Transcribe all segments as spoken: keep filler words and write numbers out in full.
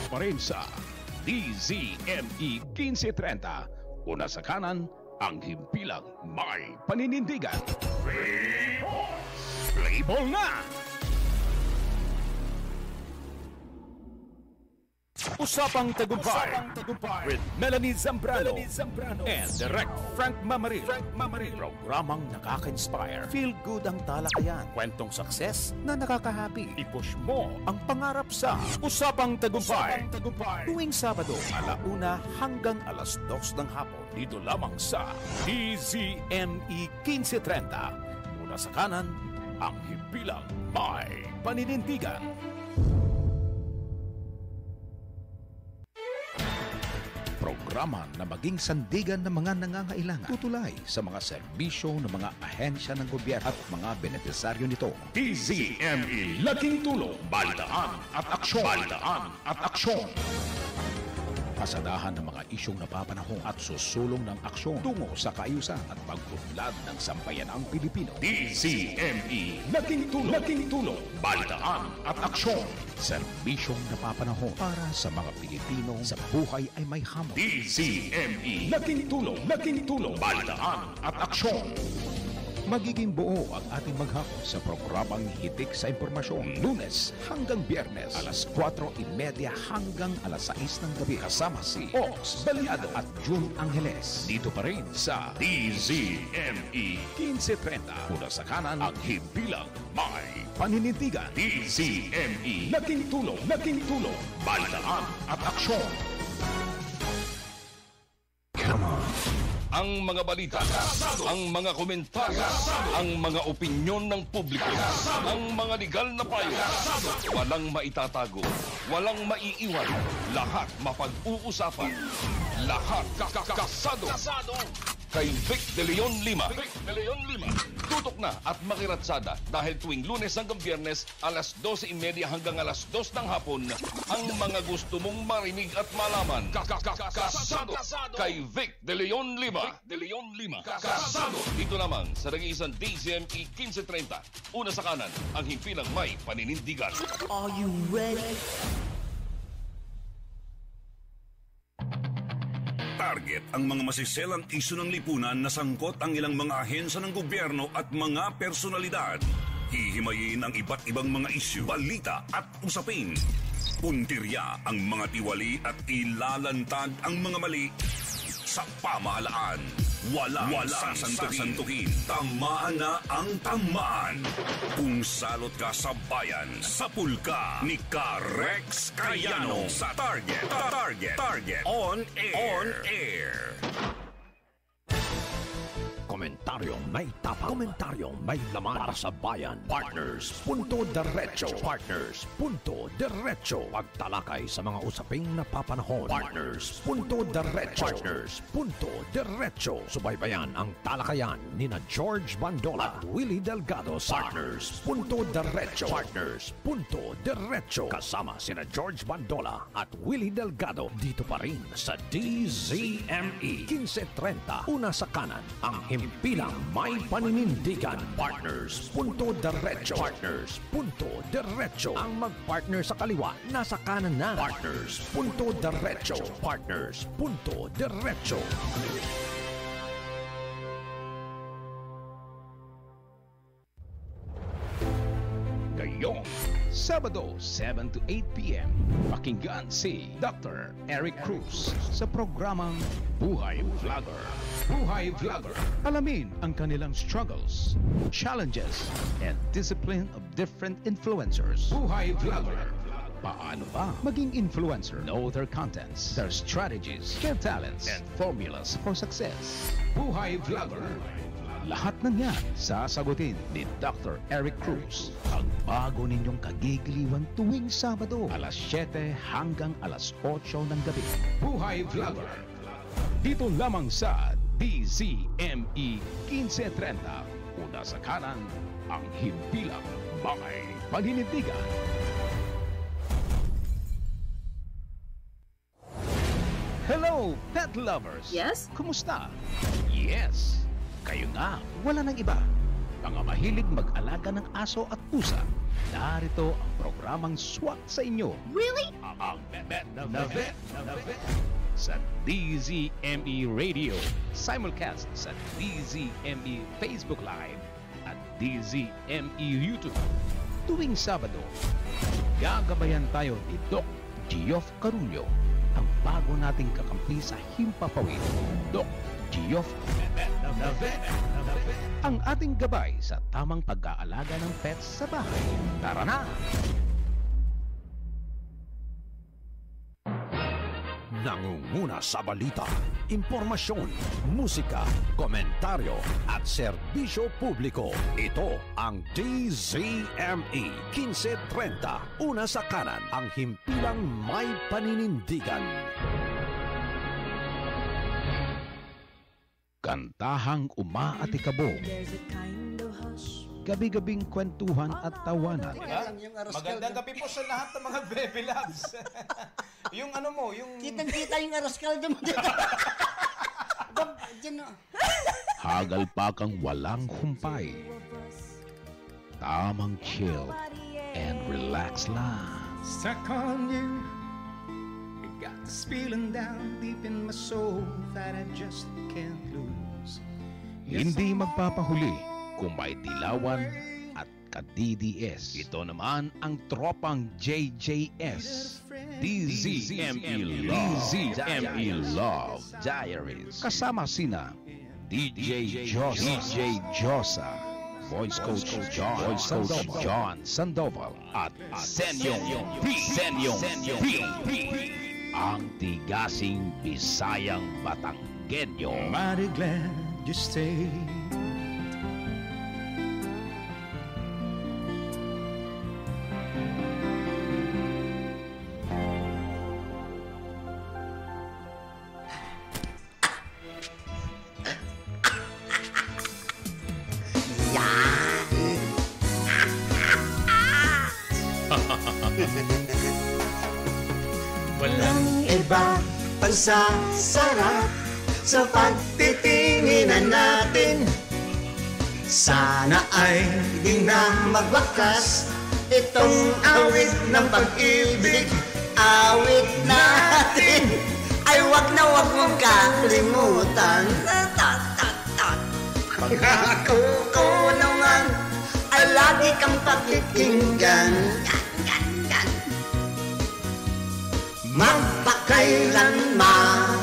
pa rin sa D Z M E fifteen thirty. Una sa kanan, ang himpilang may paninindigan. Play ball na! Usapang Tagumpay, with Melanie Zambrano, Melanie Zambrano and Direct Frank Mamaril. Frank Mamaril. Programang nakaka-inspire. Feel good ang talakayan. Kwentong success na nakaka-happy. I-push mo ang pangarap sa Usapang Tagumpay. Usapang Tagumpay. Tuwing Sabado, alauna hanggang alas dos ng hapon. Dito lamang sa D Z M E fifteen thirty. Una sa kanan, ang himpilang may paninindigan. Programa na maging sandigan ng mga nangangailangan. Tutulay sa mga serbisyo ng mga ahensya ng gobyerno at mga benepisaryo nito. D Z M E, laking tulong, balitaan at aksyon. Balitaan at aksyon. Pasadahan ng mga isyong napapanahon at susulong ng aksyon tungo sa kaayusan at pag-unlad ng sambayanang Pilipino. D Z M E, laking tulong, laking tulong, balitaan at aksyon. Serbisyong napapanahon para sa mga Pilipino sa buhay ay may hamon. D Z M E, laking tulong, laking tulong, balitaan at aksyon. Magiging buo ang ating maghapon sa programang Hitik sa Impormasyon. Lunes hanggang Biyernes, alas kwatro trenta hanggang alas sais ng gabi. Kasama si Ox Baliado at June Angeles. Dito pa rin sa D Z M E fifteen thirty. Una sa kanan, ang himpilang may paninindigan. D Z M E, laking tulong, laking tulong, balitaan at aksyon. Come on. Ang mga balita, ang mga komentaryo, ang mga opinyon ng publiko, ang mga legal na payo, walang maitatago, walang maiiwan, lahat mapag-uusapan, lahat kasado. Kay Vic De Leon Lima. Vic De Leon Lima. Tutok na at makiratsada dahil tuwing Lunes hanggang Biyernes, alas dose trenta hanggang alas dos ng hapon, ang mga gusto mong marinig at malaman. Kasado. Kay Vic De Leon Lima. Vic De Leon Lima. Kasado. Dito naman sa nag-iisang D Z M E fifteen thirty. Una sa kanan, ang himpilang may paninindigan. Are you ready? Target ang mga masiselang isyu ng lipunan na sangkot ang ilang mga ahensya ng gobyerno at mga personalidad. Hihimayin ang iba't ibang mga isyu, balita at usapin. Puntirya ang mga tiwali at ilalantad ang mga mali sa pamahalaan. Walang, Walang sasantuhin. Tamaan na ang tamaan. Kung salot ka sa bayan, sapul ka ni Ka-Rex Cayano sa Target. Target. Target. On air. On air. Komentaryong may tapang. Komentaryong may laman para sa bayan. Partners, punto derecho. Partners, punto derecho. Pagtalakay sa mga usaping napapanahon. Partners, punto derecho. Partners, punto derecho. Subaybayan ang talakayan ni na George Bandola at Willie Delgado. Partners, punto derecho. Partners, punto derecho. Kasama sina George Bandola at Willie Delgado dito pa rin sa D Z M E fifteen thirty. Una sa kanan, ang himpilang may paninindigan. Partners, punto derecho. Partners, punto derecho. Ang mag-partner sa kaliwa, nasa kanan na. Partners, punto derecho. Partners, punto derecho. Ngayong Sabado, seven to eight p m pakinggan si Doctor Eric Cruz sa programang Buhay Vlogger. Buhay Vlogger. Alamin ang kanilang struggles, challenges, and discipline of different influencers. Buhay Vlogger. Paano ba maging influencer? Know their contents, their strategies, their talents, and formulas for success. Buhay Vlogger. Lahat ng yan sasagutin ni Doctor Eric Cruz. Ang bago ninyong kagigiliwan tuwing Sabado, alas siyete hanggang alas otso ng gabi. Buhay Vlogger. Dito lamang sa D Z M E fifteen thirty. Una sa kanan, ang himpilang may paninindigan. Hello, pet lovers! Yes? Kumusta? Yes! Kayo nga, wala nang iba. Mga mahilig mag-alaga ng aso at pusa. Narito ang programang swak sa inyo. Really? Ang bet na Navet, Navet. Sa D Z M E Radio, simulcast sa D Z M E Facebook Live at D Z M E YouTube. Tuwing Sabado, gagabayan tayo ni Doc Geoff Carullo, ang bago nating kakampi sa Himpapawid. Doc Geoff Navet, Navet. Ang ating gabay sa tamang pag-aalaga ng pets sa bahay. Tara na! Nangunguna sa balita, impormasyon, musika, komentaryo at serbisyo publiko. Ito ang D Z M E fifteen thirty. Una sa kanan, ang himpilang may paninindigan. Kantahang umaatikabong. Gabi-gabing kwentuhan at tawanan. Magandang gabi po sa lahat ng mga baby loves. Yung ano mo, yung... Kitang-kita yung araskal mo dito. Hagal pa kang walang humpay. Tamang chill and relax lang. Stuck on you. You got this feeling down deep in my soul that I just can't lose. Hindi magpapahuli kung may dilawan at ka-D D S. Ito naman ang tropang J J S. D Z M E Love, D Z M E Love Diaries. Kasama sina D J Josa, D J Josa, Voice Coach John, Voice Coach John Sandoval at Senyong P. Senyong P. Ang tigasing Bisayang Batanggenyo. Mighty glad you stayed. Walang iba pang sasarap sa pagtitinginan natin. Sana ay di na magwakas itong awit ng pag-ibig. Awit natin ay wag na wag mong kalimutan. Pangako ko naman ay lagi kang pakikinggan. Magpakailanman.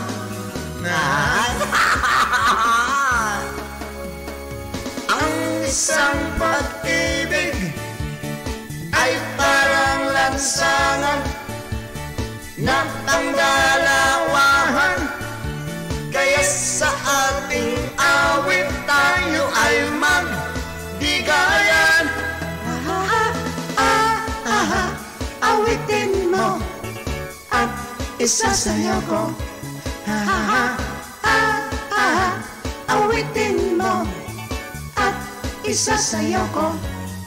Ang isang pag-ibig ay parang lansangan na pangdalawahan. Kaya sa ating awit tayo ay magbigayan. Ah, ah, ah, awitin mo at isasayaw ko. Ha ha ha ha ha, awitin mo at isasayaw ko.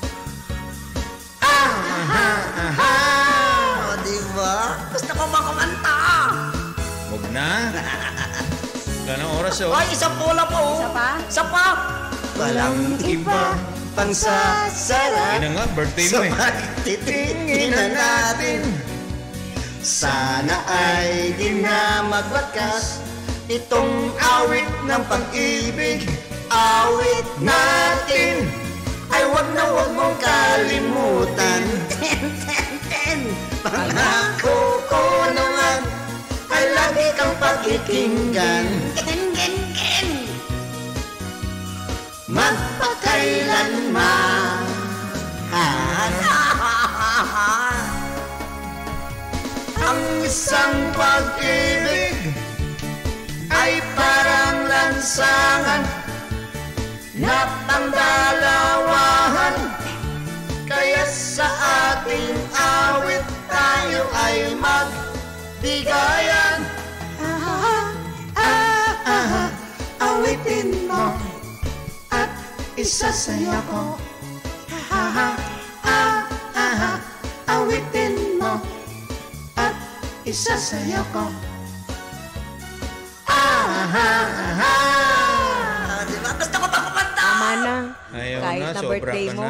Ah ha ha ha. O diba? Gusto ko ba kumanta? Huwag na. Ganang oras oh. Ay, isa po lang po. Isa pa? Isa pa. Walang iba pang sasarap. Yun na nga, birthday mo eh. Sa pagtitinginan natin. Sana ay di na magwakas itong awit ng pag-ibig. Awit natin ay wag na wag mong kalimutan. Ten, ten, ten. Pangako ko naman ay lagi kang pakikinggan. Gen, gen, gen. Magpakailanman. Ang isang pag-ibig ay parang lansangan na pangdalawahan. Kaya sa ating awit tayo ay magbigayan. Ah, ah, ah, awitin mo at isasayaw ko. Ah, ah, ah, awitin mo at isasayaw ko. Ah, ah, ah. Diba? Gusto ko pa kumanta. Tama na. Ayaw Kahit na, na sobra birthday ka mo. na.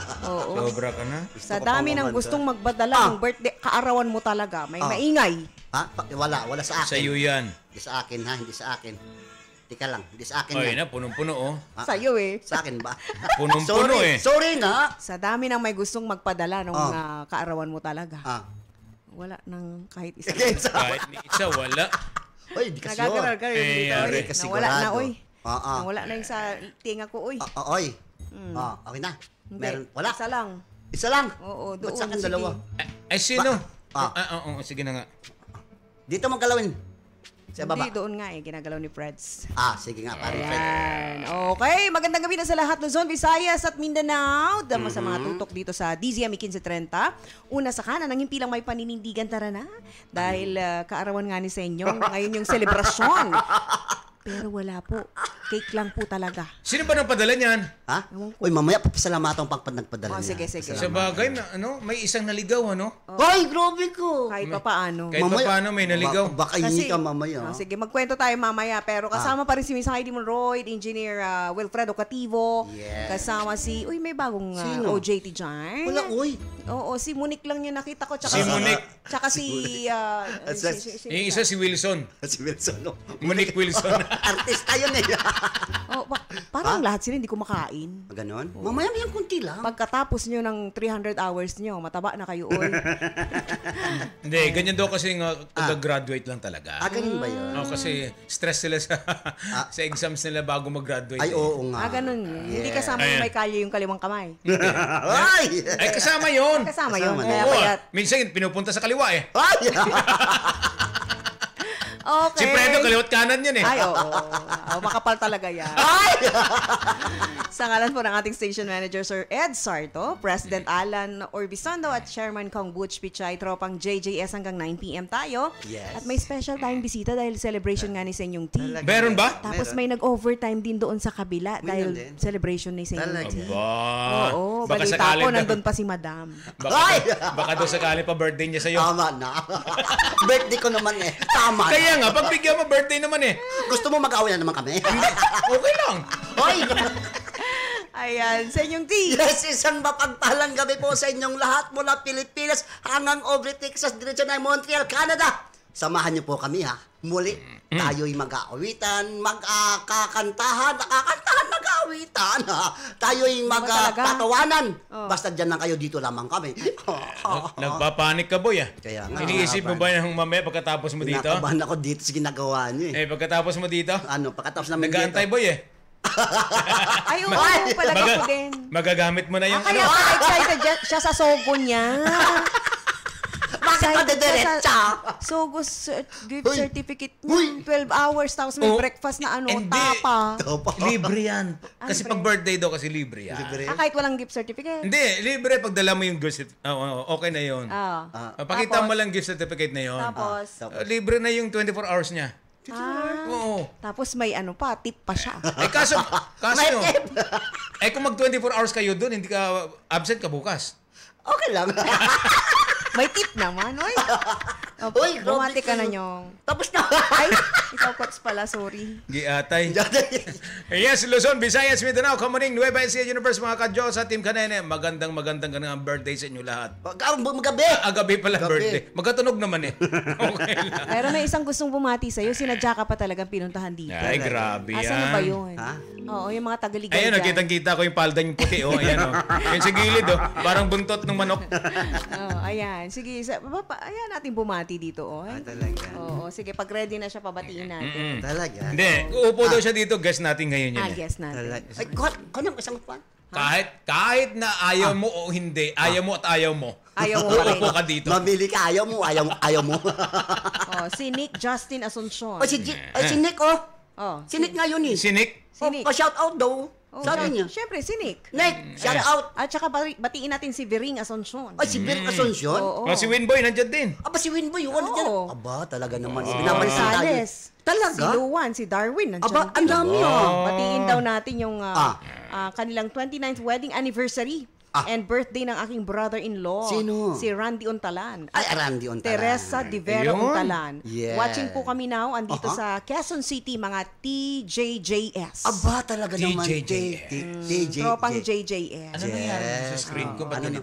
Oo. Sobra ka na. Sa dami ng gustong magpadala Ah. ng birthday, kaarawan mo talaga. May Ah. maingay. Ha? Pa- Wala, wala sa akin. Sa'yo yan. Hindi sa akin, ha? Hindi sa akin. Tika lang, hindi sa akin O, yan. yun na, punong-puno, oh. Ha? Sa'yo eh. Sa akin ba? Punong-puno, Sorry, eh. sorry nga. Sa dami ng may gustong magpadala ng Oh. ah, kaarawan mo talaga. Ah. Wala nang kahit isa. Kahit ni isa, wala. Oy, di kasi Nagagaral yun. ka rin Eh, dito. yari. oy. Kasi Nawala na, sigurado. oy. Ah, ah. Nawala na yung sa tinga ko, oy. Ah, ah, oy. Ah, okay na. Hindi, Meron, wala. Isa lang. Isa lang. Oo, Ba't doon, sa akin sige. dalawa? Ay, ay, sino? Ba- ah. Ah, oo, oo, sige na nga. Dito mo galawin. Sa baba. Hindi, doon nga eh, ginagalaw ni Freds. Ah, sige nga, pare. Ayan. Okay, magandang gabi na sa lahat Luzon, Visayas at Mindanao. Dama sa mga tutok dito sa D Z M E fifteen thirty. Una sa kanan, ang himpilang may paninindigan, tara na. Dahil ah, kaarawan nga ni sa inyo, ngayon yung selebrasyon. Pero wala po. Cake lang po talaga. Sino ba nang padala niyan? Ha? Ewan ko. Uy, mamaya papasalamatan pang nagpadala Oh, niya. sige, sige. Sa bagay, na, ano, may isang naligaw, ano? Hoy, grabe ko. Kahit pa paano. Kahit pa paano may naligaw. Ba- baka hingi ka mamaya. Oh, sige, magkwento tayo mamaya. Pero kasama pa rin si Miss Heidi Monroy, Engineer ah, Wilfredo Cativo. Yes. Kasama si, uy, may bagong ah, Sino? O J T dyan. Wala, uy. Oo, si Monique lang yung nakita ko. Tsaka Si Monique. Tsaka si, ah, Si- si, si, si, Yung isa si Wilson. Si Wilson, no? Monique Wilson. Artista yun eh. oh, pa- parang lahat sila hindi kumakain. Ganon? Mamaya may kunti lang. Pagkatapos nyo ng three hundred hours nyo, mataba na kayo, oy. Hindi, ganyan daw kasi nga pag-graduate lang talaga. Ah, ganun ba yun? Oh, kasi stress sila sa sa exams nila bago mag-graduate. Ay, eh. oo nga. ah, ganun. Hindi kasama yung may kalye yung kaliwang kamay. Ay! Ay, kasama yon. Kasama yun. Kasama Kaya Oo, kaya, minsan pinupunta sa kaliwa eh. Ay! okay. Si Fredo, kaliwat kanan yan eh. Ay, oo. Oh, makapal talaga yan. Ay! Sa ngalan po ng ating station manager, Sir Ed Sarto, President Alan Orbisondo at Chairman Kong Butch Pichay, tropang J J S hanggang nine p.m. tayo. Yes. At may special tayong bisita dahil celebration nga ni sa inyong team. Meron ba? Tapos Meron. may nag-overtime din doon sa kabila May dahil nandun. celebration ni sa inyong Talaga. team. Ba, Oo, baka balita sakali ko, daw- nandun pa si Madam. Baka, Ay! baka doon sakali pa birthday niya sa'yo. Tama na. Birthday ko naman eh. Tama Kaya na. nga, pagbigyan mo birthday naman eh. Gusto mo mag-away na naman kami? Okay lang. Hoy! Ayan, sa inyong team. Yes, isang mapagpahalang gabi po sa inyong lahat mula Pilipinas hanggang Aubrey, Texas, diretso na Montreal, Canada. Samahan niyo po kami ha. Muli, tayo'y mag-aawitan, mag-kakantahan, nakakantahan, mag-aawitan ha. Tayo'y Ba talaga? mag-tatawanan. Oh. Basta dyan lang kayo, dito lamang kami. Nagpapanik ka, boy ah. Kaya nga. Iniisip mo ba yung mamaya pagkatapos mo dito? Kinakabahan ako dito sa ginagawa niyo eh. Eh, pagkatapos mo dito? Ano, pagkatapos namin Nag-aantay, dito. boy eh. Ay, oo, palaga Maga- ko din. magagamit mo na yung Ah, kaya ano. pala excited siya- siya sa sogo niya. Bakit pa Excited siya diretsa? sa Sogo cert- gift Uy! certificate Uy! niya. twelve hours, tapos may Oh, breakfast na ano, hindi. tapa. Libre yan. Kasi Libre. pag birthday daw kasi libre yan. Libre. Ah, kahit walang gift certificate. Hindi, libre pag dala mo yung gift certificate. Oh, okay na yun. Ah. Ah, pakita Tapos? mo lang gift certificate na yun. Tapos, Ah, libre na yung twenty-four hours niya. ah, Oo. tapos may ano pa, tip pa siya. Eh kaso, kaso May yun. tip. Eh kung mag twenty-four hours kayo doon, hindi ka absent ka bukas. Okay lang. May tip naman, oy. Uy, grabe Bumati ka kayo. na nyong. Tapos na. Ay, ikaw coach pala, sorry. Giatay. Yes, Luzon, Visayas, Mindanao, Kamuning, Nueva Ecija Universe, mga kadyo sa Team Kanene. Magandang magandang ganang birthday sa inyo lahat. Magabi. Ah, gabi pala Gabi. birthday. Magkatunog naman eh. Okay lang. Pero may isang gustong bumati sa'yo, sinadya ka pa talagang pinuntahan dito. Ay, grabe yan. Asan na ba yun? Ha? Oo, yung mga tagaligay Ayun, dyan. nakitang-kita ko yung palda yung puti, oh. Ayan, oh. Yung sa gilid, oh. Parang buntot ng manok. Oh, ayan. Sige, sa, baba, ayan natin bumati dito, oh. Ah, talaga. Oo, sige, pag ready na siya, pabatiin natin. Talaga. Hindi, uupo daw siya dito. Guess natin ngayon yun. Ah, eh. guess natin. Talaga. Ay, kuha, kuha ng isang pan. Kahit, kahit na ayaw mo o hindi, ayaw mo at ayaw mo. Ayaw mo pa rin. Uupo ka dito. Mamili ka, ayaw mo, ayaw mo, ayaw mo. Oh, si Nick Justin Asuncion. O si, G- ay, si Nick, oh. Oh, Si Nick nga yun eh. Si Nick? Si Nick. Oh, shout out daw. Oh, Sabi syem- niya. Syempre, si Nick. Nick, shout out. At saka bati- batiin natin si Vering Asuncion. Ay, si Ben Asuncion. Oo. Oh, si Winboy, nandyan din. Aba, si Winboy, yun. Oo. dyan. Aba, talaga naman. Oh. Binabansin tayo. Gonzales. Talaga? Si Luan, si Darwin. Nandiyan Aba, ang din. dami Oh. ah. Batiin daw natin yung ah, Ah. ah, kanilang twenty-ninth wedding anniversary Ah. and birthday ng aking brother-in-law. Sino? Si Randy Ontalan. Ay, At Randy Ontalan. Teresa Di Vera Ayun. Ontalan. Yes. Watching po kami now andito Aha. sa Quezon City, mga T J J S. Aba, talaga T J naman. J S. T- T- J J. Tropang J J S. Ano nangyari sa Yes. screen ko? Ba't Ano na? ganito?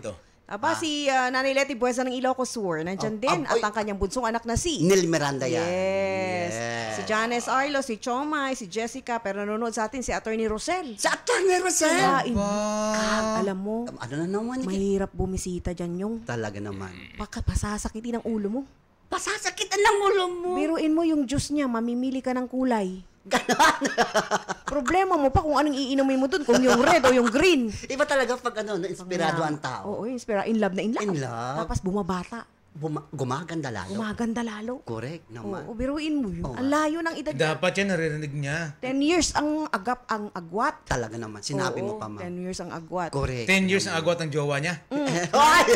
Aba, Ah. si uh, Nanay Letty Buesa ng Ilocos Sur, nandyan Oh, din. ah, At oy. ang kanyang bunsong anak na si... Nil Miranda yan. Yes. Yes. Si Janice Arlo, si Chomay, si Jessica, pero nanonood sa atin si Attorney Rosel. Sa Attorney Rosel. Ah, in- alam mo, Ano na naman? mahirap bumisita dyan yung Talaga naman. baka pasasakitin ang ulo mo. Pasasakitan ng ulo mo. Biruin mo yung juice niya, mamimili ka ng kulay. Ganon. Problema mo pa kung anong iinumin mo dun, kung yung red o yung green. Iba talaga pag ano, inspirado ang Oo, tao. inspira, in love na in love. In love. Tapos bumabata, Buma- gumaganda lalo. gumaganda lalo. Correct naman. Oo, biruin mo yun. Oo. Ang layo ng edad niya. Dapat yan, naririnig niya. Ten years ang agap, ang agwat. Talaga naman. Sinabi Oo, mo pa, ma'am. ten years ang agwat. Correct. Ten years ang agwat ng jowa niya. Ay!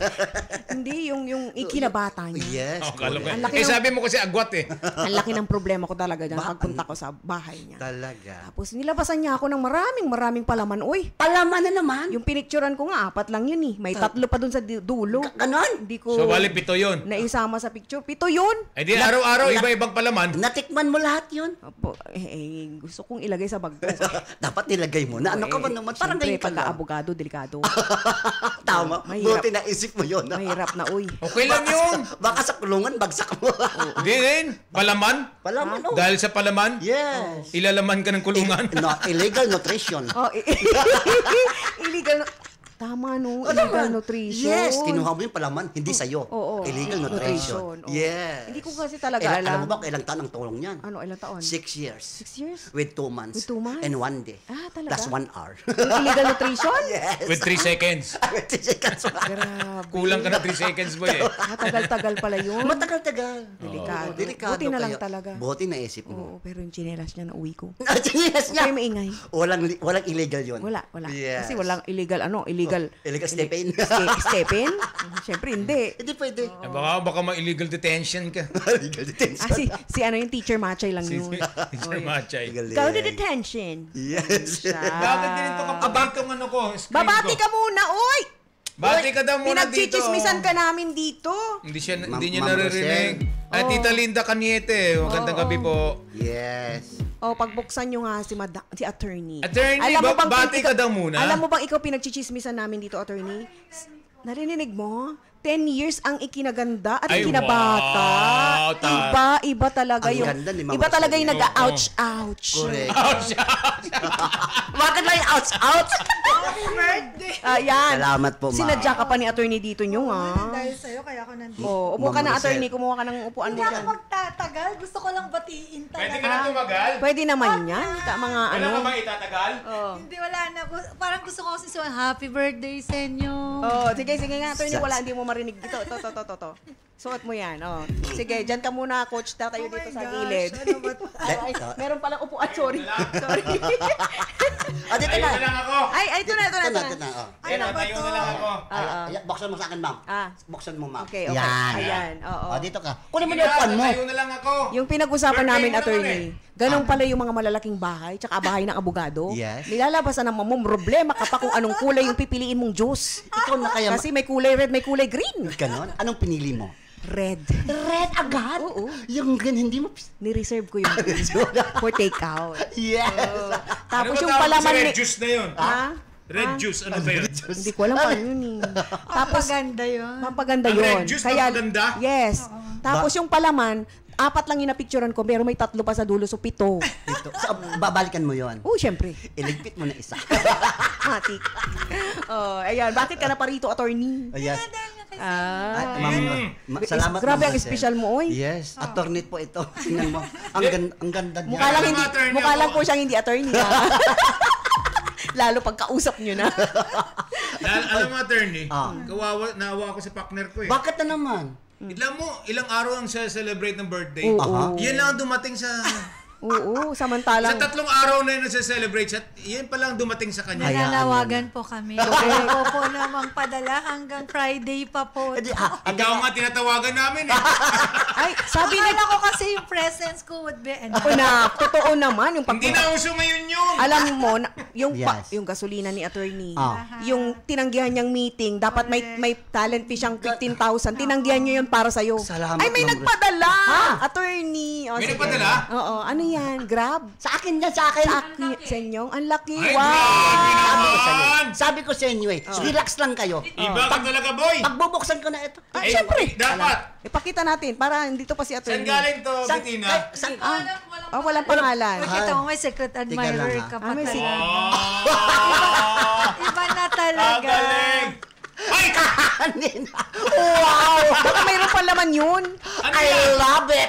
Hindi, yung, yung ikinabata niya. Yes. Oh, kala ko. Ang laki Eh, ng- sabi mo kasi agwat eh. Ang laki ng problema ko talaga dyan Ba- pagpunta ko sa bahay niya. Talaga. Tapos nilabasan niya ako ng maraming maraming palaman. Uy, Palaman na naman. yung pinicturan ko nga, apat lang yun eh. May tatlo pa dun sa di- dulo. Ganon. Hindi ko So, bali, pito yun. naisama sa picture. Pito yun. Eh di araw-araw, iba-ibang palaman. Natikman mo lahat yun. Opo, eh, eh, gusto kong ilagay sa bag ko. Dapat nilagay mo na. Ano ka ba Eh, naman? Parang siyempre, ngayon ka lang. pagka-abogado, delikado. Tama. Mahirap. Buti naisip mo yun. Mahirap na, uy. Okay lang yun. Baka sa kulungan, bagsak mo. Hindi rin. Palaman. Palaman, oh. Dahil sa palaman, Yes. ilalaman ka ng kulungan. No, illegal nutrition. Oh, i- illegal. No. Tama no, Ano illegal ba? nutrition. Yes, kinuha mo yung palaman, hindi sa'yo. Oo, Illegal nutrition. oo. Yes. Hindi ko kasi talaga Eh, alam. Alam mo ba kung ilang taon ang tulong niyan? Ano, ilang taon? Six years. Six years? With two months. With two months? And one day. Ah, talaga? Plus one hour. Yung illegal nutrition? Yes. With three seconds. With three seconds. Grabe. Kulang ka na three seconds boy eh. Matagal-tagal pala yun. Matagal-tagal. Delikado. Oo, delikado Buti na lang kayo. talaga. Buti naisip mo. Oo, pero yung chinelas niya na uwi ko. Ah, yes, Okay, maingay. Walang, li- walang illegal yun. Wala, wala. Yes. Kasi walang illegal, ano, illegal. Illegal step-in. Ste- step-in? Siyempre, hindi. Hindi pwede. Eh, baka, baka ma-illegal detention ka. Illegal detention. Ah, si, si ano yung teacher Machay lang Si yun. Teacher Machay. Galing. Go to detention. Yes. Siya. Bakit ganito kapag itong ano ko, screen Babati ko? ka muna, oy! Bati ka daw muna dito. Pinagchichismisan ka namin dito. Hindi siya Ma'am- hindi niya Ma'am naririnig. Ay, Oh. Tita Linda Caniete. Magandang gabi po. Yes. O, pagbuksan nyo nga si, mada- si attorney. Attorney, ba- bati ikaw- ka daw muna. Alam mo bang ikaw pinagchichismisan namin dito, attorney? S- Narinig mo? Ten years ang ikinaganda at Ay, ikinabata. wow, ta- Iba, iba talaga Ang yung... ganda ni Ma'am Iba talaga yung Rosalie. nag-ouch, ouch. Correct. Ouch! Bakit lang yung outs, outs? Ayan. Salamat po, ma'am. Sinadya ka pa ni attorney dito nyo, ha? Dahil sa'yo, kaya ako nandito. Oh, upo ka Ma'am na, Rosel. attorney. Kumuha ka ng upuan mo Hindi ako dyan. magtatagal. Gusto ko lang batiin Pwede ka talaga. na tumagal? Pwede naman yan. Ka, mga Wala ano. ka bang itatagal? Oh. Hindi, wala na. Gu- Parang gusto ko kasi sabihin, happy birthday sa inyo. Oh, sige, sige nga, attorney. Wala, hindi mo marinig dito. Ito, ito, ito, ito, ito. Suot mo yan, oh. Sige, dyan ka muna, coach. Tatayo Oh my dito sa gosh, gilid. ano ba to? Ay, meron palang upuan. Sorry. Sorry. Ah, dito Ayun na. na lang ako. ay, ay, ito na, ito na, Ito ito na, ito na. na. oh. Ayan, Ano ba tayo to? na lang ako. Ah, ah. Ayan, buksan mo sa akin, ma'am. Ah. Buksan mo, ma'am. Okay, okay. Yan. Ayan, oo. Oh, dito ka. Kunin mo na yung upuan mo. Tayo na lang ako. Yung pinag-usapan Birthday namin, mo naman attorney, ganun pala yung mga malalaking bahay, tsaka bahay ng abogado. Yes. Nilalabasan ng mamong problema ka pa kung anong kulay yung pipiliin mong juice. Ikaw na kaya... Kasi may kulay red, may kulay green. Ganon? Anong pinili mo? Red. Red agad? Oo. Yung gan, hindi mo... Ni-reserve ko yung for takeout. Yes. Tapos Ano yung ba tawag palaman sa ni... red juice na yun? Ha? Red Ah? juice, ano ba yun? Hindi ko alam paano yun eh. Tapos, Papaganda yun. mapaganda Ang yun. red juice, mapaganda? Yes. Tapos yung palaman, apat lang yung napicturean ko, pero may tatlo pa sa dulo, so pito. Ito. So, babalikan mo yon. Oo, syempre. Iligpit mo na isa. Matik. Oh, ayan. Bakit ka na pa rito, attorney? Oh, yes. Ah. At, ma'am, ma- salamat. Grabe Ma'am ang Rosel. special mo, oy. Yes. Attorney po ito. Tingnan mo. Ang, gan- ang ganda niya. Mukha lang Ano hindi, mga attorney mukha ako? lang po siyang hindi attorney. Ha? Lalo pagkausap nyo na. Al- alam mo, attorney, Ah. kawawa, naawa ako sa partner ko eh. Bakit na naman? Ilan mo, ilang araw ang sa celebrate ng birthday. Oo. Aha. Yan lang ang dumating sa... Oo, samantalang... Sa tatlong araw na yun nasa-celebrate siya, yan pa lang dumating sa kanya. Hayaan Nananawagan po kami. Kaya po po namang padala hanggang Friday pa po. Eh, di, ah, Ikaw nga tinatawagan namin eh. Ay, sabi Akala na... ko kasi yung presence ko would be enough. Ako na, totoo naman. Yung pag- Hindi na uso ngayon yun. Alam mo, na, yung, pa, Yes. yung gasolina ni attorney, Ah. yung tinanggihan niyang meeting, dapat may may talent fee siyang fifteen thousand, tinanggihan niyo yun para sa'yo. Salamat, Ay, may Ma'am nagpadala! Attorney! attorney. O, May sige. nagpadala? Oo, ano yan? Grab? Sa akin yan, sa akin. Sa akin, sa inyo? Ang laki. Ay, Wow! grabe naman! Sabi ko sa inyo eh, relax lang kayo. Iba ka talaga, boy! Pagbubuksan ko na ito. Ah, Eh, syempre. Dapat! Ipakita natin para dito pa si attorney. Saan galing to, San, Bettina? ay, san, Ah, oh, walang pangalan. Nakita mo, may secret admirer lang, ha? ka pa Ah, may talaga. Oh! Iba na Ang talaga. galing! Ay! kanin. Wow! Baka mayroon pa laman yun. Ano I yan? love it.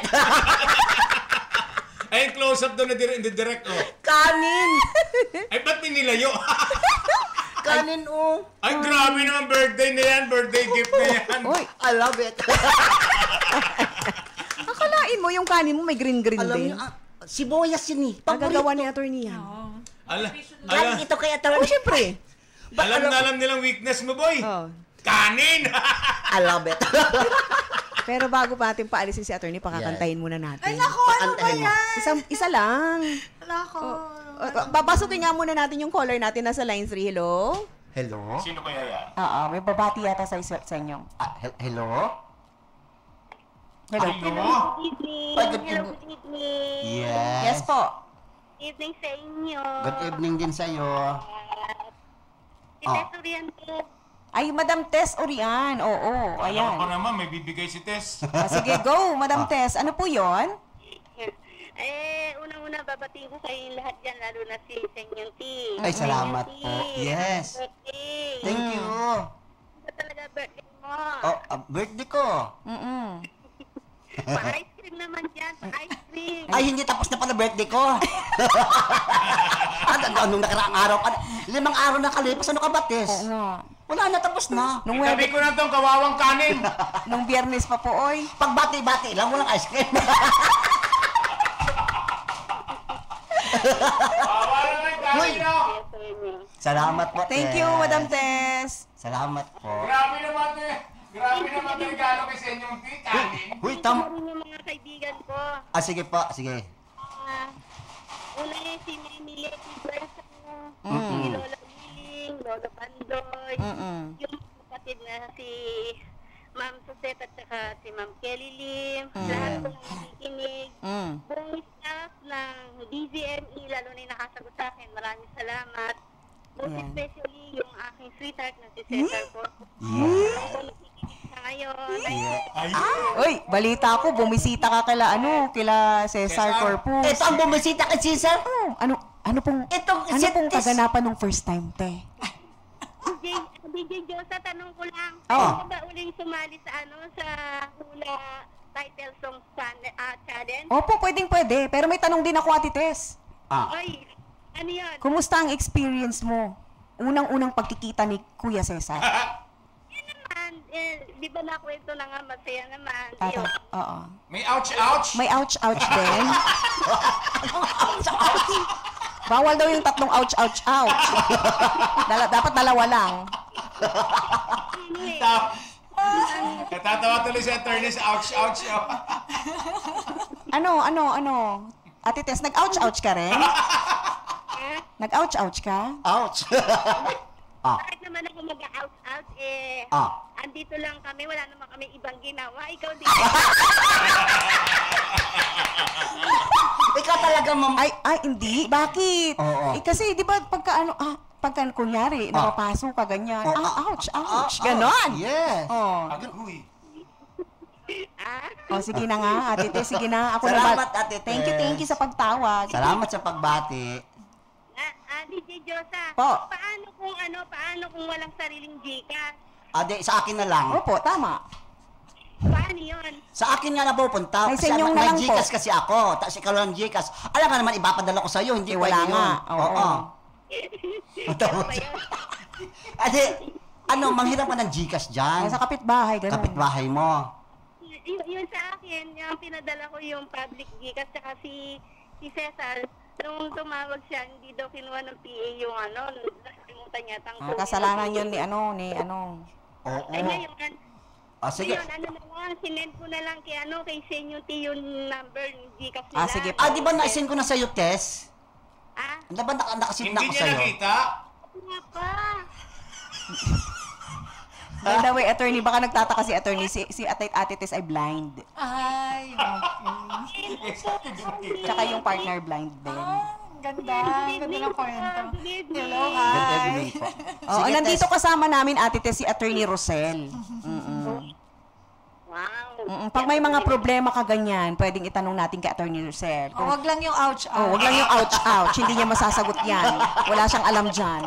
Ay, close-up doon na dire- direct, oh. Kanin. Ay, ba't ninilayo? Kanin, oh. Ay, grabe naman birthday na yan. Birthday gift na yan. Uy, I love it. akalain mo yung kanin mo may green-green Alam din. niyo, ah, sibuyas yun eh. Magagawa Paborito. ni attorney yan. Ala, Galing ala, ito kay Oh, attorney. syempre. alam na alam nilang weakness mo, boy. Oh. Kanin! I love it. Pero bago pa natin paalisin si attorney, pakakantahin muna natin. Ay, naku, ano ba Paantahin mo. yan? Isa, isa lang. Naku. Uh, Babasukin nga muna natin yung caller natin nasa line three. Hello? Hello? Sino kaya yan? Oo, may babati yata sa, sa inyo. Ah, he- hello? Hello? Hello? evening. Ay, good Hello, evening. good evening. Yes. Yes po. Evening sa inyo. Good evening din sa'yo. Si Ah. Tess Oriente. Ay, Madam Tess Orian. Oo, Alam pa ayan. naman, may bibigay si Tess. Ah, sige, go, Madam Tess. Ano po yon? Eh, unang-una babatiin ko sa inyo lahat dyan, lalo na si Senyong T. Ay, salamat Senyong T, po. Yes. happy birthday. Thank you. Ito talaga birthday mo. Oh, ah, birthday ko. Mm-mm. Pa-ice cream naman dyan, pa-ice cream. Ay, hindi tapos na pala birthday ko. ano, anong nakaraang araw? Ano, limang araw na kalipas. Ano ka ba, Tess? Oo nga. Wala na, tapos na. Nung, Sabi web, ko na itong kawawang kanin. nung biyernes pa po, oy. Pagbati-bati lang, walang ice cream. Kawawa naman yung kanin, no? Yes, sa inyo. Salamat po, Thank Tess. you, Madam Tess. Salamat po. Grabe naman, eh. Grabe naman yung regalo kay Senyong T. Kanin. Huy, Ito tam... rin yung mga kaibigan ko. Ah, sige po, sige. Ah, una yung si Mimi Leti Bersa, Mm. si Lola Wiling, Lolo Pandoy, Mm-mm. yung kapatid na si Ma'am Susette at saka si Ma'am Kelly Lim, Mm. lahat po ng nakikinig, Mm. buong staff ng D Z M E, lalo na yung nakasagot sa akin, maraming salamat. Most Ayan. especially yung aking sweetheart na si Cesar po. Yeah. Ako nakikinig sa ngayon. Yeah. Ay, Uy, balita ko, bumisita ka kila, ano, kila Cesar Cesar. Corpus. Ito ang bumisita kay Cesar. Oh, ano, ano pong, Itong ano si pong Tess. kaganapan nung first time, te? D J, D J Josa, tanong ko lang. Oh. Ano ba uling sumali sa ano sa hula title song chan- ah, challenge? Opo, pwedeng pwede. Pero may tanong din ako, Ate Tess. Ah. Ay, ano yun? Kumusta ang experience mo? Unang-unang pagkikita ni Kuya Cesar. Yan naman, eh, di ba nakwento na nga masaya naman. Ata, Yun. oo. may ouch-ouch. May ouch-ouch din. Bawal daw yung tatlong ouch-ouch-ouch. Dala, dapat dalawa lang. Anyway, Ta- Natatawa tuloy si attorney sa ouch-ouch. Oh. Ano, ano, ano? Ate Tess, nag-ouch-ouch ka rin? eh, Nag-ouch-ouch ka? Ouch. ah. bakit naman ako mag-out-out eh, Ah. andito lang kami, wala naman kami ibang ginawa. Ikaw din. Ikaw talaga, ma'am. Ay, ay, hindi. Bakit? Oo. Eh, kasi, di ba, pagka ano, ah, pagka kunyari, napapasok ka ganyan. Oh, ah, ah, ouch, ah, ouch. ah, Ganon. Yes. Oh. Agoy. ah? Oh, sige na nga, Ate Tess, sige na. Ako Salamat, na ba- Ate Thank you, Tess. thank you sa pagtawag. Salamat sa pagbati. Ah, ah, D J Josa, Po. paano kung ano, paano kung walang sariling Gcash? Ade, sa akin na lang. Opo, tama. Paano yun? Sa akin nga napupunta. Ay, Kasi sa inyong may na lang po. Gcash kasi ako. Tapos ikaw lang Gcash. Alam ka naman, ipapadala ko sa'yo. Hindi Eh, pwede wala yun. nga. Oo. Oo. Ano ba yun? Ade, ano, manghiram ka ng Gcash dyan. Ay, sa kapitbahay, ganun. Kapitbahay mo. Y- yun sa akin, yung pinadala ko yung public Gcash, saka si, si Cesar, nung tumawag siya, hindi daw kinuha ng P A yung ano, nakalimutan niya tang Ah, kasalanan yun ni ano, ni ano. Oo. Ay, ngayon, Ah, sige. ngayon, ano na lang, sinend ko na lang kay ano, kay Senyo T yung number ng Gcash nila. Ah, sige po. Ah, di ba na-send ko na sa'yo, Tess? Ah, Di ba naka, nakasit na Hindi ako niya sa'yo? nakita. ano nga pa? By the way, attorney, baka nagtataka si attorney, si, si Ate, Ate Tess ay blind. Ay, okay. Tsaka yung partner blind din. Ganda. Ganda ng kwento. Hello, Good hi. evening po. Oo, Sige, nandito Tess. kasama namin, Ate Tess, si Attorney Rosel. Mm-mm. Wow. Mm-mm. Pag may mga problema ka ganyan, pwedeng itanong natin kay Attorney Rosel. Oh, wag lang yung ouch ouch. Oh, wag lang yung ouch ouch, hindi niya masasagot yan. Wala siyang alam dyan.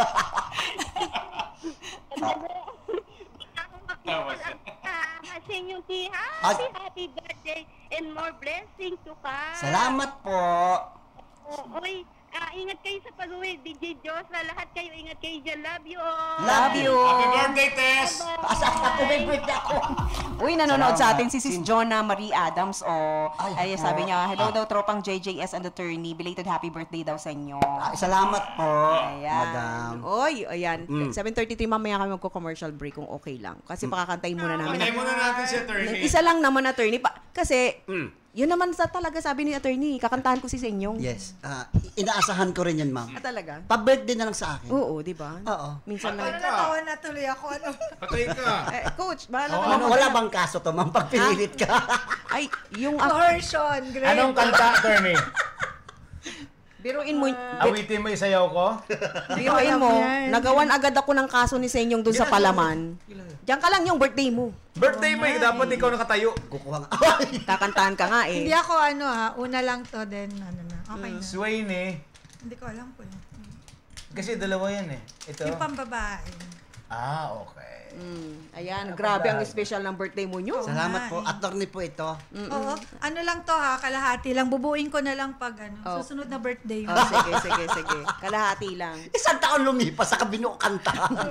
Hasin yung ti Ay. happy, happy birthday and more blessings to ka. Salamat po. Oh, oy, ah, ingat kayo sa pag-uwi. D J Joshua, lahat kayo ingat kayo dyan. Love you all. Love you. Happy birthday, Tess! Asa ako, may birthday ako. Uy, nanonood sa atin si Sis Jonah Marie Adams. O, Ay, ay, sabi oh. niya, hello Ah. daw tropang J J S and attorney. Belated happy birthday daw sa inyo. Ah, salamat po, Ayan. madam. Oy, ayan. Mm. seven thirty-three mamaya kami magko-commercial break kung okay lang. Kasi pakakantayin muna namin. Pantay muna natin si attorney. Isa lang naman, attorney. Pa, kasi, Mm. yun naman sa talaga sabi ni attorney, kakantahan ko si sa inyo. Yes, ah, inaasahan ko rin yan, ma'am. Ah, talaga? Pa-birthday na lang sa akin. Oo, di ba? Oo. Minsan lang. Ano, natawa na tuloy ako. Ano? Patay ka. Eh, coach, bahala ka Ma'am, na. wala bang kaso to, ma'am, pag pinilit ka? Ay, yung... ah, Coercion. Great. Anong kanta, attorney? biruin mo, Awitin mo isayaw ko? biruin mo, yan. nagawan agad ako ng kaso ni Senyong dun sa Palaman. Diyan ka lang yung birthday mo. Birthday mo eh, dapat ikaw nakatayo. Kukuha nga. Ay! Kakantahan ka nga Hindi eh. ako ano ha, una lang to, then ano na. Okay na. Swain eh. Hindi ko alam po. Kasi dalawa yan eh. Ito. Yung pambabae. Ah, okay. Mm, ayan, grabe ang special ng birthday mo nyo. Salamat po. Attorney po ito. Oo. Ano lang to ha, kalahati lang. Bubuin ko na lang pag ano, Oh. susunod na birthday mo. Oh, sige, sige, sige. Kalahati lang. Isang taon lumipas sa kabino ko kanta.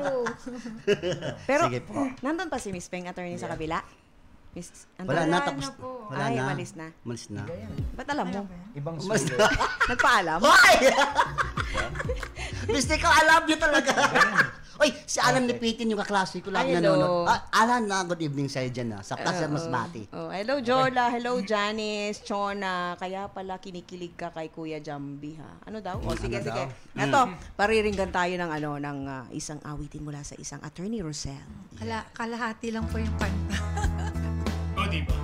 Pero, Sige po. nandun pa si Miss Peng, attorney sa kabila? Miss, andun? Wala na, Wala tapos na po. Wala Ay, na. malis na. Malis na. Ba't alam mo? Ibang Malis sulo. na. Nagpaalam? Hoy! Mister ko, I love you talaga. Oy, si Alan Lipitin, yung kaklase ko lang Ay, hello. nanonood. Ah, Alan, na good evening sa'yo dyan na. Sa Plaza Masbate. Oh, hello Jola, hello Janice, Chona. Kaya pala kinikilig ka kay Kuya Jambi ha. Ano daw? O sige, ano sige. daw? Ito, pariringgan tayo ng ano ng ah, isang awitin mula sa isang Attorney Rosel. Kala, kalahati lang po yung kanta. O, diba?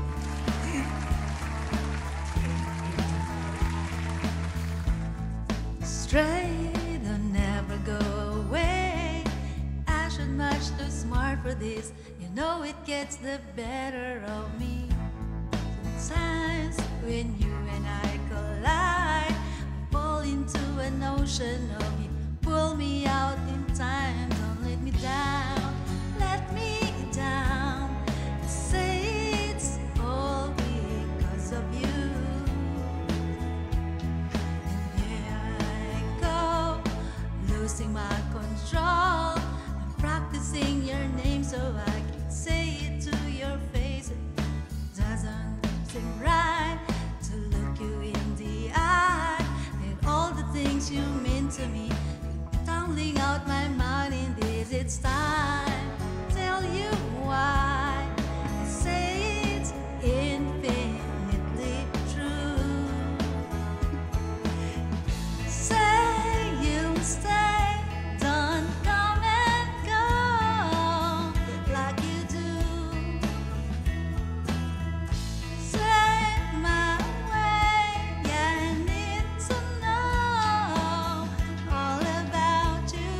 Stray, don't never go away. I should much too smart for this. You know it gets the better of me. Sometimes when you and I collide, I fall into an ocean of you. Pull me out in time, don't let me down. Let me down. Say it's all because of you. And here I go, losing my control. I'm practicing your name so I can say it to your face. It doesn't seem right to look you in the eye. And all the things you mean to me, tumbling out my mind in this. It's time to tell you why. I say it's infinitely true. Say you'll stay, don't come and go like you do. Say my way, yeah, I need to know all about you.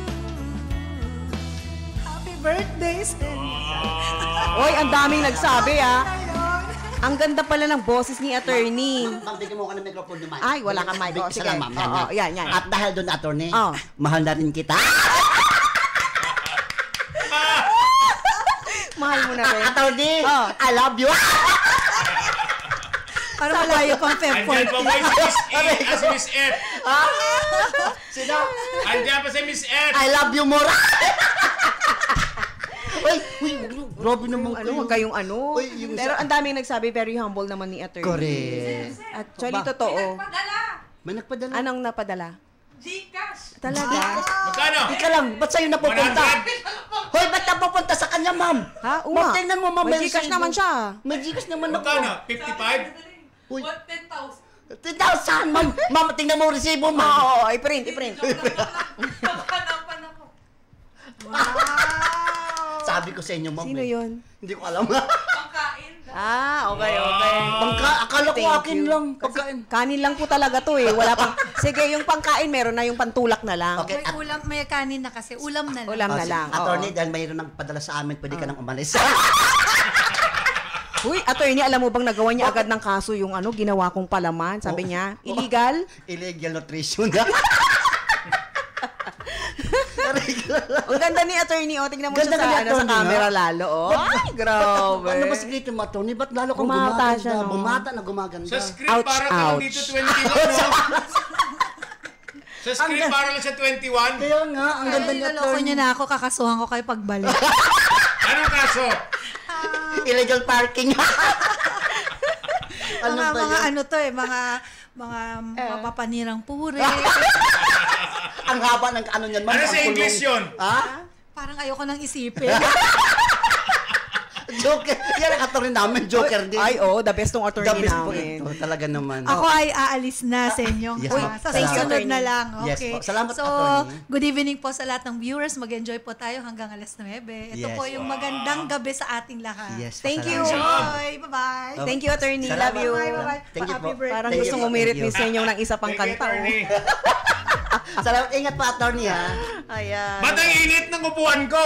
Happy birthday, Stella. Oy, ang daming nagsabi ah. Ang ganda pala ng boses ni attorney. Ma'am, bigyan mo ko ng microphone ni Mike. Ay, wala kang mic. Big- Oh, isa sige. lang, ma'am. Yan, Oo, yan. yan, yan. At dahil doon, attorney, Oh. mahal na rin kita. Mahal mo na rin. Attorney, Oh. I love you. Para malayo pang Feb Andyan pa ba si Miss E? Ah, si Miss F. Sino? Andyan pa si Miss F. I love you more. Uy, uy, grabe naman Ano, huwag kayong ano. Uy, yung Pero sa- ang daming nagsabi, very humble naman ni attorney. Correct. Actually, Ba- totoo. May nagpadala. Anong napadala? Gcash. Talaga? Magkano? Ika lang, ba't sa'yo napupunta? one hundred? Hoy, ba't napupunta sa kanya, ma'am? Ha? Oo Ma'am, nga. tingnan mo, ma'am. May meron Gcash sa naman ibo. siya. May Gcash naman ako. Magkano? fifty-five? Uy. ten thousand, ma'am. Ma'am, tingnan mo resibo, Oo, ma'am. oo, i-print, i-print. Sabi ko sa inyo, ma'am. Sino eh. yun? Hindi ko alam. Ah, okay, okay. Pangka, akala ko Thank akin you. lang. Kasi Pagkain. kanin lang po talaga to eh. Wala pang, sige, yung pangkain meron na, yung pantulak na lang. Okay. May ulam, may kanin na kasi. Ulam na lang. Ulam Oh, na si- lang. oo. Attorney, dahil mayroon nagpadala sa amin, pwede ka nang umalis. Uy, attorney, alam mo bang nagawa niya agad ng kaso yung ano, ginawa kong palaman? Sabi niya, illegal? Illegal nutrition. Ang ganda ni attorney, oh. Tingnan mo Ganda siya ka sa, ni ano, sa attorney, camera ha? lalo, oh. Ay, grabe. Ano ba sikreto mo, Attorney? Ba't lalo kang Bumata gumaganda? siya, no? Bumata na gumaganda. Sa script, Ouch, para ka lang ouch. dito twenty-one, no? Sa script, para lang sa twenty-one. Kaya nga, ang ganda Ay, ni niloloko Attorney. niyo na ako, kakasuhan ko kayo pagbalik. Anong kaso? Illegal parking. Ano mga, ba mga yun? ano to eh, mga mga mapapanirang puri. Ang haba ng ano niyan. ma'am, Ano ang sa English kulong. yun? Ha? Parang ayoko nang isipin. Joker. Yan ang attorney namin, Joker din. Ay, oh, the best tong The attorney best po namin. ito. Talaga naman. Ako ay aalis na sa inyong Yes, ah, ma'am. sa Salamat. susunod na lang. Yes Okay. po. Salamat, so, attorney. good evening po sa lahat ng viewers. Mag-enjoy po tayo hanggang alas nuwebe. Ito Yes. po yung magandang gabi sa ating lahat. Yes. Thank you. salamat. Enjoy. Bye-bye. Thank you, attorney. Salamat. Love you. Bye, bye, bye. Thank you Happy po. birthday. Parang Thank gusto you, ngumirit thank ni you. sa inyong ng isa pang Thank you, kanta. attorney. Oh. Salamat. Ingat pa, attorney, ha? Ayan. Ba't ang init ng upuan ko?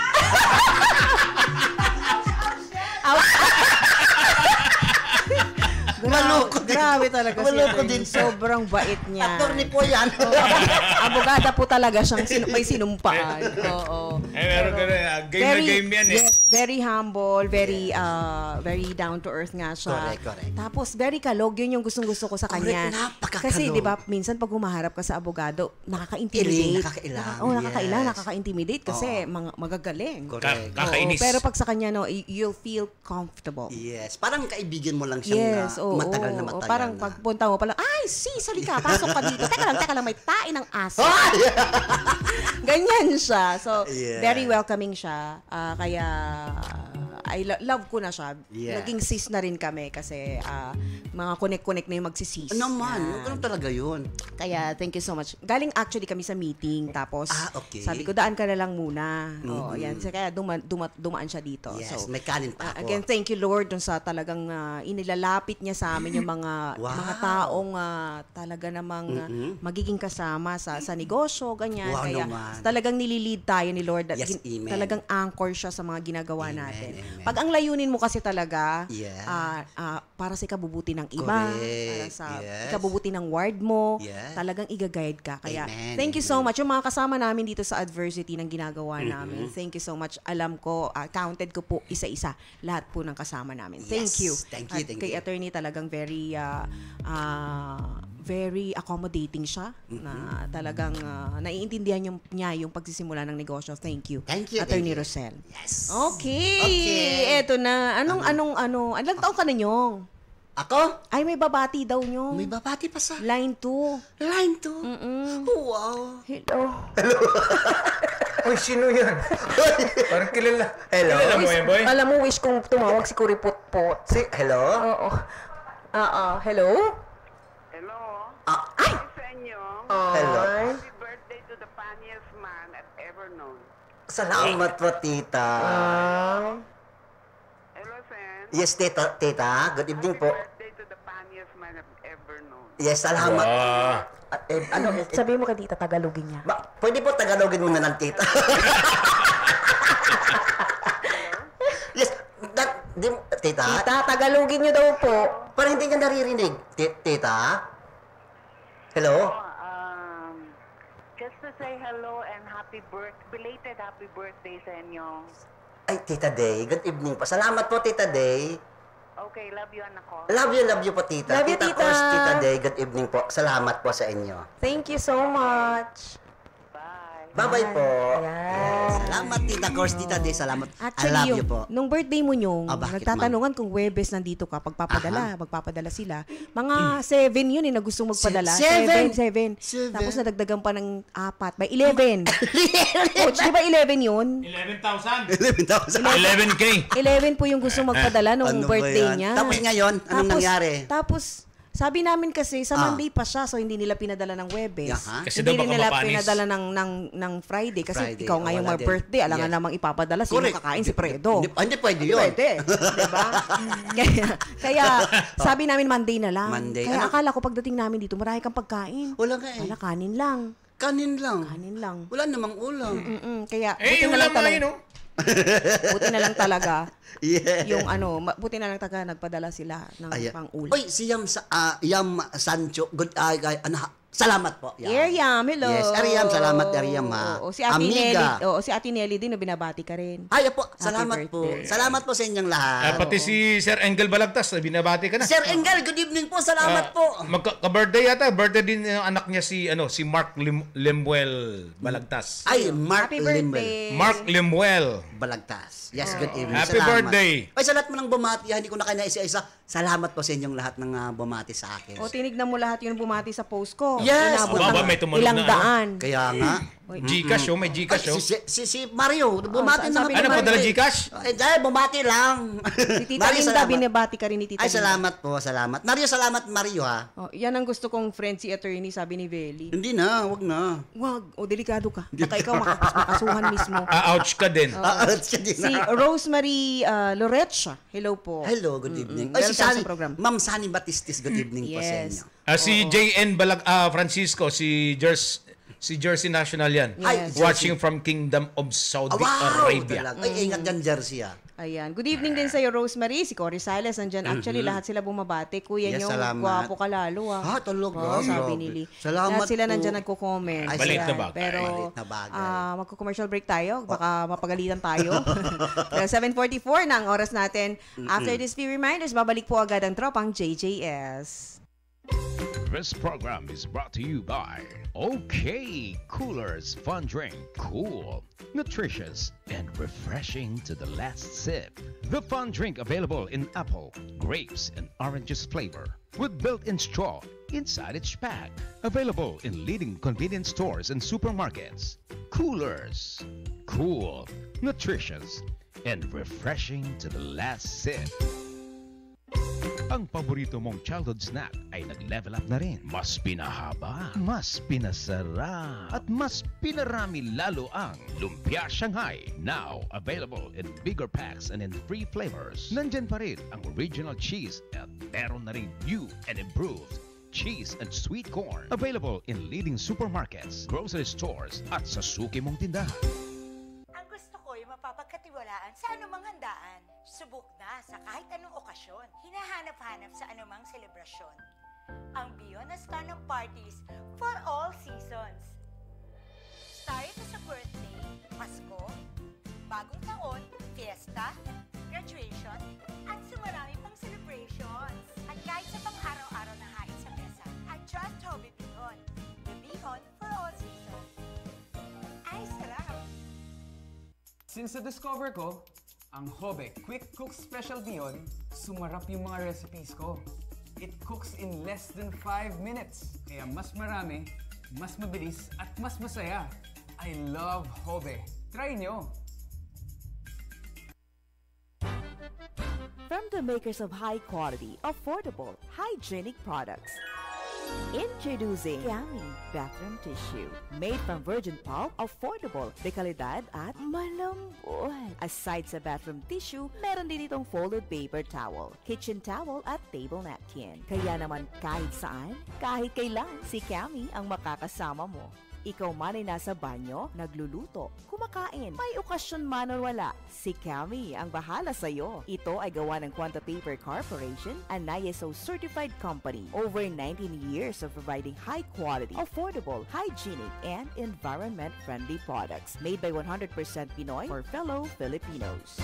Maloko din. Grabe talaga si Maloko attorney. din. Sobrang bait niya. Attorney po yan. Abogada po talaga siyang sinu- may sinumpaan. Oo. Eh, meron ka rin. ah, Game na game yan eh. Yes, very humble, very uh very down to earth nga siya. Correct, correct. Tapos very kalog, yun yung gustong-gusto ko sa kanya. Correct, napakakalog. Kasi 'di ba, minsan pag humaharap ka sa abogado, nakaka-intimidate. Iling, nakakailang, Oh, nakakailang, yes. nakaka-intimidate kasi mga magagaling. Correct. Ka- kakainis. Oo, pero pag sa kanya no, y- you'll feel comfortable. Yes. Parang kaibigan mo lang siyang Yes, na oo. matagal na oo. matagal Parang na. pagpunta mo pala, ay, si, salika, pasok ka dito. Teka lang, teka lang, may tain ng aso. Ay! Ganyan siya. So, Yeah. very welcoming siya. Ah, kaya, I lo- love ko na siya. Yes. Naging sis na rin kami kasi ah, mga connect-connect na yung magsisis. Naman, Yan. ganun talaga yun. Kaya, thank you so much. Galing actually kami sa meeting, tapos Ah, okay. sabi ko, daan ka na lang muna. Oo, yan. So, kaya duma, duma, dumaan siya dito. Yes, so, may kanin pa ah, ako. again, thank you Lord dun sa talagang ah, inilalapit niya sa amin yung mga Wow. mga taong ah, talaga namang ah, magiging kasama sa sa negosyo, ganyan. Wow Kaya naman. talagang nililid tayo ni Lord. at Yes, gin- amen. Talagang anchor siya sa mga ginagawa Amen, natin. amen. Pag ang layunin mo kasi talaga, Yeah. ah, ah, para sa ikabubuti ng iba, Correct, para sa yes. ikabubuti ng ward mo, Yes. talagang i-guide ka. Kaya Amen, thank you so amen. much. Yung mga kasama namin dito sa adversity ng ginagawa namin, thank you so much. Alam ko, ah, counted ko po isa-isa lahat po ng kasama namin. Thank Yes, you. thank you, At thank kay you. attorney talagang very ah, ah, very accommodating siya na talagang ah, naiintindihan yung, niya yung pagsisimula ng negosyo. Thank you. Thank you, Attorney thank you. Rosel. Yes. Okay. Okay. Eto na. Anong, anong, ano, ilang taon ka na nyong? Ako? Ay, may babati daw nyo. May babati pa sa Line two. line two. Mm-mm. Wow. Hello. Uy, sino yan? Parang kilala. Hello? Kilala mo yan, boy? Alam mo, wish kong tumawag si Kuripot-pot. Si, hello? Oo. Ah, ah. Hello? Hello. Ah, Hi sa inyo. hello? Happy birthday to the funniest man I've ever known. Salamat po, tita. Hello, Sen. Yes, tita. Tita, good evening po. Happy birthday to the funniest man I've ever known. Yes, salamat. Ah. Ah, eh, ano, eh, eh, Sabi mo kay tita, Tagalogin niya. ba, pwede po Tagalogin muna ng tita. Yes, that, di, tita, Tita, Tagalogin niyo daw po. parang hindi niya naririnig. Ti- Tita? Hello? Um, just to say hello and happy birth, belated happy birthday sa inyo. Ay, Tita Day, good evening po. Salamat po, Tita Day. Okay, love you, anak ko. Love you, love you po, Tita. Love you, Tita tita. Kors, Tita Day, good evening po. Salamat po sa inyo. Thank you so much. Bye. Bye-bye po. Ayan. Salamat, Tita Kors, Tita Day. Salamat. Actually, I love yung, you po. nung birthday mo nyong, Ah, bakit, nagtatanungan kung Webes nandito ka, pagpapadala, magpapadala sila. Mga seven yun eh, na gustong magpadala. Se- seven? Seven, Seven. Tapos nadagdagan pa ng apat. By eleven. Coach, di ba eleven yun? eleven thousand. eleven thousand. eleven K. eleven po yung gusto magpadala nung Ano ba birthday yan? niya. Tapos ngayon, anong Tapos- nangyari? Tapos, Sabi namin kasi sa Ah. Monday pa siya, so hindi nila pinadala ng Webes. Yaha? Kasi hindi daw baka rin nila mapanis. pinadala ng, ng, ng Friday. Kasi Friday, ikaw nga yung wala may din. birthday, alangan Yes. namang ipapadala. Sino Correct. kakain? Si Fredo. Hindi, hindi pwede yun. Pwede. diba? kaya, kaya sabi namin Monday na lang. Monday. Kaya Ano? akala ko pagdating namin dito, marami kang pagkain. Wala nga eh. Wala, kanin lang. Kanin lang. Kanin lang. Wala namang ulam. Mm-mm. Kaya, Eh, buti yung na lang ulam na talaga. yun, oh. Buti na lang talaga. Yeah. Yung ano, ma- buti na lang taga nagpadala sila ng Ayan. pang-ulam. Oy, si Yam, sa, ah, Yam Sancho. Good, ay, ay, ano, ha- salamat po. Yam. Ariam, hello. Yes, Ariam, salamat, Ariam, ha. Oo, si Ate Amiga. Nelly, oo, si Ate Nelly din, na binabati ka rin. Ay, po, salamat po. birthday. Salamat po sa inyong Ah, lahat. pati si Sir Engel Balagtas, binabati ka na. Sir Engel, good evening po. Salamat Ah, po. Magka-birthday yata. Birthday din ng anak niya si ano si Mark Lim- Lemuel Balagtas. Ay, Mark Happy Limbel. birthday. Mark Lemuel. Balagtas. Yes, good evening. Happy Salamat. birthday. Ay, sa lahat mo ng bumati, ah, hindi ko na kaya isa-isa. Salamat po sa inyong lahat ng ah, bumati sa akin. O, tinignan mo lahat yung bumati sa post ko. Yes. Inabot Aba, ng ba, may tumunog ilang na, ano? daan. Kaya nga. Gcash oh, may Ay, Gcash oh. si, si, si Mario, bumati sa- na sabi happy ni Ano, Mario. padala birthday. Gcash? Ay, dahil bumati lang. Si Tita Mario, Linda, salamat. binabati ka rin ni Tita Ay, Linda. salamat po, salamat. Mario, salamat Mario ha. Oh, yan ang gusto kong friend si attorney, sabi ni Veli. Hindi na, wag na. Wag, o delikado ka. Baka ikaw makas- makasuhan mismo. Ah, ouch ka din. Ah, siya din Si na. Rosemary uh, Lorecha, hello po. Hello, good evening. Mm-mm. Ay, si Welcome Sunny, sa program. Ma'am Sunny Batistis, good evening po sa inyo. Yes. Ah, si J N Balag ah, Francisco, si Jers si Jersey National yan. Hi, Jersey. Watching from Kingdom of Saudi Ah, wow, Arabia. talaga. Ay, ingat dyan, Jersey ah. Ayan. Good evening din sa'yo, Rosemary. Si Cory Silas, nandyan. Actually, lahat sila bumabati. Kuya Yes, niyo, salamat. gwapo ka lalo ah. Ah, talaga? Oo, sabi Grabe. ni Lee. Salamat Lahat sila po. nandyan nagko-comment. Ay, Balit na Ayan. bagay. Pero, Balit na bagay. ah, magko-commercial break tayo. Baka mapagalitan tayo. Pero seven forty-four na ang oras natin. After these few reminders, babalik po agad ang tropang J J S. This program is brought to you by OK Coolers Fun Drink. Cool, nutritious, and refreshing to the last sip. The fun drink available in apple, grapes, and oranges flavor with built-in straw inside its pack. Available in leading convenience stores and supermarkets. Coolers. Cool, nutritious, and refreshing to the last sip. Ang paborito mong childhood snack ay nag-level up na rin. Mas pinahaba, mas pinasarap, at mas pinarami lalo ang Lumpia Shanghai. Now available in bigger packs and in free flavors. Nandyan pa rin ang original cheese at meron na rin new and improved cheese and sweet corn. Available in leading supermarkets, grocery stores, at sa suki mong tindahan. Ang gusto ko yung mapapagkatiwalaan sa anumang handaan. Subok na sa kahit anong okasyon. Hinahanap-hanap sa anumang selebrasyon. Ang Beyond Ascanum Parties for all seasons. Start ito sa birthday, Pasko, bagong taon, fiesta, graduation, at sumarami pang celebrations. At kahit sa pang-araw-araw na hain sa mesa, at Just Hobby Beyond. The Beyond for all seasons. Ay, sarap! Since na-discover ko, ang Hobe Quick Cook Special Beyond, sumarap yung mga recipes ko. It cooks in less than five minutes. Kaya mas marami, mas mabilis, at mas masaya. I love Hobe. Try nyo! From the makers of high-quality, affordable, hygienic products. Introducing Yummy Bathroom Tissue. Made from virgin pulp, affordable, de kalidad at malambot. Aside sa bathroom tissue, meron din itong folded paper towel, kitchen towel at table napkin. Kaya naman kahit saan, kahit kailan, si Cami ang makakasama mo. Ikaw man ay nasa banyo, nagluluto, kumakain, may okasyon man o wala, si Cami ang bahala sa'yo. Ito ay gawa ng Quanta Paper Corporation, an I S O certified company. Over nineteen years of providing high-quality, affordable, hygienic, and environment-friendly products. Made by one hundred percent Pinoy for fellow Filipinos.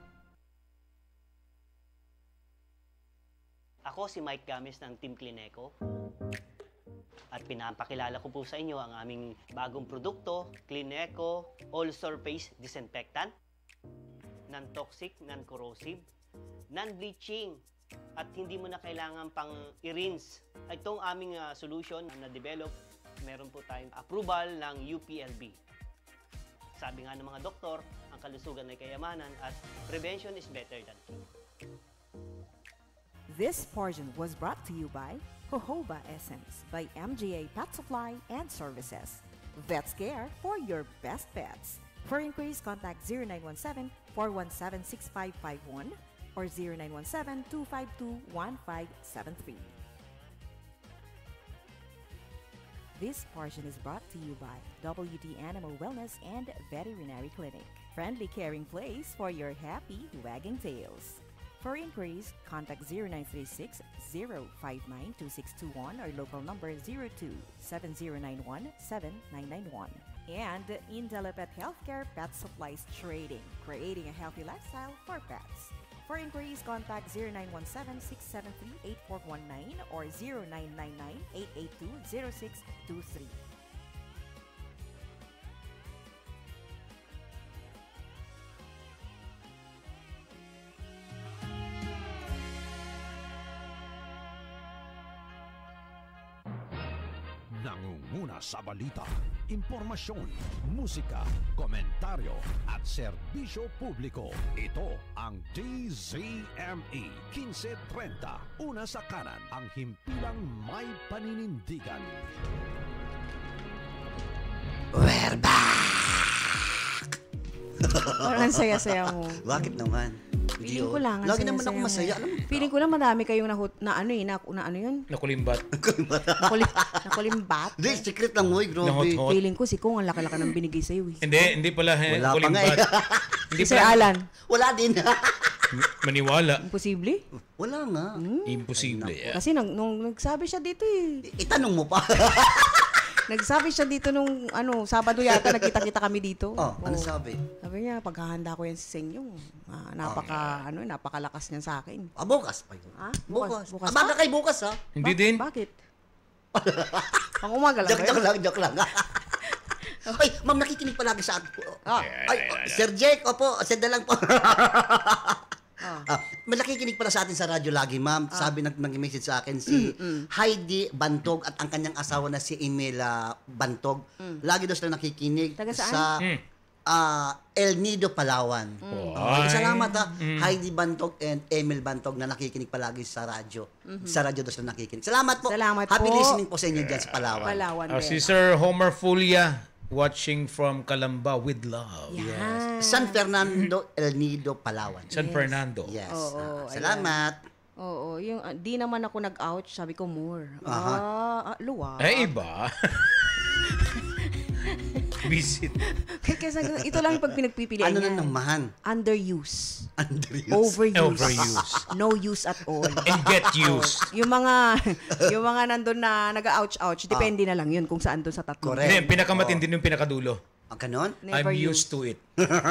Ako si Mike Gamis ng Team Clineco. At pinapakilala ko po sa inyo ang aming bagong produkto, Clineco All-Surface Disinfectant. Non-toxic, non-corrosive, non-bleaching, at hindi mo na kailangan pang i-rinse. Itong aming uh, solution na na-develop, meron po tayong approval ng U P L B. Sabi nga ng mga doktor, ang kalusugan ay kayamanan at prevention is better than cure. This portion was brought to you by Jojoba Essence by M G A Pet Supply and Services. Vets Care for your best pets. For inquiries, contact zero nine one seven, four one seven, six five five one or zero nine one seven, two five two, one five seven three. This portion is brought to you by W D Animal Wellness and Veterinary Clinic. Friendly caring place for your happy wagging tails. For inquiries, contact zero nine three six, zero five nine, two six two one or local number zero two, seven zero nine one, seven nine nine one. And Indelipet Healthcare Pet Supplies Trading, creating a healthy lifestyle for pets. For inquiries, contact zero nine one seven, six seven three, eight four one nine or zero nine nine nine, eight eight two, zero six two three. Nangunguna sa balita, impormasyon, musika, komentaryo at serbisyo publiko. Ito ang D Z M E fifteen thirty. Una sa kanan, ang himpilang may paninindigan. We're back! Parang saya-saya mo. Bakit naman? Feeling ko lang. ang Lagi naman saya-saya ako mo. masaya. Alam mo? Feeling ko lang madami kayong na, na ano eh, na, na ano yun? Nakulimbat. Nakulim, nakulimbat. Hindi, secret lang mo eh, grabe. Nahot-hot. Feeling ko si Kung ang laki-laki ng binigay sa'yo eh. Hindi, hindi pala. Eh, Wala pa nga eh. Hindi Si Sir Alan. Wala din. Maniwala. Imposible? Wala nga. Imposible. Yeah. Kasi nung, nung nagsabi siya dito eh. Itanong mo pa. Nagsabi siya dito nung ano, Sabado yata nagkita-kita kami dito. Oh, ano sabi? Sabi niya, paghahanda ko yan si Senyong. Ah, napaka, ano, napakalakas niyan sa akin. Ah, bukas pa yun. Ah, Bukas. bukas. Ah, baka kay bukas ha? Hindi din. Bakit? Pang umaga lang Joke, ba joke yun? lang, joke lang. Ay, ma'am, nakikinig palagi sa atin po. Ah. Ay, oh, Sir Jake, opo, senda lang po. Ah, malakikinig pala sa atin sa radyo lagi, ma'am. Sabi nag nag-message sa akin si Heidi Bantog at ang kanyang asawa na si Emela Bantog. Lagi daw sila nakikinig Taga saan? sa ah, El Nido, Palawan. Ay. Salamat ha, Heidi Bantog and Emil Bantog na nakikinig palagi sa radyo. Sa radyo daw sila nakikinig. Salamat po. Salamat Happy po. listening po sa inyo dyan sa Palawan. Palawan Oh, din. si Sir Homer Fulia watching from Calamba with love. Yan. San Fernando, El Nido, Palawan. San Fernando. Yes. Oo, Ah, salamat. Oo, yung ah, di naman ako nag-ouch, sabi ko more. Aha. Ah, ah, luwa. Ay, iba. Visit. Kasi ito lang yung pag pinagpipilian Ano niya. na naman? Underuse. Underuse. Overuse. Overuse. No use at all. And get used. Yung mga yung mga nandun na nag-ouch-ouch, depende na lang yun kung saan doon sa tatlo. Correct. Hindi, pinakamatindi yung pinakadulo. Ang ganon? Never I'm use. used to it.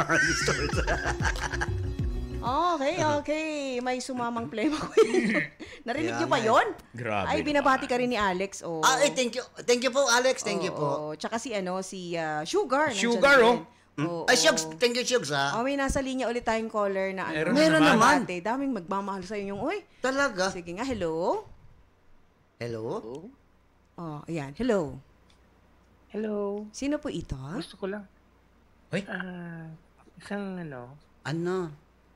Okay, okay. May sumamang plema ko. Narinig Kaya niyo ba nga eh. yun? Grabe Ay, binabati ka rin ni Alex. Oh. Ah, eh, thank you. Thank you po, Alex. Thank you po. Oo. Tsaka si ano, si ah, Sugar. nandyan Sugar, din. oh. Oo. Ay, Shugs. Thank you, Shugs, ha? Oh, may nasa linya ulit tayong caller na ano. Meron Meron naman. Ate, daming magmamahal sa'yo yung, uy. Talaga? Sige nga, hello? Hello? Oh, ayan, hello. Hello. Sino po ito? Gusto ko lang. Ay? Ah, isang ano, Ano?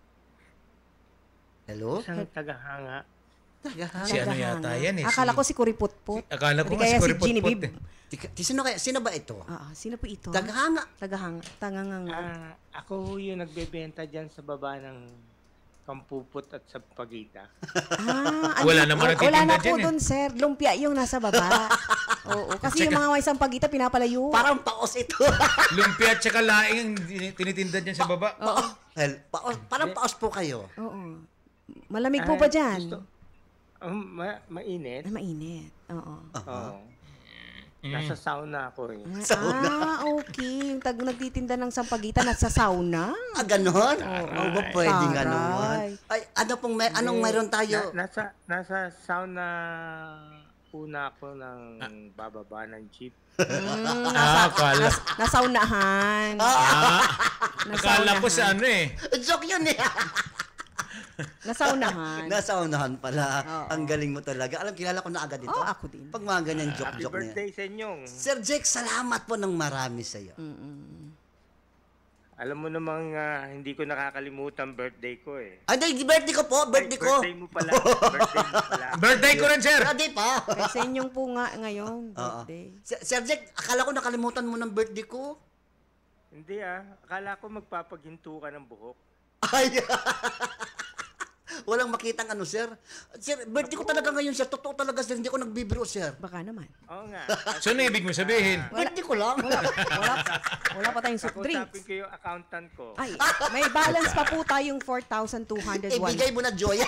Hello? isang tagahanga. Tagahanga. Si ano yata yan eh. Akala si- ko si Kuriputput. Akala ko Hindi nga si kaya si Kuriputput Genevieve. eh. Tika- Sino, kaya, sino ba ito? Ah, ah, sino po ito? Tagahanga. Tagahanga. Tanganganga. Ah, ako yung nagbebenta dyan sa baba ng Pampuput at sa Pagita. Ah, Wala ano- naman wala nagtitinda na po dyan eh. doon, sir. Lumpia yung nasa baba. Oo, kasi yung mga may isang pagita, pinapalayo. Parang paos ito. Lumpia at saka laing ang tinitinda dyan sa baba. Paos. Hel, paos. Parang paos po kayo. Oo. Malamig po Ah, ba dyan? gusto- Um, ma- mainit. Ah, mainit. Oo. Oo. Nasa sauna ako eh. Ah, okay. Yung tag nagtitinda ng sampagita nasa sauna. Ah, ganon? Oo, ba pwede nga Taray. naman? Ay, ano pong, may, anong Eh, mayroon tayo? Na, nasa, nasa sauna una ako ng bababa ng jeep. Mm, Ah, akala. nas, nasaunahan. Ah, akala ko Nasaunahan. sa ano eh. Joke yun eh. Nasaunahan. Nasa unahan pala. Oo. Ang galing mo talaga. Alam, kilala ko na agad ito. Oo, ako din. Pag mga ganyan Happy joke-joke na yan. birthday sa inyong. Sir Jake, salamat po ng marami sa iyo. Mm-mm. Alam mo namang ah, hindi ko nakakalimutan birthday ko eh. Ay, hindi, birthday ko po, birthday Ay, ko. birthday mo pala. birthday mo pala. Birthday ko rin, sir. Birthday pa. Kay sa inyong po nga ngayon, Oo. birthday. Sir- Sir Jack, akala ko nakalimutan mo ng birthday ko. Hindi ah. Akala ko magpapaghinto ka ng buhok. Ay, walang makitang ano, sir. Sir, birthday ko talaga ngayon, sir. Totoo talaga, sir. Hindi ko nagbibiro, sir. Baka naman. Oo nga. So, ano ibig mo sabihin? Birthday ko lang. Wala, wala, wala pa tayong soft Kakusapin drinks. ko yung accountant ko. Ay, may balance pa po tayong four thousand two hundred one. Ibigay mo na, Joya.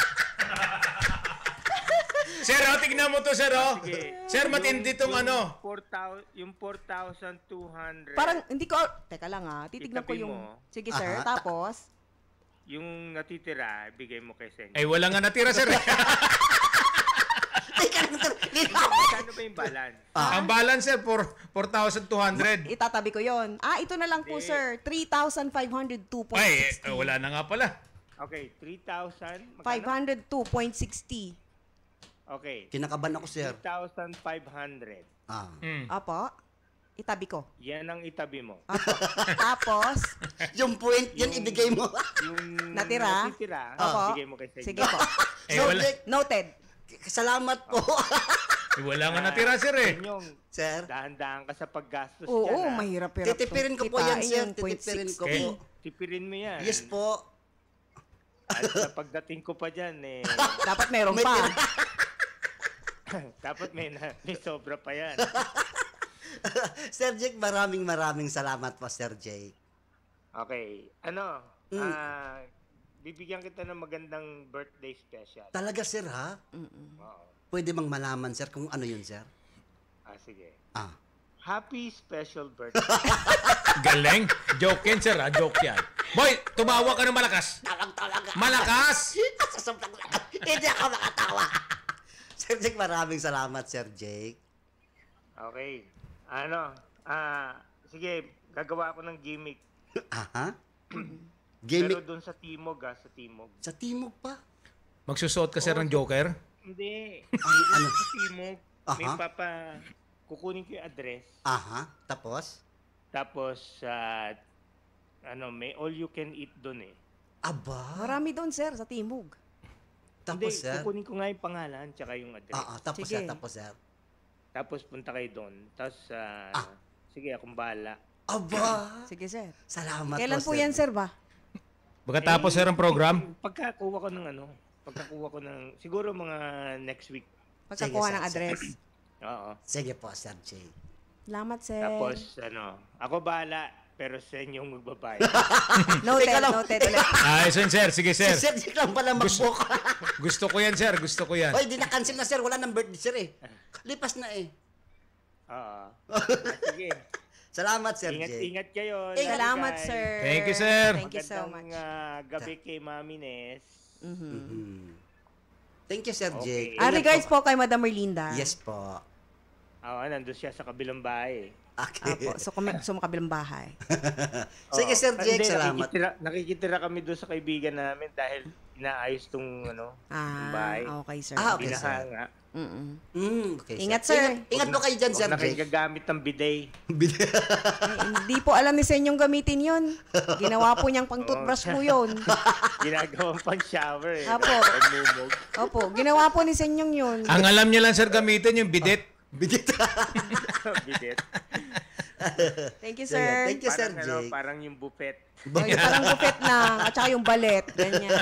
Sir, oh, tignan mo to, sir, oh. Sige. Sir, matindi tong Yung ano. four thousand yung four thousand two hundred. Parang, hindi ko, teka lang ah, titignan ko Itabi yung, mo. sige sir, Aha. tapos, Yung natitira, bigay mo kay Senyo. Ay, wala nga natira, sir. Teka lang, sir. Magkano ba yung balance? Ang balance, sir, for four thousand two hundred. itatabi ko yon. Ah, ito na lang po Hindi. sir, three thousand five hundred two point Ay, six eh, wala na nga pala. Okay, three thousand. five hundred two point six zero. Okay. Kinakaban ako, sir. three thousand five hundred. Ah. Mm. Apo, itabi ko. Yan ang itabi mo. Apo. Tapos, Yung point, yan ibigay mo. Yung natira, natitira, Opo. bigay mo kay Senyo. Sige po. Eh, So, wala, Jack, Noted. salamat po. eh, wala nga natira, sir, eh. Senyong, Sir, dahan-dahan ka sa paggastos Oo, dyan. ah. mahirap hirap titipirin ko po yan, sir. Titipirin ko Okay. po. Tipirin mo yan. Yes po. At sa pagdating ko pa dyan, eh, Dapat meron May pa. tira. dapat may, na, may sobra pa yan. Sir Jake, maraming maraming salamat po, Sir Jake. Okay. Ano? Mm. Ah, bibigyan kita ng magandang birthday special. Talaga, sir, ha? Oo. Pwede bang malaman, sir, kung ano yun, sir? Ah, sige. Ah. Happy special birthday. Galing. Joke yan, sir, ha? Joke yan. Boy, tumawa ka ng malakas. Tawag talaga. Malakas! Sa sobrang lakas. Hindi ako makatawa. Sir Jake, maraming salamat, Sir Jake. Okay. Ano? Ah, sige, gagawa ako ng gimmick. Aha. Pero Gimmick doon sa Timog, ah, sa Timog. sa timog pa. Magsusuot ka, sir, ng Joker? Hindi. Ano? ano? Sa Timog, may Aha. papa, kukunin ko yung address. Aha. Tapos? Tapos, ah, ano, may all you can eat doon eh. Aba. Marami doon sir, sa Timog. Tapos, Hindi, sir? kukunin ko nga yung pangalan, tsaka yung address. Ah, ah, tapos, Sige. sir. Tapos, sir. Tapos punta kayo doon. Tapos, ah, Ah. sige, akong bahala. Aba. Sige sir. Salamat Kailan po Sir yan sir ba? Pagkatapos, sir, ang program? Pagkakuha ko ng ano, pagkakuha ko ng, siguro mga next week. Pagkakuha Sige, ng sir. address. Oo. Sige po, Sir Jake. Salamat sir. Tapos, ano, ako bahala, pero sa inyong magbabayad. Noted, Teka lang. noted ulit. Ah, yun, sir. Sige, Si sir. Sir Jake lang pala mag-book. Gusto ko yan, sir. Gusto ko yan. Hoy, di na-cancel na, sir. Wala nang birthday, sir, eh. Lipas na, eh. Oo. Sige. Salamat, Sir Ingat, Jake. ingat kayo. Eh, Love Salamat you guys. sir. Thank you, sir. Thank you so Magandang, much. ah, gabi kay Mami Nes. Mhm. Mhm. Thank you, Sir Okay. Jake. Ah, Ingat regards po. po kay Madam Merlinda. Yes po. Oo, nandun siya sa kabilang bahay. Okay. Apo, so kami sa makabilang bahay. Sige, Oo. Sir Jake, Hindi, salamat. Nakikitira, nakikitira kami doon sa kaibigan namin dahil inaayos tong ano, yung bahay. Ah, okay sir. Ah, okay, Binaha sir. nga. Mm-mm. Mm, okay, Ingat, sir. Ingat, ingat po kayo dyan, Sir Huwag na kayo Jake. gagamit ng bidet. Ay, hindi po alam ni Senyong gamitin yun. Ginawa po niyang pang toothbrush po yun. Ginagawang pang shower eh. Apo. Pagmumog. Opo, ginawa po ni Senyong yun. Ang alam niya lang, sir, gamitin yung bidet. Bidet. Bidet. Thank you, Sige, sir. thank you, Sir Parang, ano, Jake. parang yung buffet. Oh, yung parang buffet lang. At saka yung balet. Ganyan.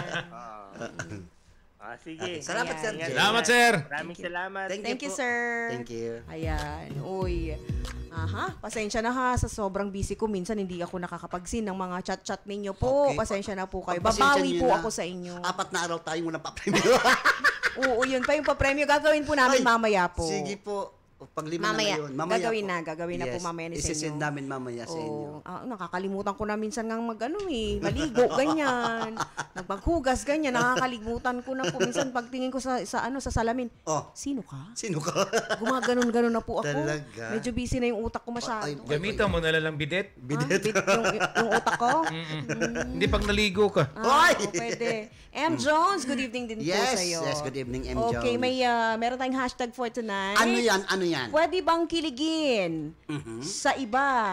Ah, sige. Okay, salamat, Ayan. Sir Ingat, Jake. Salamat, ingat. sir. Maraming salamat. Thank Thank you, po. sir. Thank you. Ayan. Uy. Aha, pasensya na ha. Sa sobrang busy ko, minsan hindi ako nakakapagsin ng mga chat-chat ninyo po. Okay. Pasensya na po kayo. Pagpasensya Babawi niyo po na. ako sa inyo. Apat na araw tayong walang papremyo. Oo, yun pa yung papremyo. Gagawin po namin Ay, mamaya po. Sige po. O, pag lima Mamaya. na ngayon. Mamaya Gagawin po. na. Gagawin na po Yes. mamaya ni Isisend Senyo. namin mamaya sa inyo. Oo. Ah, nakakalimutan ko na minsan nga mag ano eh, maligo, ganyan. Nagmaghugas, ganyan. Nakakalimutan ko na po. Minsan pagtingin ko sa, sa ano sa salamin, Oh, sino ka? sino ka? Gumaganon-ganon na po ako. Talaga? Medyo busy na yung utak ko masyado. Ay, Gamitan mo na lang bidet. Ah, Bidet. bit- yung, yung utak ko? Mm-mm. Hindi pag naligo ka. Ah, Hoy! oo, pwede. M. Jones, good evening din po Yes, sa'yo. yes, good evening, M. Okay, Jones. may uh, meron tayong hashtag for tonight. Ano yan? Ano yan? Pwede bang kiligin Mhm. sa iba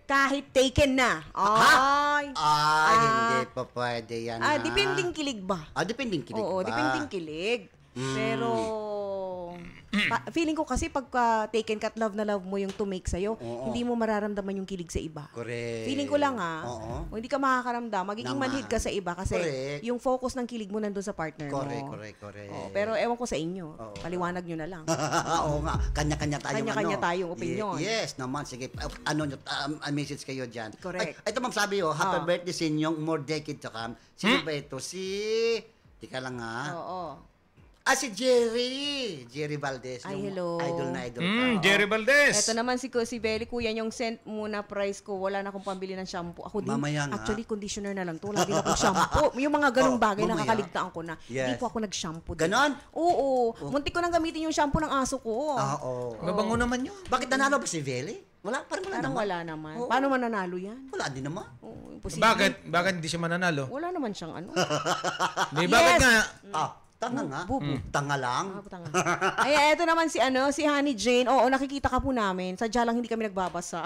kahit taken na. Ay. Ay, Ah, hindi pa pwede yan. Ah, ha? depending kilig ba? Ah, depending kilig Oo, ba? depending kilig. Mm. Pero pa- feeling ko kasi pagka taken ka at love na love mo yung to make sa'yo, Oo. hindi mo mararamdaman yung kilig sa iba. Correct. Feeling ko lang ah, Oo. o hindi ka makakaramdam, magiging Naman. manhid ka sa iba kasi Correct. yung focus ng kilig mo nandun sa partner Correct, mo. correct, correct. Oo, pero ewan ko sa inyo, paliwanag nyo na lang. Oo nga, kanya-kanya tayong Kanya-kanya ano. tayong opinion. Ye- yes, naman. Sige, uh, ano, nyo, um, a message kayo dyan. Correct. Ay, ito ma'am sabi, oh, happy Ah. birthday sa inyong more decade to come. Sino ba ito? Si... Tika lang ha. Oo. Ah, si Jerry. Jerry Valdez. Ay, yung hello. Idol na idol ka. Mm, Oo. Jerry Valdez. Ito naman si, si Belly, kuya, yung sent muna price ko, wala na akong pambili ng shampoo. Ako din, Mamaya nga. actually, conditioner na lang to. Wala din akong shampoo. Yung mga ganong Oh, bagay, mamaya. nakakaligtaan ko na. Yes. Hindi po ako nag-shampoo. din. Ganon? Oo. Muntik ko nang gamitin yung shampoo ng aso ko. Ah, oo. Mabango naman yun. Bakit nanalo ba si Veli? Wala, parang wala Parang naman. wala naman. Oo. Paano mananalo yan? Wala din naman. Oo, imposible. Bakit? Bakit hindi siya mananalo? Wala naman siyang ano. Di, bakit Yes. nga? Ah, tanga nga. Bubu. Tanga lang. Ay, eto naman si ano, si Honey Jane. Oo, nakikita ka po namin. Sadya lang hindi kami nagbabasa.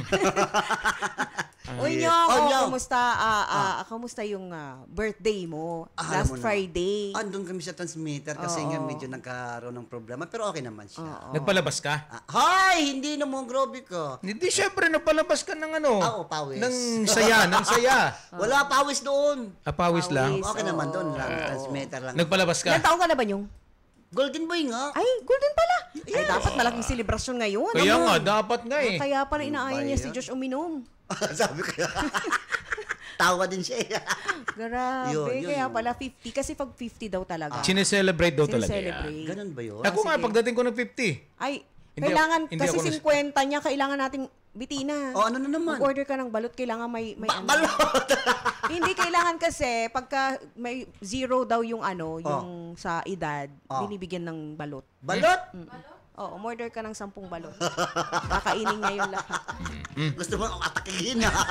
Uy, yes. Nyong, Oh, oh, Nyong. kumusta, ah, ah, kamusta yung ah, birthday mo? Ah, alam Last mo na. Friday. Andun kami sa transmitter kasi Oo. nga medyo nagkaroon ng problema. Pero okay naman siya. Nagpalabas ka? Ah, Hay! Hindi naman, grabe ka. Hindi, syempre, napalabas ka ng ano? Ah, oh, pawis. Ng saya, ng saya. Wala, pawis doon. Ah, pawis lang? Okay naman doon lang. Transmitter lang. Nagpalabas ka? Ilan taong ka na ba, Nyong? Golden Boy nga. Ay, golden pala. Ay, dapat malaking selebrasyon ngayon. Kaya Ano? nga, dapat nga eh. Kaya pala inaaya Ba niya si yan? Josh uminom. Sabi ko. Tawa din siya. eh. Grabe, Yun, yun, kaya yun. pala fifty. Kasi pag fifty daw talaga. Sineselebrate daw talaga Sineselebrate. yan. Ganun ba yun? Ako nga, sige. pagdating ko ng fifty. Ay, Hindi kailangan, ako- hindi kasi ako nas- fifty niya, kailangan nating bitina. Oh, ano na naman? Mag-order ka ng balot, kailangan may... may ano. Balot! Hindi, kailangan kasi, pagka may zero daw yung ano, Oh. yung sa edad, Oh. binibigyan ng balot. Balot? Mm. Oo, umorder ka ng sampung balot. Kakainin niya yung lahat. Gusto mo akong atakihin ha?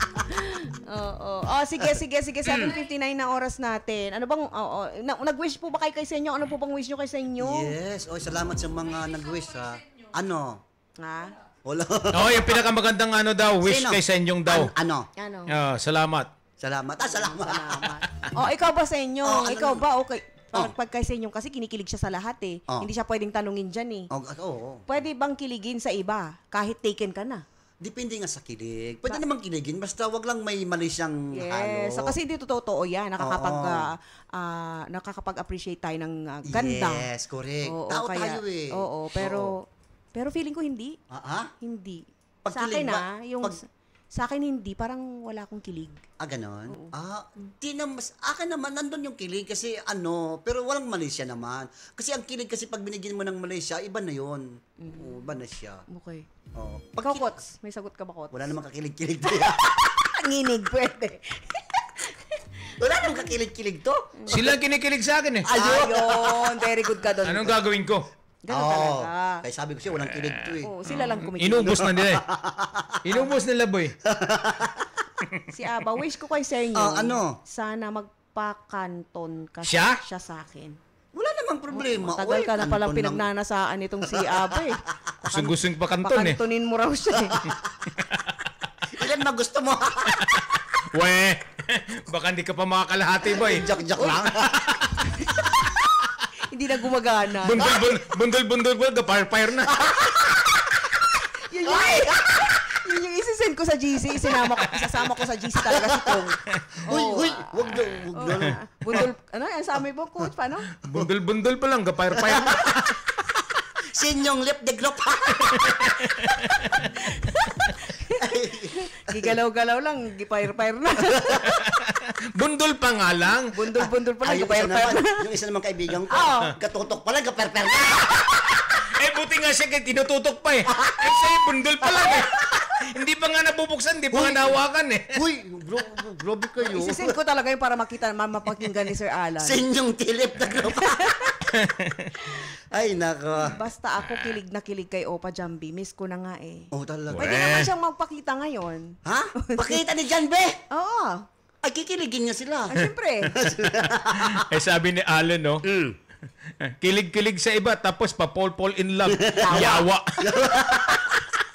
Oo. Oh, sige, sige, sige. seven fifty-nine na oras natin. Ano bang, oo, na, nag-wish po ba kayo kay sa inyo? Ano po bang wish nyo kay sa inyo? Yes. Oy, salamat sa mga nag-wish ha. Ano? Ha? Wala. Oh, yung pinakamagandang ano daw, wish Sino? kay sa inyong daw. An- ano? Ano? Ah, salamat. Salamat. Ah, salamat. Salamat. Oh, ikaw ba sa inyo? Oh, ano ikaw naman? ba okay? Pag, pag kay sa inyo kasi kinikilig siya sa lahat eh. Oh. Hindi siya pwedeng tanungin diyan eh. Oh, oo. Pwede bang kiligin sa iba kahit taken ka na? Depende nga sa kilig. Pwede naman kiligin, basta wag lang may mali siyang halo. Yes. So, kasi hindi totoo yan. Nakakapag, Oo. ah, ah, nakakapag-appreciate tayo ng ah, ganda. Yes, correct. Oo, Tao kaya- tayo eh. Oo, pero, pero feeling ko hindi. Ah, ah? Hindi. Pag sa akin kilig ba- ah, yung, pag- sa akin hindi, parang wala akong kilig. Ah, ganon? Ah, di na mas, akin naman, nandun yung kilig kasi ano, pero walang mali siya naman. Kasi ang kilig kasi pag binigyan mo ng mali siya, iba na yun. Oo, iba na siya. Okay. Oo. Ikaw, Kots, may sagot ka ba, Kots? Wala namang kakilig-kilig to yan. Nginig, pwede. Wala namang kakilig-kilig to. Sila ang kinikilig sa akin eh. Ayun, very good ka doon. Anong gagawin ko? Ganun Oo. talaga. Kaya sabi ko siya, walang kilig to eh. Oo, sila lang kumikilig. Inubos na nila eh. Inubos nila boy. Si Aba, wish ko kay sa inyo. Ah, ano? Sana magpakanton ka Siya? siya sa akin. Wala namang problema. Matagal Uy, ka na palang kanton lang. pinagnanasaan itong si Aba eh. Gustong-gustong pakanton eh. Pakantonin mo raw siya eh. Ilan na gusto mo? We, baka hindi ka pa makakalahati boy. Joke-joke lang. Hindi na gumagana. Bundol, bundol, bundol, bundol, bundol, fire-fire na. Yun yung, yun yung isisend ko sa G C. Isinama ko, isasama ko sa G C talaga si Tong. Uy, Oo, uy, ah, wag daw, wag oo, daw. ah. Bundol, ano yan sa amin po, coach? Paano? Bundol, bundol pa lang, fire-fire na. Sinyong lip de glop. Gigalaw-galaw lang, gipire-fire na. Bundol pa nga lang. Bundol-bundol pa lang, Ay, yung isa gipire-fire naman, na. yung isa naman kaibigan ko, Oo. katutok pala, kaperper na. Eh, buti nga siya kaya tinututok pa eh. Eh, sa'yo, bundol pa lang eh. Hindi pa nga nabubuksan, hindi pa nga nahawakan eh. Uy, bro, grabe kayo. Isisend ko talaga yun para makita, ma- mapakinggan ni Sir Alan. Sinyong tilip na glop. Ay, nako. Basta ako kilig na kilig kay Opa Jambi. Miss ko na nga eh. Oh, talaga. Pwede naman siyang magpakita ngayon. Ha? Pakita ni John Be. Oo. Ay, kikiligin niya sila. Ay, siyempre. Eh, sabi ni Alan, no? Kilig-kilig sa iba, tapos pa-pol-pol in love. Yawa.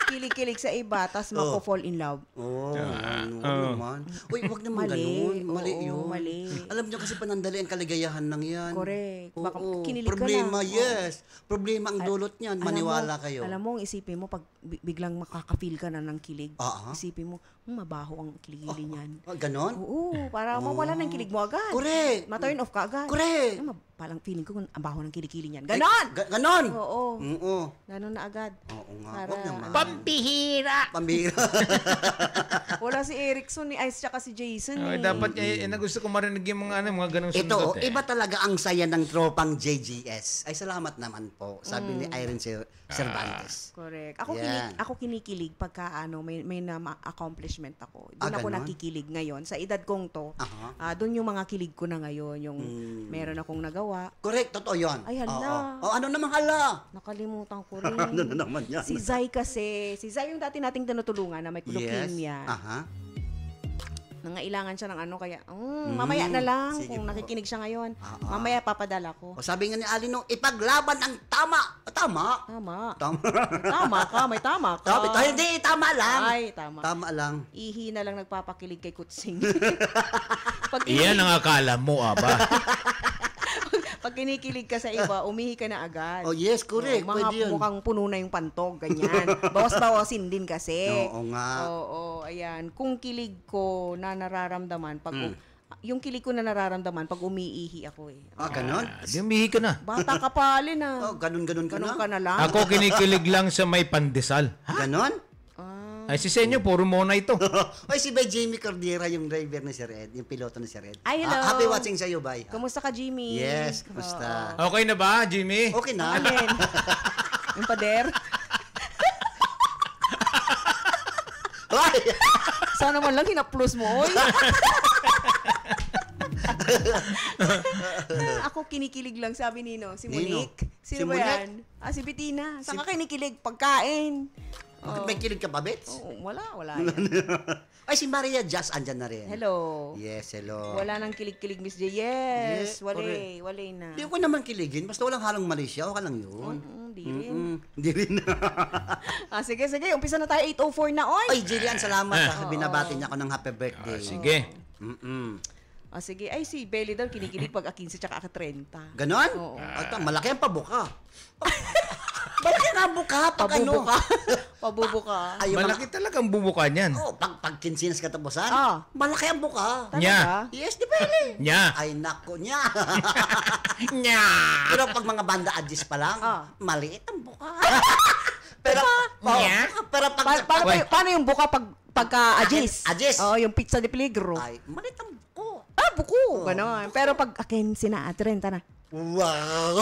Kilig-kilig sa iba, tas Oh. mako-fall in love. Oh, ano Oo. naman. Uy, wag naman Mali. ganun. Mali Oo, yun. mali. Alam nyo kasi panandali ang kaligayahan lang yan. Correct. Baka Oo. kinilig ka Problema, lang. yes. Problema ang dulot niyan. Alam Maniwala mo, kayo. Alam mo, isipin mo, pag bi- biglang makaka-feel ka na ng kilig, Oo. isipin mo, hmm, mabaho ang kiligili niyan. Ah, ganon? Oo, para mawala ng kilig mo agad. Correct. Ma-turn off ka agad. Correct. Ay, ma- parang feeling ko, ang baho ng kilikili niyan. Ganon! Ga- ganon? Oo. Oo. Ganon na agad. Oo nga. Para, Wag naman. Pambihira! Pambihira. Wala si Erickson, ni Ice, tsaka si Jason. Ay, eh. dapat eh, eh, na gusto ko marinig yung mga ano, mga ganong Ito, sundot oh, eh. iba talaga ang saya ng tropang J G S. Ay, salamat naman po. Sabi Mm. ni Irene Cer- Cervantes. Correct. Ako, Yan. kinig, ako kinikilig pagka ano, may, may na accomplishment ako. Doon Ah, ako ganon? nakikilig ngayon. Sa edad kong to, Aha. ah, doon yung mga kilig ko na ngayon. Yung Mm. meron akong nagawa. Correct, totoo yun. Ay, hala. Oo. Oh, ano namang hala? Nakalimutan ko rin. Ano na naman yan? Si Zai kasi. Si Zai yung dati nating tinutulungan na may leukemia. Yes. Aha. Nangailangan siya ng ano kaya, mm, Mm, mamaya na lang sige kung po. nakikinig siya ngayon. Ah, ah. Mamaya papadala ko. O sabi nga ni Alinong, ipaglaban ang tama. Ah, Tama. Tama. Tama. Tama ka, may tama ka. Tama. Tayo, hindi, tama lang. Ay, tama. Tama lang. Ihi na lang nagpapakilig kay Kutsing. Pag Iyan ang akala mo, aba. Pag kinikilig ka sa iba, umihi ka na agad. Oh, yes, correct. Oh, mga Pwede yun. mukhang puno na yung pantog, ganyan. Bawas-bawasin din kasi. Oo nga. Oo, ayan. Kung kilig ko na nararamdaman, pag Mm. yung kilig ko na nararamdaman, pag umiihi ako eh. Ah, ganon? Dumihi ka na. Bata ka pa, Alin ah. Oh, ganon-ganon ka Ganon na? ka na lang. Ako kinikilig lang sa may pandesal. Ganon? Ay, si Senyo, puro mona ito. Ay, si Bay Jamie Cordera, yung driver ni Sir Ed, yung piloto ni Sir Ed. Ay, hello. Ah, happy watching sa iyo, Bay. Kamusta ka, Jimmy? Yes, kamusta? Okay na ba, Jimmy? Okay na. Alin? Yung pader? Ay! Sana man lang hinaplos mo, oy. Ako kinikilig lang, sabi Nino. Si Nino? Monique. Si Sino ba Monique? yan? Ah, si Bettina. Saan ka kinikilig? Pagkain. Bakit Oh. may kilig ka ba, Bets? Oo, wala, wala yan. Ay, si Maria Jazz, andyan na rin. Hello. Yes, hello. Wala nang kilig-kilig, Miss J. Yes, Yeah, wala, correct. wala na. Hindi ko naman kiligin, basta walang halong Malaysia, okay lang yun. Hindi rin. Mm-mm, Hindi rin. Ah, sige, sige. Umpisa na tayo, eight oh four na, oy. Ay, Jillian, salamat. Ah. ah. Binabati niya ako ng happy birthday. Ah, sige. Mm-mm. Ah, sige. Ay, si Belly daw kinikilig pag akinse tsaka ka-trenta. Ganon? Oo. Ata, malaki ang pabuka. Malaki ang buka pag ano. Pabubuka. Pabubuka. Ay, yung Malaki talagang bubuka niyan. Oh, pag pag kinsinas katapusan, Ah. malaki ang buka. Nya. Yes, di Belly. Nya. Ay, nako niya. Nya. Pero pag mga banda adjis pa lang, Ah. maliit ang buka. pero, oh, Nya. pero pag, Pa- paano, Wait. pa- paano yung buka pag pagka-adjis? Adjis. Oo, yung pizza de peligro. ay, maliit ang buko. Ah, buko. Ganon. Pero pag akin sina trenta na. Wow.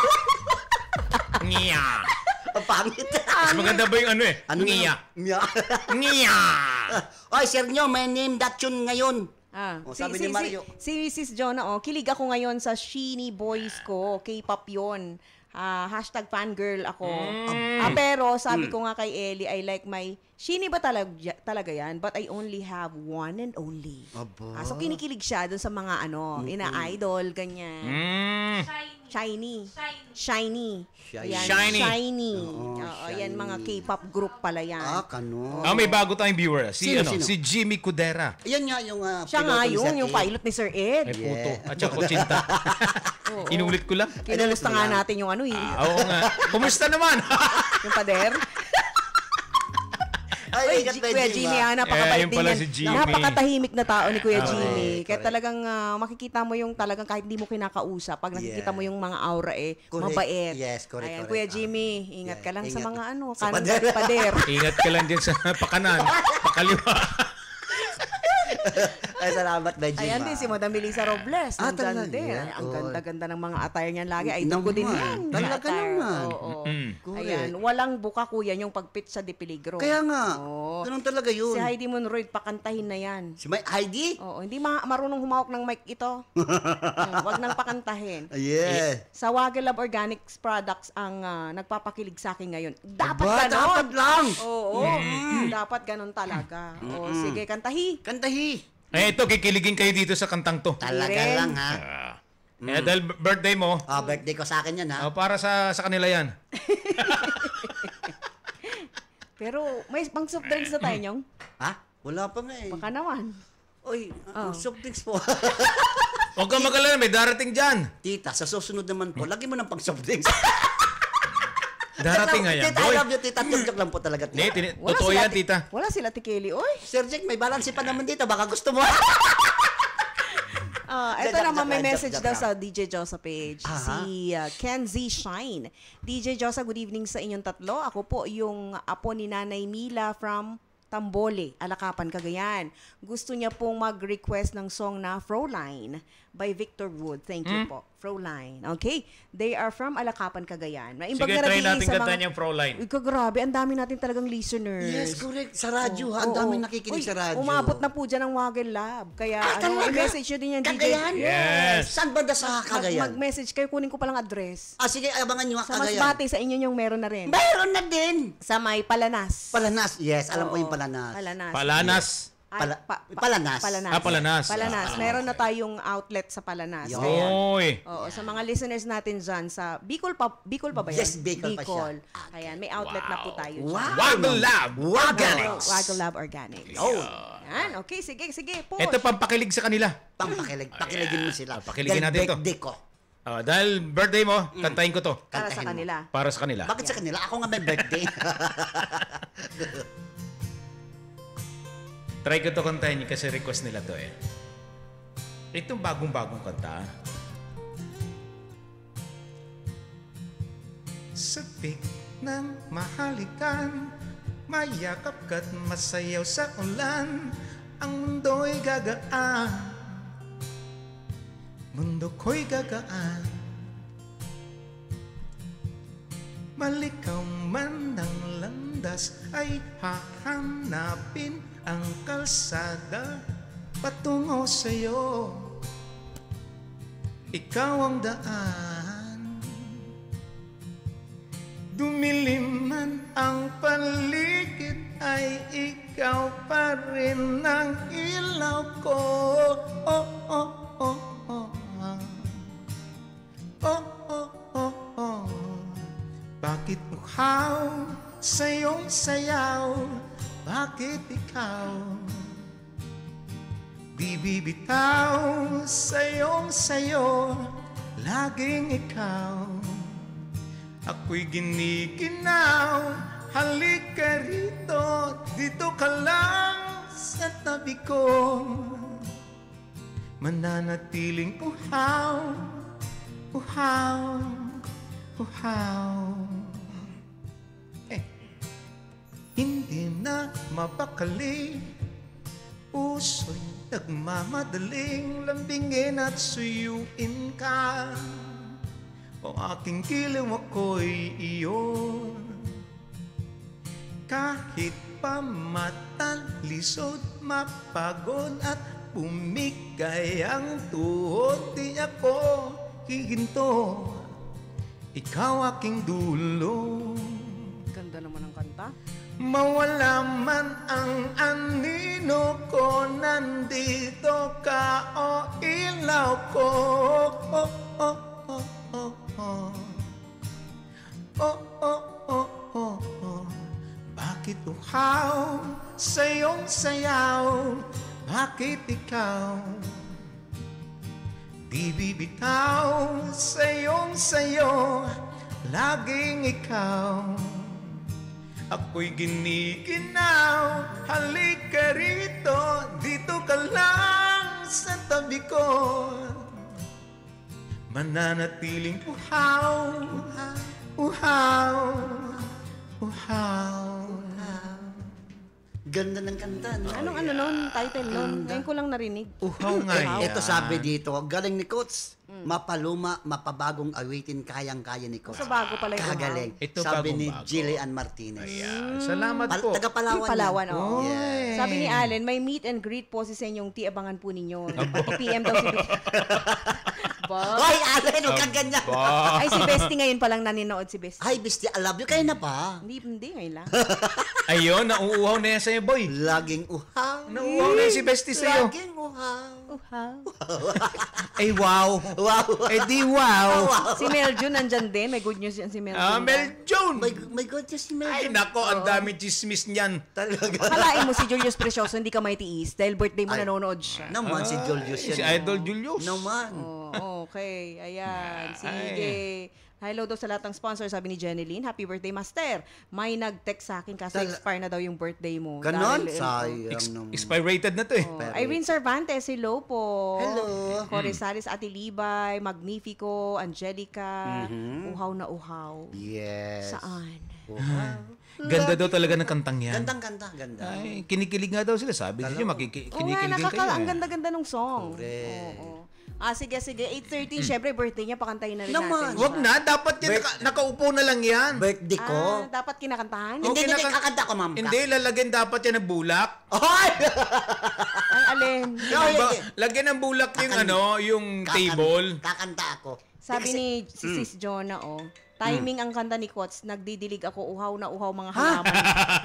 Nya. Ang pangit. Mas maganda ba yung ano eh? Ano Ngiya. Nya. Ngiya. Ay, sir nyo, may name that tune ngayon. Ah, Oh, sabi ni Mario. Si, si, Sis Jonah, oh, kilig ako ngayon sa Sheeny Boys ko. K-pop yun. Ah, hashtag fangirl ako. Mm. Ah, pero sabi ko nga kay Ellie, I like my... Sheeny ba talaga, talaga yan? But I only have one and only. Aba. Ah, so kinikilig siya dun sa mga ano, ina-idol, ganyan. Mm. Shiny. Shiny. Shiny. Yan, Shiny. Shiny. Oo, Oo, yan shiny. mga K-pop group pala yan. Ah, kano. Ah, may bago tayong viewer. Si, Sino, ano, sino? si Jimmy Cudera. Ayan nga yung uh, Siya nga piloto ni yun, Sir yung Ed. pilot ni Sir Ed. May puto. Yeah. At saka kutsinta. Oo. Inulit ko lang. Kinulusta nga natin yung ano eh. Ah, oo nga. Kumusta naman? Yung pader. Ay, Ay, ingat G- ba, Kuya Jim, Jimmy, ah? ah, napakabait Eh, yun din pala yan. si Jimmy. Napakatahimik na tao ni Kuya Ah, Jimmy. correct, Kaya correct. talagang ah, makikita mo yung talagang kahit hindi mo kinakausap, pag nakikita Yeah. mo yung mga aura eh, Correct. mabait. Yes, correct, Ayan, correct. Kuya Ah. Jimmy, ingat Yeah, ka lang sa ingat. mga ano, Sa kanan pader. at pader. Ingat ka lang dyan sa pakanan. Pakaliwa. Ay, salamat, Benji. Ayan din si Madam Melissa Robles. Ah, nandyan talaga? din. Ay, ang Oh. ganda-ganda ng mga attire niyan lagi. Idol ko din Naman. yan. mga Talaga attire. naman. Oo. Mm. Correct. Ayan, walang buka kuya yung pagpit sa de peligro. Kaya nga. Oo. Ganun talaga yun. Si Heidi Monroy, pakantahin na yan. Si May Heidi? Oo, hindi ma- marunong humawak ng mic ito. Hmm, wag nang pakantahin. Yeah. Sa Waggle Lab Organics Products ang ah, nagpapakilig sa akin ngayon. Dapat Aba, ganon. dapat lang. Oo, dapat ganon talaga. O, Mm-mm. sige, kantahi. Kantahi. Eh, ito, kikiligin kayo dito sa kantang to. Talaga rin. lang, ha? Ah. Eh, dahil b- birthday mo, Ah, birthday ko sa akin yan, ha? oh, para sa sa kanila yan. Pero may pang soft drinks na tayo, Nyong? Ha? Wala pa nga eh. Baka naman. Oy, Oh. uh, soft drinks po. Huwag kang mag-alala, may darating dyan. Tita, sa susunod naman po, lagi mo ng pang soft drinks. Darating nga yan, Tita, I boy. love you, tita. Joke lang po talaga. Hindi, tini- Wala totoo sila yan, ti- tita. Wala sila tikeli, oy. Sir Jack, may balance pa naman dito. Baka gusto mo. Ah, Joke, ito joke, naman joke may lang, message joke, daw joke sa lang. D J Josa page. Aha. Si uh, Ken Z Shine. D J Josa, good evening sa inyong tatlo. Ako po yung apo ni Nanay Mila from Tambole, Alakapan, Cagayan. Gusto niya pong mag-request ng song na Froline by Victor Wood. Thank you Hmm? po. Froline. Okay? They are from Alakapan, Cagayan. May Sige, imbag na try nabili natin sa kantahan mga- yung Froline. Uy, grabe, ang dami natin talagang listeners. Yes, correct. Sa radyo, ha? Ang Oo, daming oo. nakikinig Uy, sa radyo. Umabot na po dyan ang Wagel Lab. Kaya Ah, ano, talaga? i-message nyo din yan, D J. Cagayan? Yes. Saan banda sa Mag- Cagayan? Mag-message kayo, kunin ko palang address. Ah, sige, abangan nyo ang Sa Cagayan. Masbate, sa inyo yung meron na rin. Meron na din. Sa may Palanas. Palanas, yes. Alam ko Oo, yung Palanas. Palanas. Palanas. Ay, Pala- pa- pa- Palanas. Palanas. Ah, Palanas. Palanas. Ah, Meron na tayong outlet sa Palanas. Yun. Kaya, Oy. oo, sa mga listeners natin dyan, sa Bicol pa, Bicol pa ba yan? Yes, Bicol pa siya. Ayan, may outlet na po tayo dyan. Wow. Waggle Lab. Organics. Waggle Lab Organics. Oh. Yan, okay, sige, sige. Po. Ito pampakilig sa kanila. Pampakilig. Pakiligin mo sila. Pakiligin natin to. Birthday ko. Ah, dahil birthday mo, kantahin ko to. Para sa kantahin mo. kanila. Para sa kanila. Bakit sa kanila? Ako nga may birthday. Try ko to kantahin kasi request nila to eh. Itong bagong-bagong kanta. Sabik ng mahalikan, mayakap ka't masayaw sa ulan, ang mundo'y gagaan, mundo ko'y gagaan. Malikaw man ng landas ay hahanapin ang kalsada patungo sa'yo. Ikaw ang daan. Dumilim man ang paligid ay ikaw pa rin ang ilaw ko. Oh, oh, oh, oh, oh. Oh, oh, oh, oh. Bakit uhaw sa iyong sayaw? Bakit ikaw di bibitaw sa iyong sayo? Laging ikaw ako'y ginikinaw. Halika rito, dito ka lang sa tabi ko. Mananatiling uhaw, uhaw, uhaw. Hindi na mapakali, puso'y nagmamadaling lambingin at suyuin ka. O aking giliw ako'y iyon. Kahit pa matalisod, mapagod at pumigay ang tuhod, di ako hihinto. Ikaw aking dulo. Ganda naman ang kanta. Mawala man ang anino ko, nandito ka o ilaw ko. Oh, oh, oh, oh, oh. Oh, oh, oh, oh, oh. Bakit uhaw sa iyong sayaw? Bakit ikaw di bibitaw sa iyong sayo? Laging ikaw ako'y ginikinaw. Halika rito, dito ka lang sa tabi ko. Mananatiling uhaw, uhaw, uhaw. Ganda ng kanta, no? Anong ano nun? Title nun? Ngayon ko lang narinig. Uhaw nga Eh, yan. ito sabi dito, galing ni Coach. Mapaluma, mapabagong awitin, kayang-kaya ni Coach. So, bago pala yung Kagaling. Ito sabi ni bagong-bago. Jillian Martinez. Ayan. Salamat po. Taga Palawan. Yung Palawan, yan. oo. Yes. Sabi ni Allen, may meet and greet po si sa inyong ti-abangan po ninyo. Pati P M daw si Hoy, Allen, huwag kang ganyan. Ay, si Bestie ngayon palang naninood si Bestie. Ay, Bestie, I love you. Kaya na pa. Hindi, hindi, ngayon lang. Ayun, nauuhaw na yan sa'yo, boy. Laging uhaw. Nauuhaw na yan si Bestie sa'yo. Laging uhaw. Uhaw. Ay, wow. Wow. Ay, di wow. Si Meljun nandyan din. May good news yan si Meljun. Ah, Meljun. My, my God, just si Meljun. Ay, nako, ang dami chismis niyan. Talaga. Akalain mo si Julius Precioso, hindi ka may tiis dahil birthday mo nanonood siya. Naman, si Julius yan. Si Idol Julius. Naman. Oh, okay, ayan. Sige. Hello daw sa lahat ng sponsor, sabi ni Jeneline. Happy birthday, Master. May nag-text sa akin kasi Tal- expire na daw yung birthday mo. Ganon? Dahil, Sayang Ex- naman. Expired na to eh. Oh, Irene Cervantes, hello po. Hello. Corisalis Ate Libay, Magnifico, Angelica, Mhm. uhaw na uhaw. Yes. Saan? Ganda daw talaga ng kantang yan. Gandang ganda, ganda. Ay, kinikilig nga daw sila. Sabi niyo, Oo nga, makikinikilig nakaka- kayo. ang eh. ganda-ganda ng song. Correct. Oo. Ah, sige, sige. eight thirteen, syempre, birthday niya, pakantahin na rin Naman. natin. Wag na, dapat yan, naka, nakaupo na lang yan. Birthday ko. Ah, dapat kinakantahan? Hindi, Okay, hindi, naka- kakanta ko, ma'am. Hindi, lalagyan dapat yan ng bulak. Hoy! Ay, alin? Ba- lagyan ng bulak yung Kakan- ano, yung Kakan- table. Kakanta ako. Sabi Kasi- ni si Mm. Sis Jonah, oh, timing ang kanta ni Kots, nagdidilig ako, uhaw na uhaw mga Ha? halaman.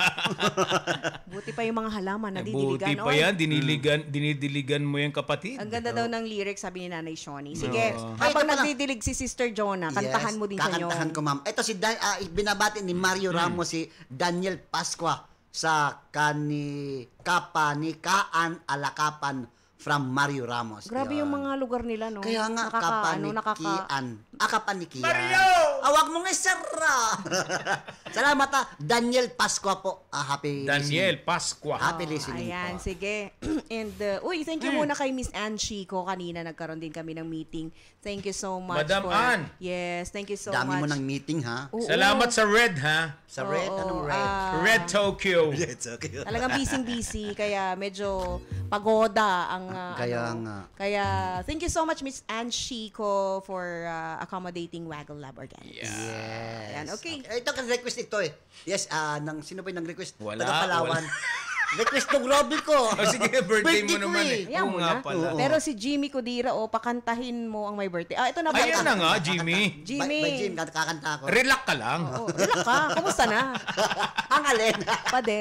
Buti pa yung mga halaman, nadidiligan. Buti pa Oy, yan, diniligan, dinidiligan mo yung kapatid. Ang ganda daw ng lyrics, sabi ni Nanay Shoni. Sige, Oo. Ay, ito habang pala. nagdidilig si Sister Jonah, kantahan mo din sa inyo. Kakantahan ko, ma'am. Ito si Dan, ah, binabati ni Mario Hmm. Ramos si Daniel Pascua sa kani Kapanikaan Alakapan from Mario Ramos. Grabe Yan. yung mga lugar nila, no? Kaya nga, Nakaka, ano, nakaka... kapanikian. Ah, kapanikian. Mario! Awag mong isara! Salamat ah, Daniel Pascua po. Ah, happy Daniel Pascua. Happy listening Ayan, po. sige. And, uh, uy, thank you Mm. muna kay Miss Ann Chico. Kanina nagkaroon din kami ng meeting. Thank you so much. Madam for, Ann. Yes, thank you so Dami much. mo ng meeting, ha? Oo. Salamat sa Red, ha? Sa Red, Oo, anong Red? ah, Red Tokyo. It's okay. Talagang busy-busy, kaya medyo pagoda ang... uh, Kaya ano. nga. Kaya, thank you so much, Miss Ann Chico, for uh, accommodating Waggle Lab Organics. Yes. Ayan, okay. Ito kan request ito eh. Yes, ah nang sino ba yung nag-request? Wala, Taga Palawan. Request ng Robby ko. O sige, birthday mo ko naman eh. Ayan Oo mo nga na. pala. Pero si Jimmy Kudira, oh, pakantahin mo ang my birthday. Ah, ito na ba? Ayan na nga, Jimmy. Jimmy. By, by Jim, kakanta ako. Relax ka lang. Oh, relax ka. Kumusta na? Ang alin. Padel.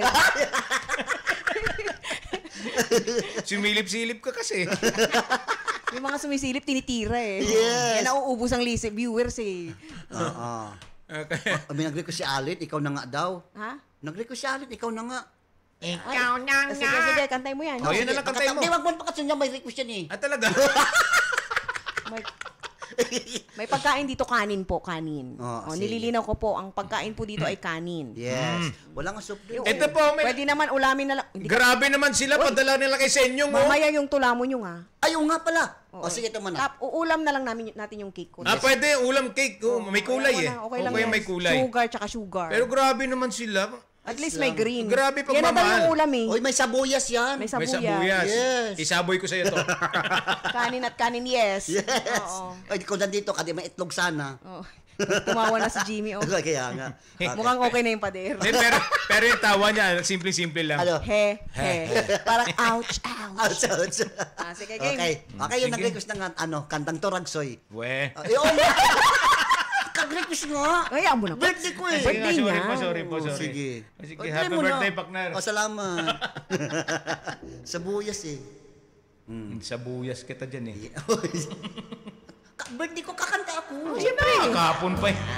Sumilip-silip ka kasi. Yung mga sumisilip, tinitira eh. Yes. Yan nauubos ang list, viewers eh. Oo. Okay. Oh, may nag-request si Alin, ikaw na nga daw. Ha? Nag-request si Alin, ikaw na nga. Ikaw na nga. Sige, sige, kantay mo yan. Oh, yun na lang kantay mo. Di, wag mo pa kasi niya may request yan eh. Ah, talaga? May, may pagkain dito, kanin po, kanin. Oh, Oh, sige. nililinaw ko po, ang pagkain po dito ay kanin. Yes. Wala nga soup drink. Ito po, may... Pwede naman ulamin na lang. Hindi ka- Grabe naman sila, padala nila kay Senyong. oh. Mamaya yung tulamon yung ha. Ayaw nga pala. Oo. O sige, ito muna. Tap, uulam na lang namin natin yung cake ko. Ah, pwede, ulam cake. Oh, may kulay eh. Okay lang Okay, yan. may kulay. Sugar tsaka sugar. Pero grabe naman sila. At least may green. Grabe Yan na daw pagmamahal. yung ulam eh. Oy, may sabuyas yan. May May sabuyas. sabuyas. Yes. Isaboy ko sa'yo to. Kanin at kanin, yes. Yes. Oo. Ay, kung nandito ka, di may itlog sana. Oo. Tumawa na si Jimmy. Oh. Kaya nga. Mukhang okay na yung pader. Eh, pero, pero yung tawa niya, simple-simple lang. Ano? He, he. Parang ouch, ouch. Ouch, ouch. Ah, sige, game. Okay. Okay, yung Sige. nag-request ng ano, kantang Toragsoy. We. Uh, yung Kag-request nga. Ay, amo na po. Birthday ko eh. Sige nga, Birthday sorry niya. po, sorry po, Oh, sorry. sige. Sige, Oh, happy try mo na. birthday, partner. Oh, salamat. Sabuyas eh. Sa buyas kita dyan eh. Ka- birthday ko, kakanta ako. Siyempre. Kahapon pa eh.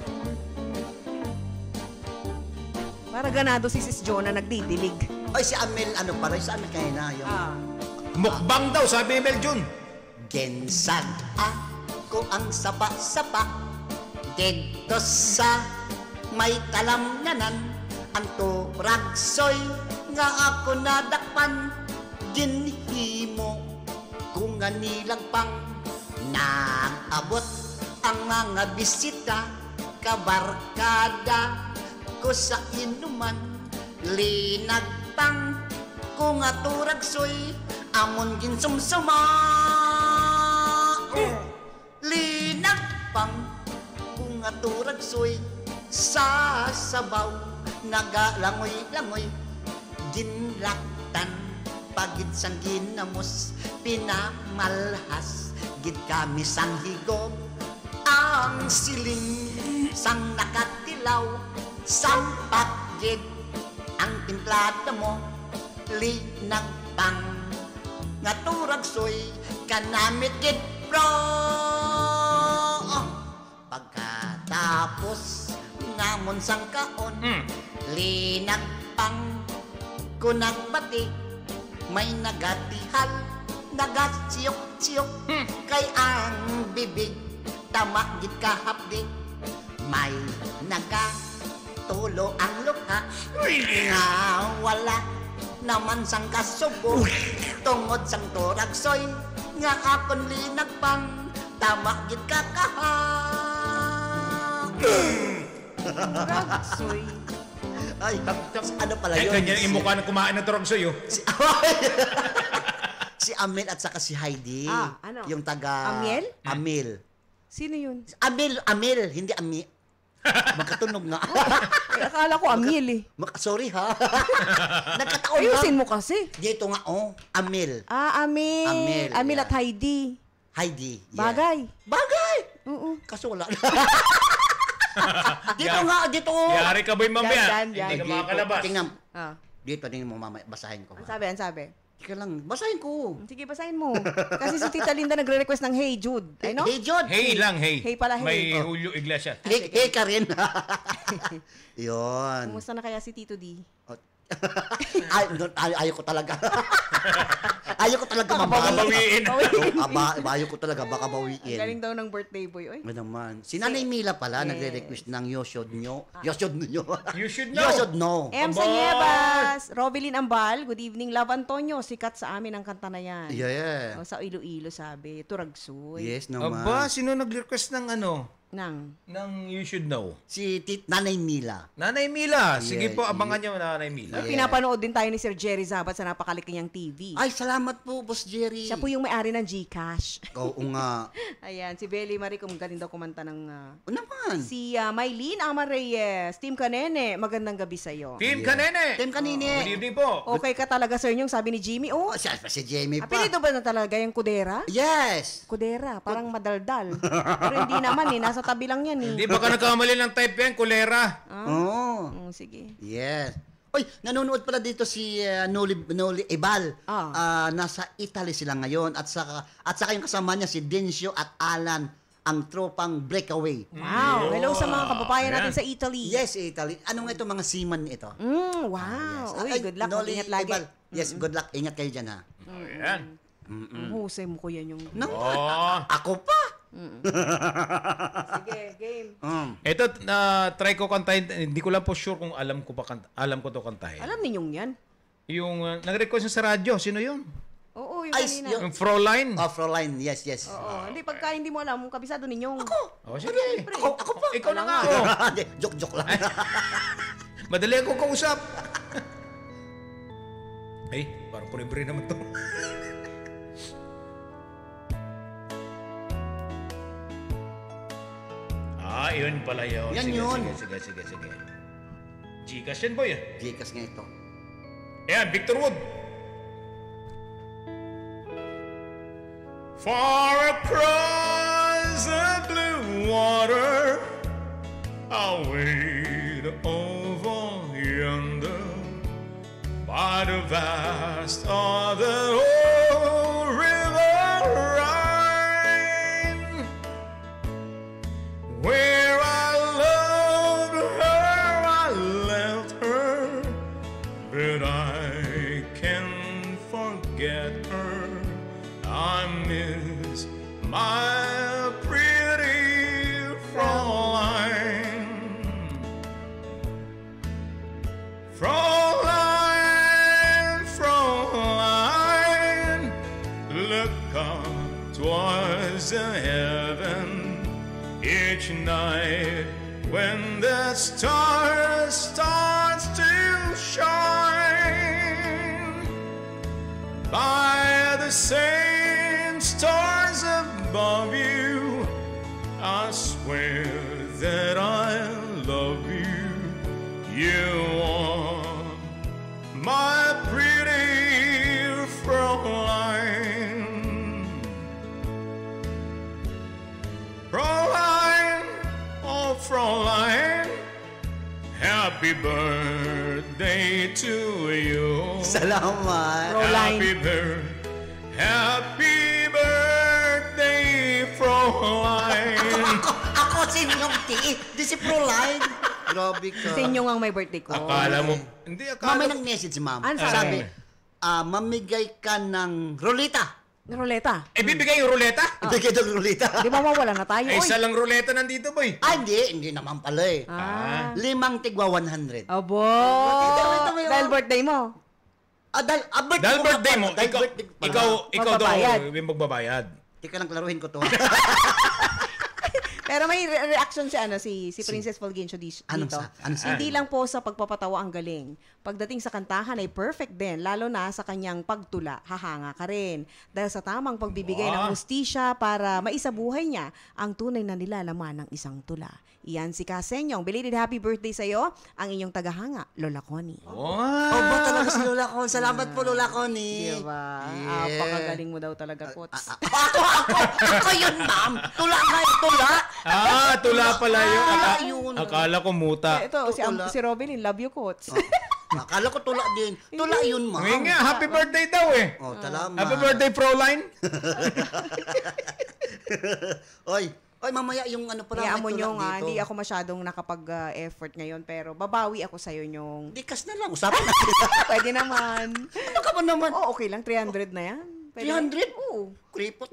Para ganado si Sis Jonah nagdidilig. Ay, si Amel, ano pala, si Amel kanina. Yung Ah. Mukbang daw, sabi ni Meljun. Gensag ako ang sapa-sapa dito sa may talamnanan. Ang turagsoy nga ako nadakpan ginhimo kung nga nilagpang nag-abot ang mga bisita kabarkada ko sa inuman linagtang kung nga turagsoy amon ginsumsuma linagpang kung nga turagsoy sa sabaw nagalangoy-langoy ginlaktan pagit sang ginamos pinamalhas gid kami sang higop. Ang siling sang nakatilaw, sang pakgid ang timplada mo, linang pang nga turag soy kanamit gid bro. Pagkatapos ngamon sang kaon, mm. linang pang kunang bati, may nagatihal, nagasiyok-siyok, hmm. kay ang bibig, tamakgit kahapdi, may nagatulo ang luha, nga wala naman sang kasubo, tungod sang turagsoy, nga akon linagpang, tamakgit kakaha. Turagsoy. Ay, ano pala Ay, yun? ganyan yung mukha na kumain ng turagsoy, oh. Si, si Amel at saka si Heidi. Ah, ano? Yung taga... Amiel? Amel. Sino yun? Amel, Amel, hindi Ami. Magkatunog nga. Ay, akala ko Amiel eh. Mag- sorry ha. Nagkataon lang. Ayusin mo kasi. Dito nga, oh. Amel. Ah, Amel. Amel, Amel yeah. at Heidi. Heidi. Yeah. Bagay. Bagay! Oo. Kaso wala. Dito nga, dito. Yari ka ba yung mamaya? Yan, yan, yan. Hindi ka makakalabas. Tingnan. Ah. Dito, tingnan mo mamaya. Basahin ko. Ang sabi, ang sabi. Ika lang, basahin ko. Sige, basahin mo. Kasi si Tita Linda nagre-request ng Hey Jude. Ay, no? Hey Jude. Hey lang, hey. Hey pala, hey. May Oh. Julio Iglesias. Hey, hey ka rin. Yun. Kumusta na kaya si Tito D? Ay, ay, ayaw ko talaga. ayaw ko talaga Baka mabaka bawiin. Aba, ayaw ko talaga baka bawiin. Ang galing daw ng birthday boy. Oy. Ano naman. Si Nanay Mila pala, Yes. nagre-request ng You Should Know. You Should Know. You should know. You Should Know. M. Sanyebas, Robilin Ambal, good evening. Love Antonio, sikat sa amin ang kanta na yan. Yeah. O, sa Iloilo sabi, Turagsoy. Yes naman. Aba, sino nag-request ng ano? Nang? Ng You Should Know. Si tit Nanay Mila. Nanay Mila. Yeah, Sige po, abangan nyo Nanay Mila. Yeah. Pinapanood din tayo ni Sir Jerry Zabat sa napakalaki niyang T V. Ay, salamat po, Boss Jerry. Siya po yung may-ari ng Gcash. Oo nga. Ayan, si Belly Marie, galing daw kumanta ng... Uh, o naman. Si uh, Maylene Ama Reyes, Team Kanene, magandang gabi sa'yo. Team Kanene. Team Kanene. Good evening po. Okay ka talaga, sir, yung sabi ni Jimmy. Oh, Oh, siya pa si Jamie pa. apelido ba na talaga yung Kudera? Yes. Kudera, parang madaldal. Pero hindi naman eh, nasa tabi lang yan eh. Hindi baka nagkamali ng type yan, kulera. Ah? Oo. Mm, sige. Yes. Oy, nanonood pala dito si uh, Noli, Noli Ebal. Ah. Ah, nasa Italy sila ngayon at saka at saka yung kasama niya si Dencio at Alan, ang tropang breakaway. Wow. Hello sa mga kababayan Ayan. natin sa Italy. Yes, Italy. Ano nga ito mga seaman ito? Mm, wow. Yes. Uy, Ay, good luck. Noli Mag-ingat lagi. Ebal. Yes, good luck. Ingat kayo dyan ha. Ayan. Ang husay mo ko yan yung... No, Oh. ako pa. Sige, game. Um. Ito, na try ko kantahin. Hindi ko lang po sure kung alam ko pa kanta, alam ko to kantahin. Alam ninyong yan? Yung uh, nag-request sa radyo, sino yun? Oo, yung Ay, kanina. yung- Yung Froline. Oh, Fräulein. Yes, yes. Oo, hindi pagka hindi mo alam, kabisado ninyong... Ako! Oh, sige. Ako, ako pa. Ikaw na nga. Oh. Hindi, joke-joke lang. Madali ako kausap. Ay, parang puribre naman to. Ah, yun pala yun. Yan sige, yun. Sige, sige, sige, sige. Gcash yan, boy. Gcash nga ito. Ayan, Victor Wood. Far across the blue water, I'll wait over yonder by the vast other old river Rhine, where I loved her, I left her, but I can't forget her. I miss my pretty Fräulein. Fräulein, Fräulein, look up towards the heaven each night when the stars start to shine. By the same stars above you, I swear that I love you. You are my pretty Fräulein. Happy birthday to you. Salamat. Happy birthday. Happy birthday, Fräulein. Ako, ako Senyong T. Di si Fräulein. Grabe ka. Senyong ang may birthday ko. Akala mo, hindi akala. Mama nag-message, ma'am. Ano sabi? Sabi, ah, mamigay ka ng ruleta. Ruleta? Eh, bibigay yung ruleta? Bibigay ng ruleta. Di ba mawala na tayo? Eh, Oy. isa lang ruleta nandito, boy. Ah, hindi. Hindi naman pala eh. Ah. Limang tigwa one hundred. Abo! Ito, ito, ito. Dahil birthday mo. Ah, dahil, ah, birthday Dahil ko nga birthday pala. mo, Dahil ikaw, birthday ko pala. ikaw, ikaw daw, Magbabayad. yung magbabayad. Teka lang, klaruhin ko to. Pero may re- reaction si ano si si Princess Fulgencio dito. Anong sa- anong sa- Hindi lang po sa pagpapatawa ang galing. Pagdating sa kantahan ay perfect din, lalo na sa kanyang pagtula. Hahanga ka rin. Dahil sa tamang pagbibigay ng Wow. hustisya para maisabuhay niya ang tunay na nilalaman ng isang tula. Iyan si Kasenyong. Belated happy birthday sa iyo, ang inyong tagahanga, Lola Connie. Oh, ba talaga si Lola Con? Salamat po, Lola Connie. Diba? Yeah. Apakagaling mo daw talaga, Kots. Ako, ako, ako yun, ma'am. Tula nga, eh, tula. Ah, tula pala yun. Tula Aka- yun. Akala ko muta. Eh, Ito, si, Am- Tula. si Robin, love you, Kots. Akala ko tula din. Tula yun, ma'am. Ngayon nga, happy birthday daw eh. Oh, salamat. Happy birthday, Fräulein. Oy, oy, mamaya yung ano pala. Kaya may mo tula nyo nga, dito. hindi ako masyadong nakapag-effort ngayon, pero babawi ako sa'yo nyong... Dikas na lang, usapan natin. Pwede naman. Ano ka ba naman? Oo, okay lang, three hundred na yan. Pwede three hundred? na- Oo. Kripot.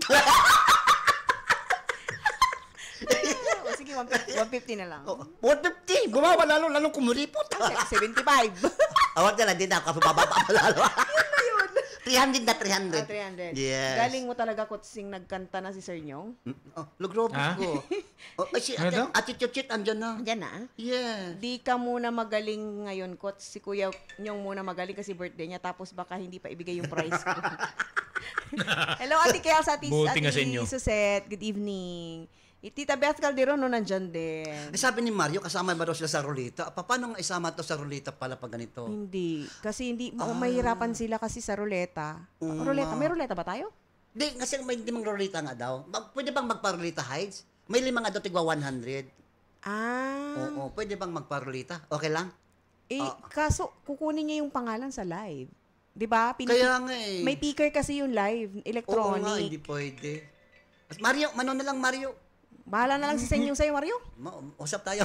Oo, sige, one fifty na lang. one fifty. Bumawa lalo, lalong kumuripot. seventy-five. Awag na lang din ako. Bababa pa lalo. three hundred na three hundred. Ah, three hundred. Yes. Galing mo talaga, Kotsing, nagkanta na si Sir Nyong. Oh, logrobos Ha? ko. Oh, ay, si Ano Ate, daw? Ate Chuchit, andyan na. Diyan na. Yes. Di ka muna magaling ngayon, Kots. Si Kuya Nyong muna magaling kasi birthday niya, tapos baka hindi pa ibigay yung prize ko. Hello, Ate Kels, Ate, Buti nga sa Ate inyo. Suset. Good evening. Eh, Tita Beth Calderon, no, nandyan din. Ay, sabi ni Mario, kasama ba daw sila sa rulita? Pa, paano nga isama to sa rulita pala pag ganito? Hindi. Kasi hindi, Ah. mahirapan sila kasi sa ruleta. Oo Ruleta, nga. may ruleta ba tayo? Hindi, kasi may limang rulita nga daw. Ba- Pwede bang magparulita, Hides? May limang nga daw, tigwa one hundred. Ah. Oo, pwede bang magparulita? Okay lang? Eh, Ah. kaso, kukunin niya yung pangalan sa live. Di ba? Pin- Kaya nga eh. May picker kasi yung live, Oo nga, electronic. hindi pwede. Mario, mano na lang, Mario. Bahala na lang si Senyong sa'yo, Mario. Ma- usap tayo.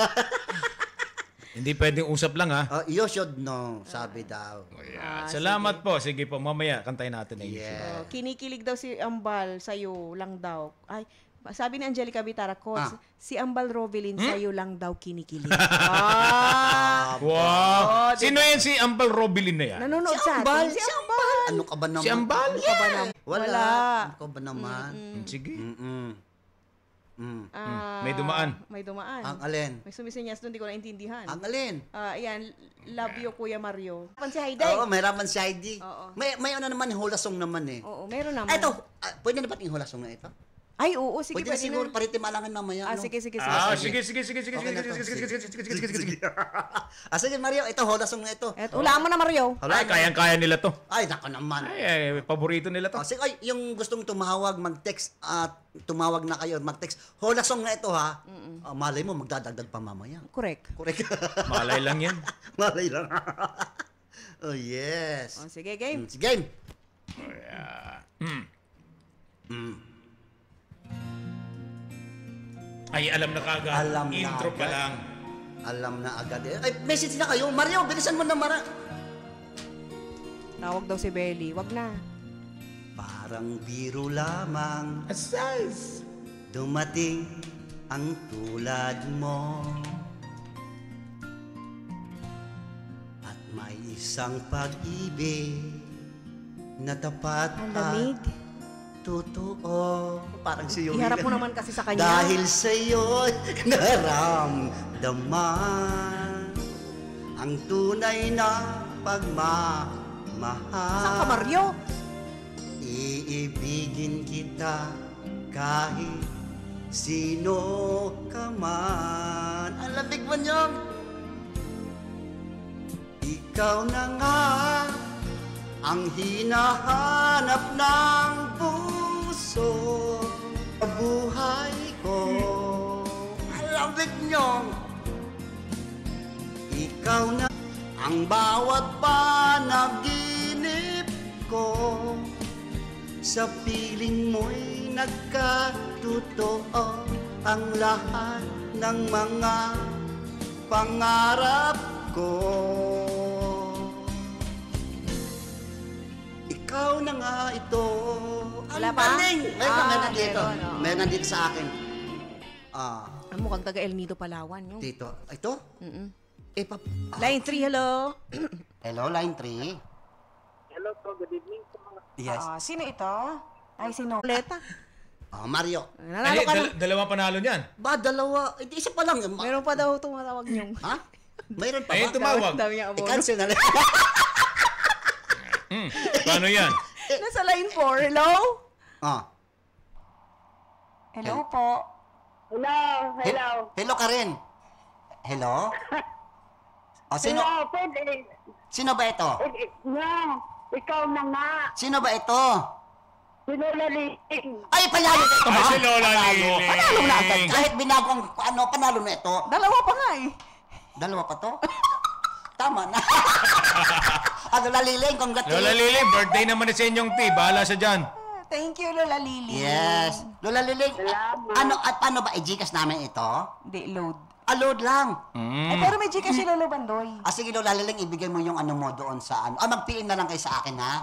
Hindi pwedeng usap lang ha. Uh, you should know, sabi daw. Ah, Salamat po. Sige po, mamaya kantayin natin na yun. Oh, kinikilig daw si Ambal sa'yo lang daw. Ay, sabi ni Angelica Bitara, Coach, Ah. si Ambal Rovelin Hmm? sa'yo lang daw kinikilig. ah! Wow! Oh, Sino yan si Ambal Robilin na yan? Nanonood Si sa Ambal, atin. si Ambal. Ano ka ba naman? Si Ambal? Ano ka ba naman? Wala. Wala. Ano ka ba naman? Mm, Sige. Mm-mm. Mm. Ah, May dumaan. May dumaan. Ang alin? May sumisinyas doon, di ko naintindihan. Ang alin? Ah, ayan, love you, Kuya Mario. Pan si Oo, Hayday. mayroon si Heidi. Oo. May, may ano naman, hulasong naman eh. Oo, meron naman. Ay, ito, ah, pwede na ba't yung hulasong na ito? Ay, oo, sige, Pwede na pwede siguro, na. paritim alangan mamaya. Ah, no? sige, sige, sige. Ah, sige. sige, sige, sige, sige, Okay sige, na to. sige, sige, sige, sige, sige, sige, sige. Ah, sige, Mario, ito, hulasong na ito. Et, hulaan mo na, Mario. Hala, Ay, kayang-kaya nila to. Ay, nako naman. Ay, ay, paborito nila to. Oh, sige, ay, yung gustong tumawag, mag-text, at tumawag na kayo, mag-text. Hulasong na ito, ha? Ah, malay mo, magdadagdag pa mamaya. Correct. Correct. Malay lang yan. Malay lang. Oh, yes. Oh, sige, game. Mm, sige, game. Hmm. Mm. Ay, alam na kagad. Alam na Intro pa agad. lang. Alam na agad. eh. Ay, message na kayo. Mario, bilisan mo na, Mara. Tawag daw si Belly. Wag na. Parang biro lamang Asas. dumating ang tulad mo. At may isang pag-ibig na tapat Ang at lamig. totoo. Parang si Yuri. Iharap mo naman kasi sa kanya. Dahil sa'yo'y naramdaman ang tunay na pagmamahal. Saan ka, Mario? Iibigin kita kahit sino ka man. Ang lamig mo niyong. Ikaw na nga ang hinahanap ng puso. Buhay ko. Ang lamig niyong. Ikaw na ang bawat panaginip ko. Sa piling mo'y nagkatotoo ang lahat ng mga pangarap ko. Ikaw na nga ito. Wala Ang pa? galing! Meron, Ah, meron dito. meron, oo. Meron dito sa akin. Ah, Ang mukhang taga El Nido, Palawan yun. dito. Ito? Mm-mm. Eh, pap- ah. Line three, hello. Hello, line three. Hello po, good evening po. Yes. Ah, sino ito? Ay, sino? Leta. Ah, Mario. Nanalo ka dal- dalawa panalo niyan. Ba, dalawa? Eh, di isa pa lang. Ma- Meron pa daw tumatawag niyong. Ha? Mayroon pa Ayun, ba? tumawag. Dami niya abono. I-cancel na lang. Hmm. Paano yan? Nasa line four, hello? Ah. Hello po. Hello, hello. He- hello, Karen. Hello? Oh, sino? Hello, pwede. Sino ba ito? Eh, eh, No, ikaw na nga. Sino ba ito? Sinulaling. Ay, panalo na ito, Ay, ba? si Lola Panalo. Liling. Panalo na agad. Kahit binago ang ano, panalo na ito. Dalawa pa nga eh. Dalawa pa to? Tama na. Ano, Lola Liling, congratulations. Lola Lili, birthday naman ni sa inyong T. Bahala siya dyan. Thank you, Lola Lily. Yes. Lola Liling, ano, at paano ba? I-Gcash namin ito? Hindi, load. Ah, load lang. Eh, pero may Gcash si Lolo Bandoy. Ah, sige, Lola Liling, ibigay mo yung ano mo doon sa ano. Ah, mag-P M na lang kayo sa akin, ha?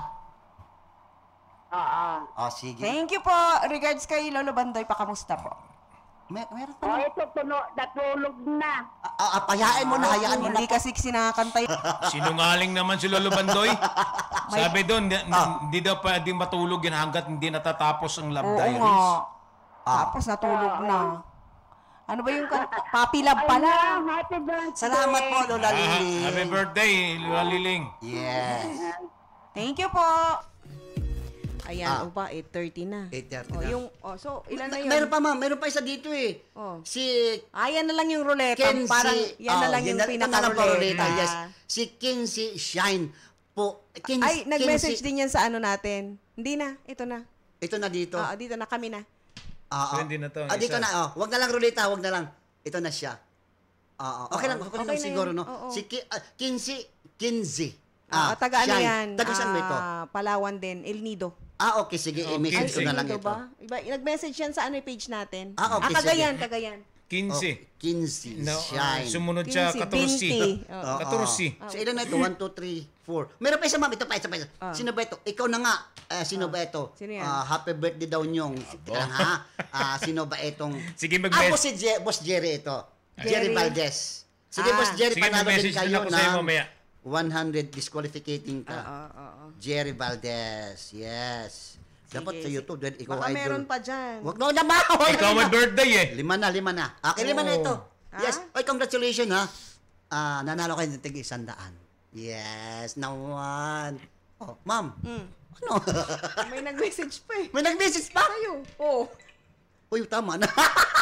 Oo. Oh, sige. Thank you po. Regards kay Lolo Bandoy, pakamusta po? Mer meron Oh, pa. ito, tuno, natulog na. Ah, ah, payain mo na, hayaan mo na. Hindi kasi sinakantay. Sinungaling naman si Lolo Bandoy. Sabi doon, di- hindi daw pwedeng matulog yan hanggat hindi natatapos ang love Oo diaries. nga. Tapos natulog na. Ano ba yung kanta? Papi Love pala. Happy birthday. Salamat po, Lola Ah, Liling. happy birthday, Lola Liling. Yes. Thank you po. Ayan, Ah. o ba, eight thirty na. eight thirty O, na. yung, oh, so, ilan na yun? Meron pa, ma'am. Meron pa isa dito, eh. Oh. Si Ayan na lang yung roulette. Kenzie. Parang, yan na Oh, lang yung ito na lang po, pinaka-roulette. Lolita, yes. Si Kenzie Shine po. Ken- Ay, nag-message Kenzie- din yan sa ano natin. Hindi na, ito na. Ito na dito. Oo, dito na, kami na. Ah, So, ah. hindi na to, Ah, dito isa. na, oh. Wag na lang, Rolita. Wag na lang. Ito na siya. Ah, ah. Okay lang, okay, Okay lang na siguro, yun. no? Oo. Si Ki- ah, Kenzie. Kenzie. Ah, taga ano Shine. yan? Taga saan mo ito? Ah, Palawan din, El Nido. Ah, okay. Sige, Oh, i-message ko Kenzie. na lang Nido ito. ba? Iba, nag-message yan sa ano yung page natin. Ah, okay, Cagayan, sige. Cagayan. quince. Kenzie No, Shine. ah, sumunod siya, quince, katorsi. binti. Oo. Oo. Katorsi. So, ilan na ito? one, two, three, four. Meron pa isa, ma'am. Ito pa, isa pa, isa. Ah. Sino ba ito? Ikaw na nga. Eh, sino ba ito? Sino yan? Ah, happy birthday daw niyong. Teka lang, ha? Ah, sino ba itong... Sige, Ah, mag-message. boss, si Je- Boss Jerry ito. Jerry. Jerry Valdez. Sige, Ah. Boss Jerry, Sige, panalo din mag-message din kayo ako sa'yo ng mamaya. one hundred disqualificating ka. Oo, oo. Jerry Valdez. Yes. Dapat sa YouTube, dahil ikaw Baka idol. meron pa dyan. Wag na naman. Ikaw may birthday eh. Lima na, lima na. Okay, lima na Oh. ito. Ah? Yes. Oy, congratulations, ha. Ah, nanalo kayo ng tig isang daan. Yes, naman. Oh, ma'am. Mm. Ano? May nag-message pa eh. May nag-message pa? Tayo. Oo. Uy, tama na.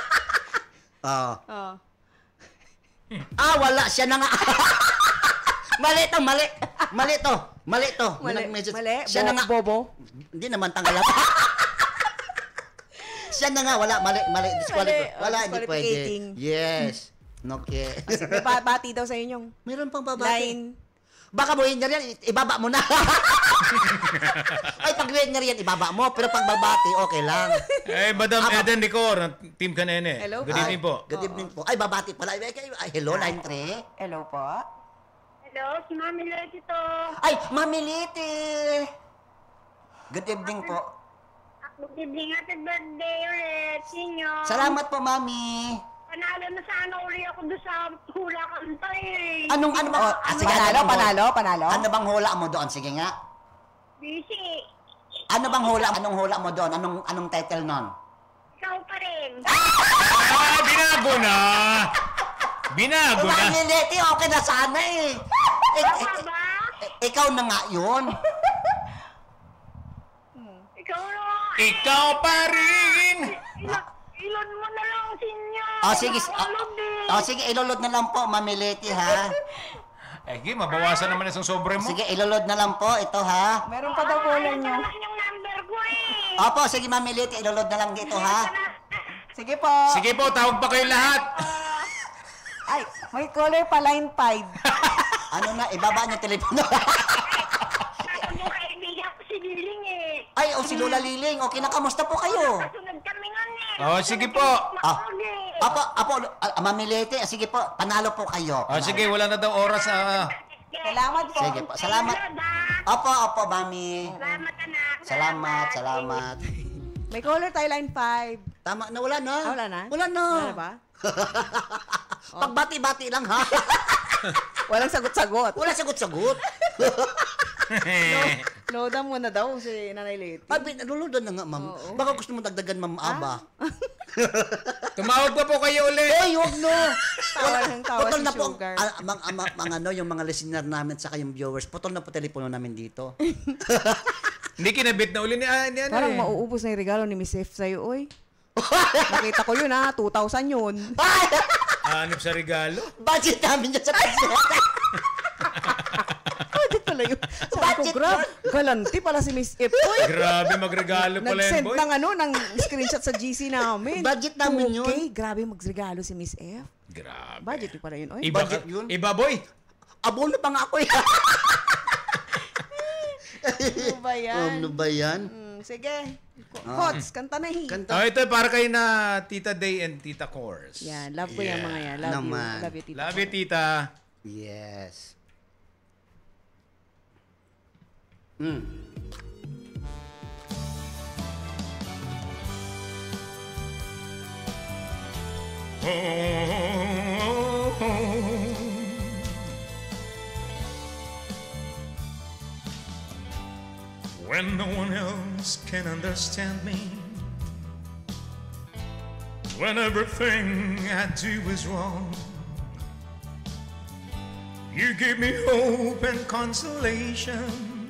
Ah. Oh. Ah, wala. Siya na nga. Mali to, mali. Mali to. Mali to. May Mali. nag-message. Mali. Siya na nga. Bobo. Hindi naman tanggal ako. Siya na nga. Wala. Mali. Mali. Disqualify. Mali. Oh, Wala. Hindi pwede. disqualificating. Yes. Okay. May ba- bati daw sa inyong Meron pang babati. line. Baka buhin niya yan, ibaba mo na. Ay, pag buhin niya yan, ibaba mo. Pero pag babati, okay lang. Eh, Madam Ah, Eden Licor, ng Team Kanene. Hello Good po. evening po. Good evening po. Ay, babati pala. Ay, ay, hello, line three. Hello po. Hello, si Mami Leti to. Ay, Mami Liti. Good evening po. Good evening, happy birthday ulit sa inyo. Salamat po, Mami. Panalo na sana uli ako doon sa hula kanta eh. Anong, ano ba? Ah, sige, Panalo, ano bang- panalo, panalo. Ano bang hula mo doon? Sige nga. Busy. Ano bang hula? Anong hula mo doon? Anong anong title nun? Ikaw pa rin. Ah, binago na! Binago na! Mami Liti, okay na sana eh. Ik- ik- Tama ba? ik- ikaw na nga yun. Ikaw na. Ikaw pa rin! Ila- Ilon mo na lang sinya. Oh, sige. Ilon din. Oh, sige, ilulod na lang po, Mami Liti, ha? Eh, Gi, mabawasan naman isang sobre mo. Sige, ilulod na lang po. Ito, ha? Meron pa daw bola nyo. Wala yung number ko eh. Opo, sige, Mami Liti, ilulod na lang dito, ha? Sige po. Sige po, tawag pa kayo lahat. Ay, may caller pa, line five. Ano na, ibaba niyo telepono. Yung kaibigan ko si Liling eh. Ay, o si Lola Liling. Okay na, kamusta po kayo? Kasunod kami nun eh. Oh, sige po. Ah, apo, apo, ah, Mamilete, ah, sige po, panalo po kayo. Oh, sige, wala na daw oras. Ah. Salamat po. Sige po, salamat. Opo, opo, mami. Salamat, anak. Salamat, salamat. May caller tayo, line five. Tama na, wala na. Ah, wala na? Wala na. Wala na ba? Pagbati-bati lang, ha? Walang sagot-sagot. Wala sagot-sagot. Loadan mo na daw si Nanay Leti. Ay, naluludan na nga, ma'am. Baka gusto mo dagdagan, ma'am Aba. Tumawag pa po kayo ulit. Ay, huwag no. Tawa ng tawa Putol si na po, Sugar. ang, ang, ang, ang, ang, ano, yung mga listener namin saka yung viewers, putol na po telepono namin dito. Hindi kinabit na uli ni, ah, ni ano Parang eh. mauubos na yung regalo ni Miss F sa'yo, oy. Nakita ko yun, ha? two thousand yun. Hanip sa regalo. Budget namin dyan sa pagsuot. Budget pala yun. Sabi ko, grab, galanti pala si Miss F, oy. Grabe magregalo pala yan, Nag-send boy. ng ano, ng screenshot sa G C namin. Budget namin yun. Okay, grabe magregalo si Miss F. Grabe. Budget pala yun, oy. Iba, Budget yun. iba boy. Abono pa nga ako eh. Ano ba yan? Ano ba yan? Mm, sige. Ah. Kots, kanta na hi. Kanta. Oh, ito para kayo na Tita Day and Tita Cors. Yan, love ko yung mga yan. Love Naman. you. Love you, tita. Love you, Tita. Yes. Mm. When no one else can understand me, when everything I do is wrong, you give me hope and consolation.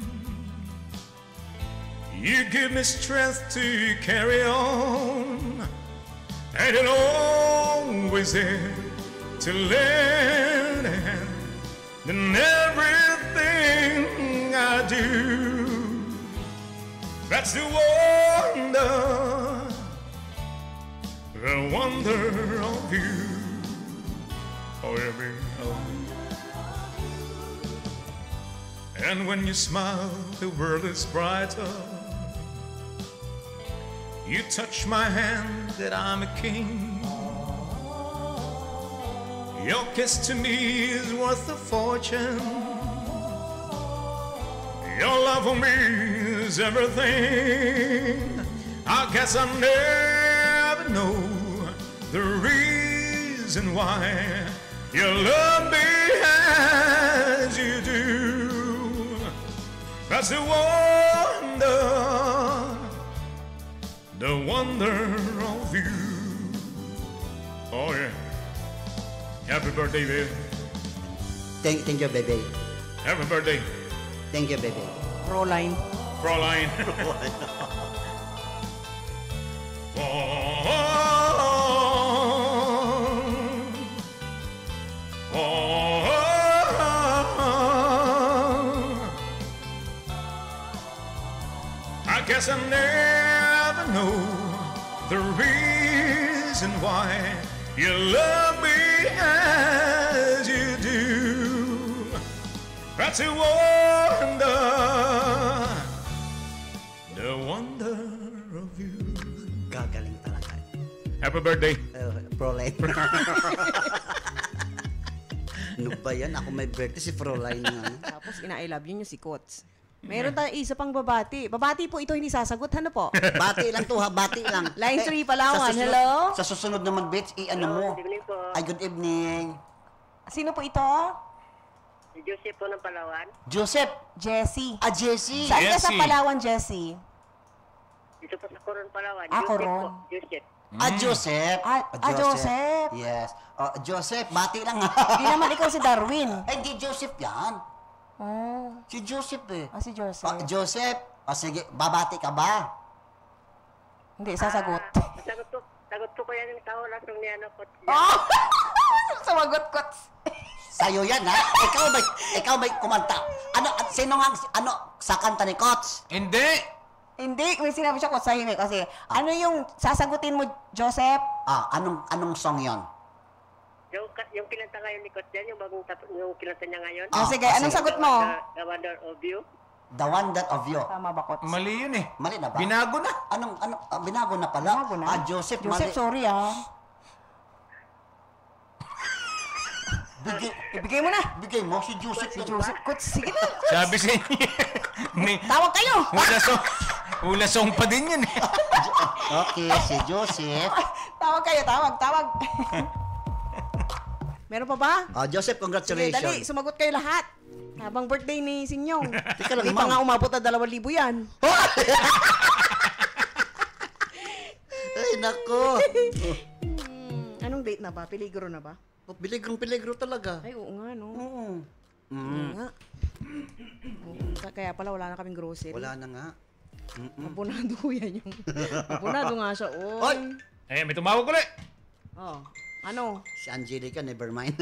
You give me strength to carry on, and you're always there to lend a hand in everything I do. That's the wonder, the wonder of you. Oh, yeah, baby. Oh. And when you smile, the world is brighter. You touch my hand that I'm a king. Your kiss to me is worth a fortune. Your love for me is everything. I guess I never know the reason why you love me as you do. That's the wonder, the wonder of you. Oh yeah. Happy birthday, baby. Thank, thank you, baby. Happy birthday. Thank you, baby. Proline. Fräulein. Oh, oh, oh. I guess I never know the reason why you love me as you do. That's a wonder, the wonder of you. Gagaling talaga. Happy birthday. Uh, Fräulein. Ano ba yan? Ako may birthday, si Fräulein nga. Tapos ina-I love you nyo si Kots. Meron tayong isa pang babati. Babati po ito, hindi sasagot. Ano po? Bati lang to ha, bati lang. Line Eh, three Palawan. sa susunod- Hello? Sa susunod naman, Bits, i-ano mo. Good evening po. Ay, good evening. Sino po ito? Si Joseph po ng Palawan. Joseph. Jessie. Ah, Jessie. Saan ka sa Palawan, Jessie? Dito po sa Coron, Palawan. Ah, Joseph Coron. po. Joseph. Ah, Joseph. Ah, ah, Joseph. Yes. Oh, Joseph, bati lang ha. Hindi naman ikaw si Darwin. Ay, di Joseph yan. Oh. Si Joseph eh. Ah, si Joseph. Ah, Joseph. O sige, babati ka ba? Hindi, sasagot. Ah, sagot po. Sagot po ko yan yung tao lang ng niya po. Oh! Sumagot, Kots. Sa'yo yan ha. Ikaw may, ikaw may kumanta. Ano, at sino nga, ano, sa kanta ni Kots? Hindi. Hindi, may sinabi siya Kots tahimik kasi ano yung sasagutin mo, Joseph? Ah, anong, anong song yon? Yung, ka- yung kinanta ngayon ni Coach Jan, yung bagong tap- yung kinanta niya ngayon. Ah, sige, anong sagot mo? The Wonder of You. The One That of You. Tama ba, Kots? Mali yun eh. Mali na ba? Binago na. Anong, ano, ah, binago na pala? Binago na? Ah, Joseph, Joseph, mali. sorry ah. Bigay, Ibigay mo na. bigay mo si Joseph. Si Joseph, Kots, sige na. Sabi sa inyo. Ni, Tawag kayo. ulasong, ulasong pa din yun eh. Okay, si Joseph. Tawag kayo, tawag, tawag. Meron pa ba? Ah, Joseph, Sige, congratulations. dali, sumagot kayo lahat. Habang birthday ni Sinyong. Teka lang, Hindi pa ma'am. nga umabot na dalawang libo yan. Ay, nako. Hmm, anong date na ba? Peligro na ba? Oh, Piligrong-piligro talaga. Ay, oo nga, no? Oo. Oo Mm. nga. Oo, kaya pala wala na kaming grocery. Wala na nga. Mm-mm. Abunado yan yung... Abunado nga siya, oy. Oy! Eh, may tumawag ulit. Oh, ano? Si Angelica, never mind.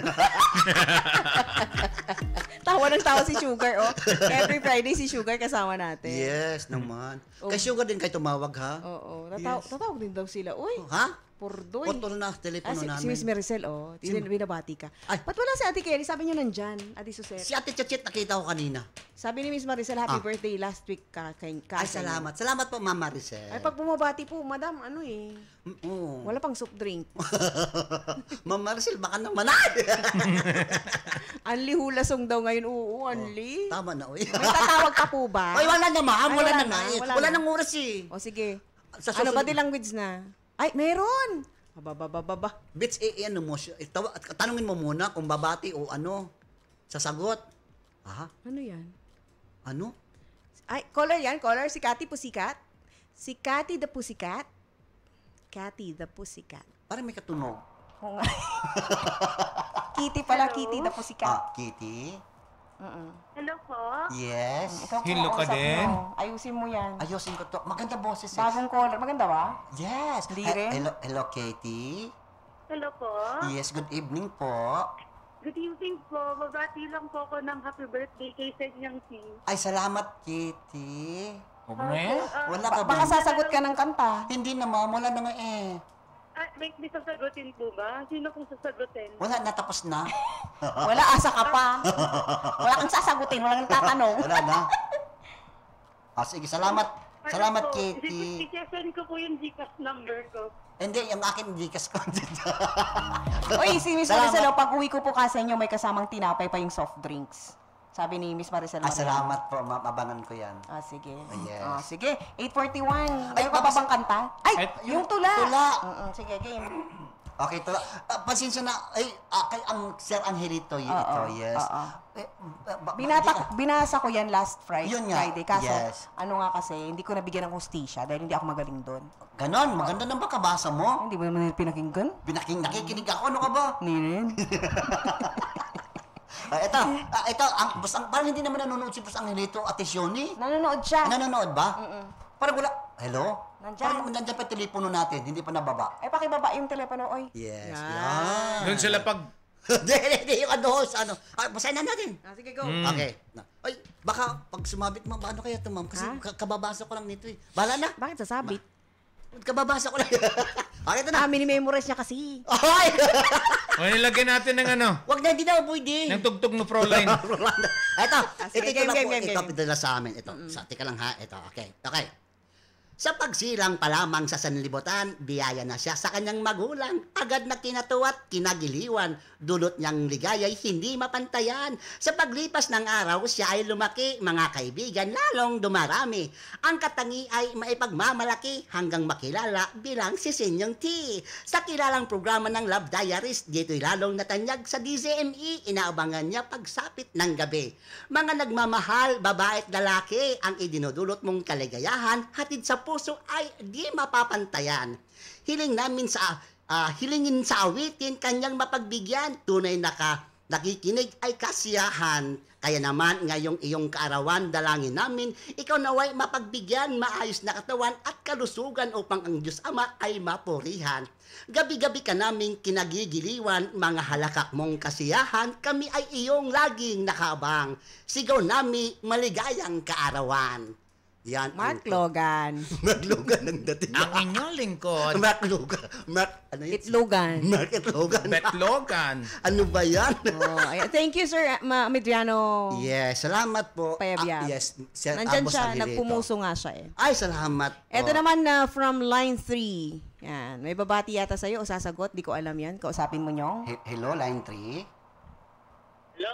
Tawa ng tawa si Sugar, oh. Every Friday si Sugar kasama natin. Yes, naman. Oh. Kay Sugar din kayo tumawag, ha? Oo, tataw- Yes. tatawag din daw sila. Uy, Ha? Purdoy. Putol na Ah, telepono si, si namin. Miss Maricel, oh. Si- Tin- binabati ka. Ay. Ba't wala si Ate Kelly? Sabi niyo nandyan, Ate Suset. Si Ate Chachit, nakita ko kanina. Sabi ni Miss Maricel, happy Ah. birthday last week ka. Kay, ka Ay, salamat. Salamat po, Ma'am Maricel. Ay, pag bumabati po, madam, ano eh. Mm, Oo. Wala pang soup drink. Ma'am Maricel, baka naman ay. Anli hulasong daw ngayon. Oo, Anli. Tama na, uy. May tatawag ka po ba? Ay, wala na, Ay, ma'am. Wala, na, na. wala Wala, na. nang oras eh. O sige. Sa Ano susunod- ba language na? Ay, meron! Bababababa. Bits, eh, eh, ano mo siya. eh, tawa- tanungin mo muna kung babati o ano. Sasagot. Ha? Ano yan? Ano? Ay, caller yan, caller. Si Cathy Pusikat. Si Cathy the Pusikat. Cathy the Pusikat. Parang may katunog. Oo nga. Kitty pala, Kitty the Pusikat. Ah, Kitty? Uh-uh. Hello po. Yes. Ikaw po, Hello ka kausap din. mo. Ayusin mo yan. Ayusin ko to. Maganda boses eh. Bagong caller. Maganda ba? Yes. Hindi Eh, rin. hello, hello, Katie. Hello po. Yes, good evening po. Good evening po. Babati lang po ako ng happy birthday kay Senyang T. Ay, salamat, Katie. Huwag na yan. Wala ka Baka ba? sasagot ka ng kanta. Hindi na, ma'am. Wala na nga eh. Ah, may, may sasagutin po ba? Sino kong sasagutin? Wala na, tapos na. Wala, asa ka pa. Wala kang sasagutin, wala kang tatanong. Wala na. Ah, sige, salamat. Salamat, Ano po, Katie. i-send ko po yung Gcash number ko. Hindi, yung akin, Gcash ko. Uy, si Miss Salamat. Maricel, oh, pag uwi ko po kasi inyo, may kasamang tinapay pa yung soft drinks. Sabi ni Miss Maricel. Ah, Mariano. salamat po, ma'am. Abangan ko yan. Ah, sige. yes. Ah, sige. eight forty-one. Ay, Ay, pa ba babas- bang kanta? Ay, Ay, yung tula. tula. Mm-mm, sige, game. Okay, ito. Uh, pasensya na. Ay, ah, kay ang Sir Angelito, y- Oo, ito, yes. oo. Eh, ba- ba- Binata, hindi ka- binasa ko yan last Friday. Yun nga, Friday. Kaso, yes. ano nga kasi, hindi ko nabigyan ng hustisya dahil hindi ako magaling doon. Ganon, maganda nang bakabasa mo. Hindi mo naman pinakinggan? Binaking, nakikinig ako, ano ka ba? Hindi rin. Ah, ito, ah, ito, ang, bus, ang, parang hindi naman nanonood si Bus Angelito at Tisyoni. Nanonood siya. Nanonood ba? Mm-mm. Parang wala. Hello? Nandyan. Parang nandyan pa yung telepono natin, hindi pa nababa. Eh, pakibaba yung telepono, oy. Yes, Yan. yan. Doon sila pag... Hindi, hindi, yung ano, sa ano. Ah, basahin na natin. Ah, sige, go. Mm. Okay. Na. Ay, baka pag sumabit mo, ano kaya ito, ma'am? Kasi Ha? ka- kababasa ko lang nito eh. Bahala na. Bakit sasabit? Kababasa ko lang. Okay, ito na. Ah, minimemorize niya kasi. Ay! O, nilagyan natin ng ano, Wag na, hindi na, pwede. ng tugtog no Proline. Ito, sige, ito, ito game, lang game, po. game, Ito, game. pinadala sa amin. Ito, sa, tika lang ha. Ito, okay. Okay. Sa pagsilang pa lamang sa sanlibutan, biyaya na siya sa kanyang magulang. Agad na kinatuwat, kinagiliwan. Dulot niyang ligaya'y hindi mapantayan. Sa paglipas ng araw, siya ay lumaki. Mga kaibigan, lalong dumarami. Ang katangi ay maipagmamalaki hanggang makilala bilang si Senyong T. Sa kilalang programa ng Love Diaries, dito'y lalong natanyag sa D Z M E. Inaabangan niya pagsapit ng gabi. Mga nagmamahal, babae at lalaki, ang idinudulot mong kaligayahan, hatid sa puso ay di mapapantayan. Hiling namin sa ah, hilingin sa awitin kanyang mapagbigyan, tunay na ka nakikinig ay kasiyahan. Kaya naman ngayong iyong kaarawan, dalangin namin, ikaw naway mapagbigyan, maayos na katawan at kalusugan upang ang Diyos Ama ay mapurihan. Gabi-gabi ka naming kinagigiliwan, mga halakak mong kasiyahan, kami ay iyong laging nakabang. Sigaw nami maligayang kaarawan. Yan. Mark Logan. Mark Logan ang dating. Ang inyong lingkod. Mark Logan. Mark, ano yun? Itlogan. Mark Itlogan. Betlogan. Ano ba yan? Oh, ayan. Thank you, Sir Ma Medriano. Yes, salamat po. Payabyab. Ah, yes. Sir, Nandyan Abos siya, Angelito. nagpumuso nga siya eh. Ay, salamat po. Ito naman na from line three. Yan. May babati yata sa'yo o sasagot. Di ko alam yan. Kausapin mo nyo. He- Hello, line three. Hello?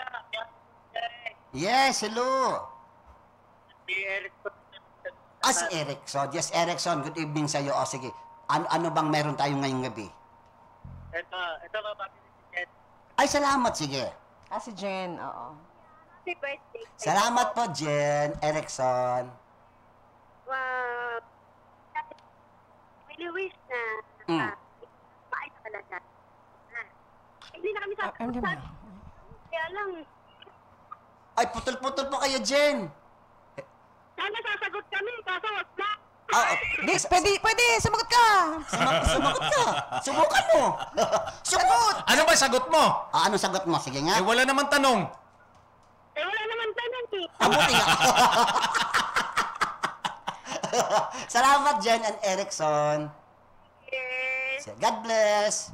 Yes, hello. Si Eric. Ah, si Erickson. Yes, Erickson. Good evening sa'yo. O, sige. Ano, ano bang meron tayo ngayong gabi? Ito, ito ba ba si Jen? Ay, salamat. Sige. Ah, si Jen. Oo. Happy birthday. Salamat po, Jen. Erickson. Wow. Really wish na Mm. ah, paayos talaga. Ah. Hindi na kami sa I'm sa kaya lang, Ay, putol-putol po kayo, Jen. sana sasagot kami, kaso wag na. Ah, Di, pwede, pwede. Sumagot ka. Sumag- sumagot ka. Subukan mo. Sugot. Ano ba sagot mo? Ah, ano sagot mo? Sige nga. Eh, wala naman tanong. Eh, wala naman tanong eh. Abuti nga. Salamat, Jen and Erickson. Yes. God bless.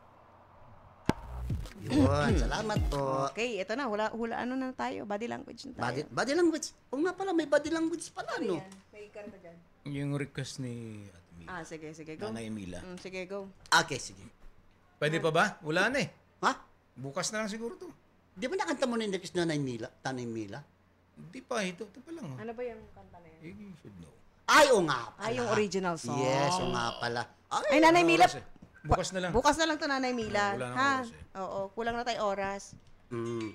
Yun, salamat po. Okay, ito na. Hula, hula ano na tayo. Body language na tayo. Body, body language. O nga pala, may body language pala, no? May karta dyan. Yung request ni Ate Mila. Ah, sige, sige. Go. Nanay Mila. Mm, sige, go. Okay, sige. Pwede pa ba? Wala na eh. Ha? Bukas na lang siguro to. Di ba nakanta mo na yung request na Nanay Mila? Tanay Mila? Hindi pa. Ito, ito pa lang. Oh. Ano ba yung kanta na yan? You should know. Ay, o nga pala. Ah, yung original song. Yes, o nga pala. Ay, Nanay Mila. Oras eh. Bukas na lang. Bukas na lang to, Nanay Mila. Oo, wala nang ha? oras eh. Oo, kulang na tayo oras. Mm.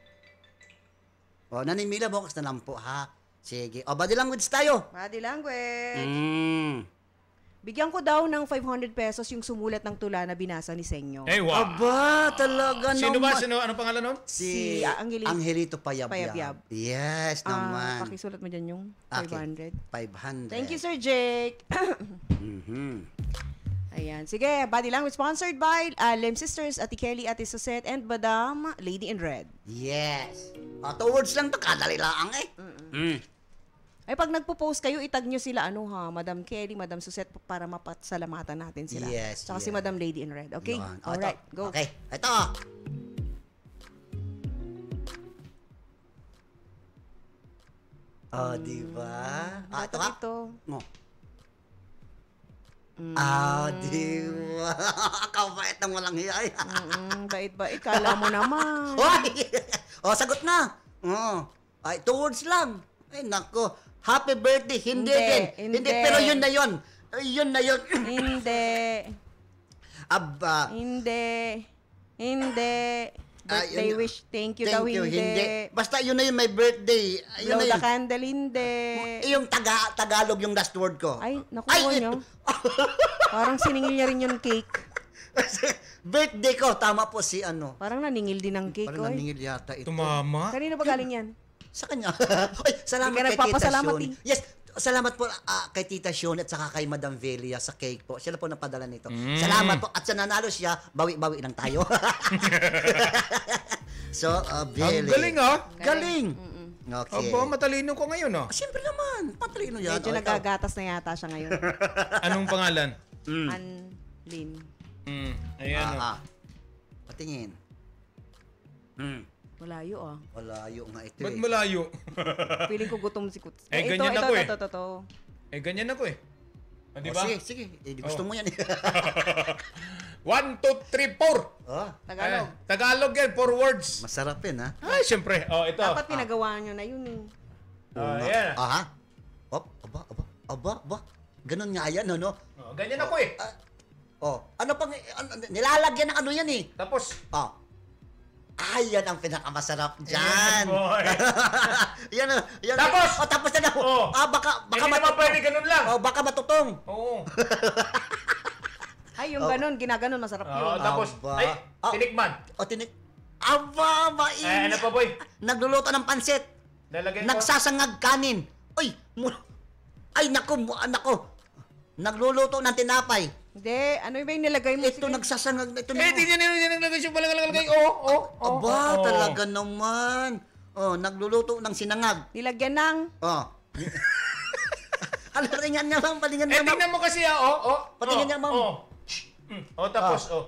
O, Nanay Mila, bukas na lang po, ha? Sige. O, body language tayo. Body language. Mm. Bigyan ko daw ng five hundred pesos yung sumulat ng tula na binasa ni Senyo. Eh, wow. Aba, talaga Sino ba? naman. Sino? Anong pangalan nun? Si, Si Angelito- Angelito Payabyab. Payabyab. Yes, Ah, naman. pakisulat mo dyan yung five hundred. five hundred. Thank you, Sir Jake. Mhm. Ayan. Sige, body language sponsored by uh, Lim Sisters, Ate Kelly, Ate Susette, and Madam Lady in Red. Yes. Uh, two words lang to, kadali lang eh. Mm. Ay, pag nagpo-post kayo, itag nyo sila, ano ha, Madam Kelly, Madam Susette, para mapatsalamatan natin sila. Yes, Tsaka si yes. Madam Lady in Red. Okay? Yun. O, Alright, ito. go. Okay, ito. Oh, di ba? Ah, ito nga. Ito. Mo. Mm. Ah, di ba? Kabait ng walang hiyay. Mm, bait-bait. Kala mo naman. Hoy! Oh, sagot na. Oh. Ay, two words lang. Ay, nako. Happy birthday. Hindi, Hindi, din. hindi. Pero yun na yun. Ay, Yun na yun. Hindi. Aba. Hindi. Hindi. Birthday yun- wish. Thank you Thank daw, you, hindi. Basta yun na yun, my birthday. Ayun Blow na the yun. candle, hindi. Eh, Yung taga Tagalog yung last word ko. Ay, nakuha Ay, nyo. Parang siningil niya rin yung cake. Birthday ko, tama po si ano. Parang naningil din ng cake, Parang oy. naningil yata ito. Tumama. Kanino ba galing yan? Sa kanya. Ay, salamat Hindi ka kay Tita nagpapasalamat, Shon. eh. Yes, salamat po ah, kay Tita Shon at saka kay Madam Velia sa cake po. Sila po napadala nito. Mm. Salamat po. At sa nanalo siya, bawi-bawi lang tayo. So, uh, Velia. Ang galing ah. Galing. Okay. Aba, matalino ko ngayon ah. Siyempre naman, patrino yan. Medyo O, ikaw. nagagatas na yata siya ngayon. Anong pangalan? Anlin. Mm. Ayan Ah, oh. ah. Patingin. Hmm. Malayo ah. Malayo nga ito Ba't eh. malayo? Feeling ko gutom si Kuts. Eh, ito, ganyan ito, ako ito, eh. ito, ito, ito. Eh, ganyan ako eh. Ah, di O, ba? sige, sige. Eh, gusto Oh. mo yan eh. One, two, three, four. Oh, Tagalog. Eh, Tagalog yan, four words. masarap yun ha. Ay, siyempre. Oh, ito. Dapat pinagawa nyo na yun eh. Oh, yan. Aha. Op, aba, aba, aba, aba. Ganun nga yan, ano? Oh, ganyan ako eh. Oh, ano pang, ano, nilalagyan ng ano yan eh. Tapos, Oh. Ay, yan ang pinakamasarap dyan. boy. yan, oh, yan. Tapos! Oh, tapos na daw. Oh. Ah, baka, baka Hindi naman pwede ganun lang. Oh, baka matutong. Oo. Ay, yung Oh. ganun, ginaganon, masarap Oh, yun. tapos, Aba. ay, Oh. tinikman. O, tinik... Aba, mainit. Eh, ano pa, boy? Nagluluto ng pansit. Lalagay ko. Nagsasangag kanin. Uy, mu- ay, nako, mu- ah, nako. Nagluluto ng tinapay. Hindi, ano ba yung nilagay mo? Ito, nagsasangag na ito. Eh, di niya nila nilagay siya pala nilagay. Oh, oh, oh. Aba, oh, oh. talaga naman. Oh, nagluluto ng sinangag. Nilagyan ng... Oh. Palingan niya, ma'am. Palingan Eh, niya, ma'am. tingnan mo kasi, ah, oh, oh. Patingin oh, niya, ma'am. Oh, Mm. oh tapos, oh.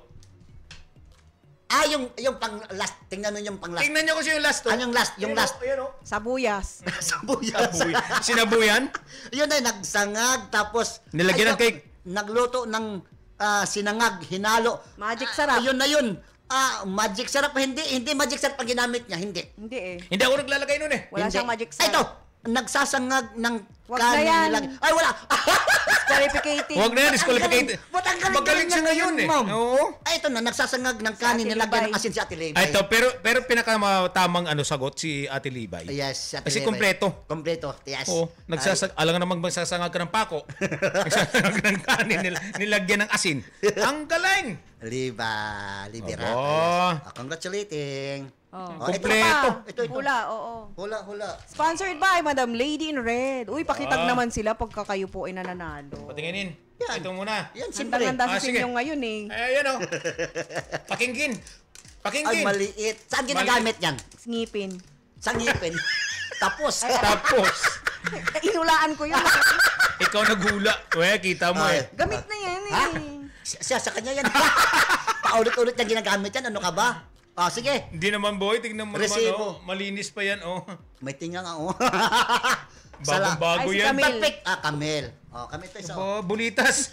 Ah, yung, yung pang last. Tingnan mo yung pang last. Tingnan niyo kasi yung last, oh. Ah, yung last, yung Ayan, last. oh, ayan, oh. Sabuyas. Sabuyas. Sinabuyan? Yun ay nagsangag, tapos... Nilagyan ng cake. Nagluto ng ah, sinangag, hinalo. Magic sarap. Ayun na yun. Ah, magic sarap. Hindi, hindi magic sarap pag ginamit niya. Hindi. Hindi eh. Hindi ako naglalagay nun eh. Wala Hindi. siyang magic sarap. Ito, nagsasangag ng Wag na kanin yan. nilang- Ay, wala. Disqualificating. Huwag na yan, disqualificated. Ba't ang galing Magaling siya ngayon eh. ma'am? Oo. Ay, ito na, nagsasangag ng kanin, Ate nilagyan ng Libay. asin si Ate Libay. Ah, ito, pero pero pinakatamang ano sagot si Ate Libay. Yes, si Ate Kasi Libay. kompleto. Kompleto, yes. Oo, nagsasag alang namang magsasangag ka ng pako. Nagsasangag ng kanin, nil- nilagyan ng asin. Ang galing! Liba, libera. Aba. Yes. Ah, congratulating. Oh. Oh, ito Kompleto. pa. Ito, ito. Hula, oo. Hula, hula. Sponsored by Madam Lady in Red. Uy, pakitag Ah. naman sila pagka kayo po ay nananalo. Patinginin. Yan. Ito muna. Yan, simple. Handa-handa Ah, si sige. Simyong ngayon eh. Ay, ayan oh. Pakinggan. Ay, Pakinggan. maliit. Saan ginagamit yan? Ngipin. Sa ngipin. Tapos. Tapos, Eh, inulaan ko yun. ikaw naghula. Uy, kita mo Ay. eh. Gamit na yan eh. Ha? Siya, sa kanya yan. Paulit-ulit na ginagamit yan. Ano ka ba? Ah, sige. Hindi naman boy, tignan mo Resibo. naman oh. Malinis pa yan oh. May tinga nga, oh. Bagong-bago Ay, si yan. Camille. Toothpick. Ah, Camel. Oh, Camel to isa. Oh. Oh, bulitas.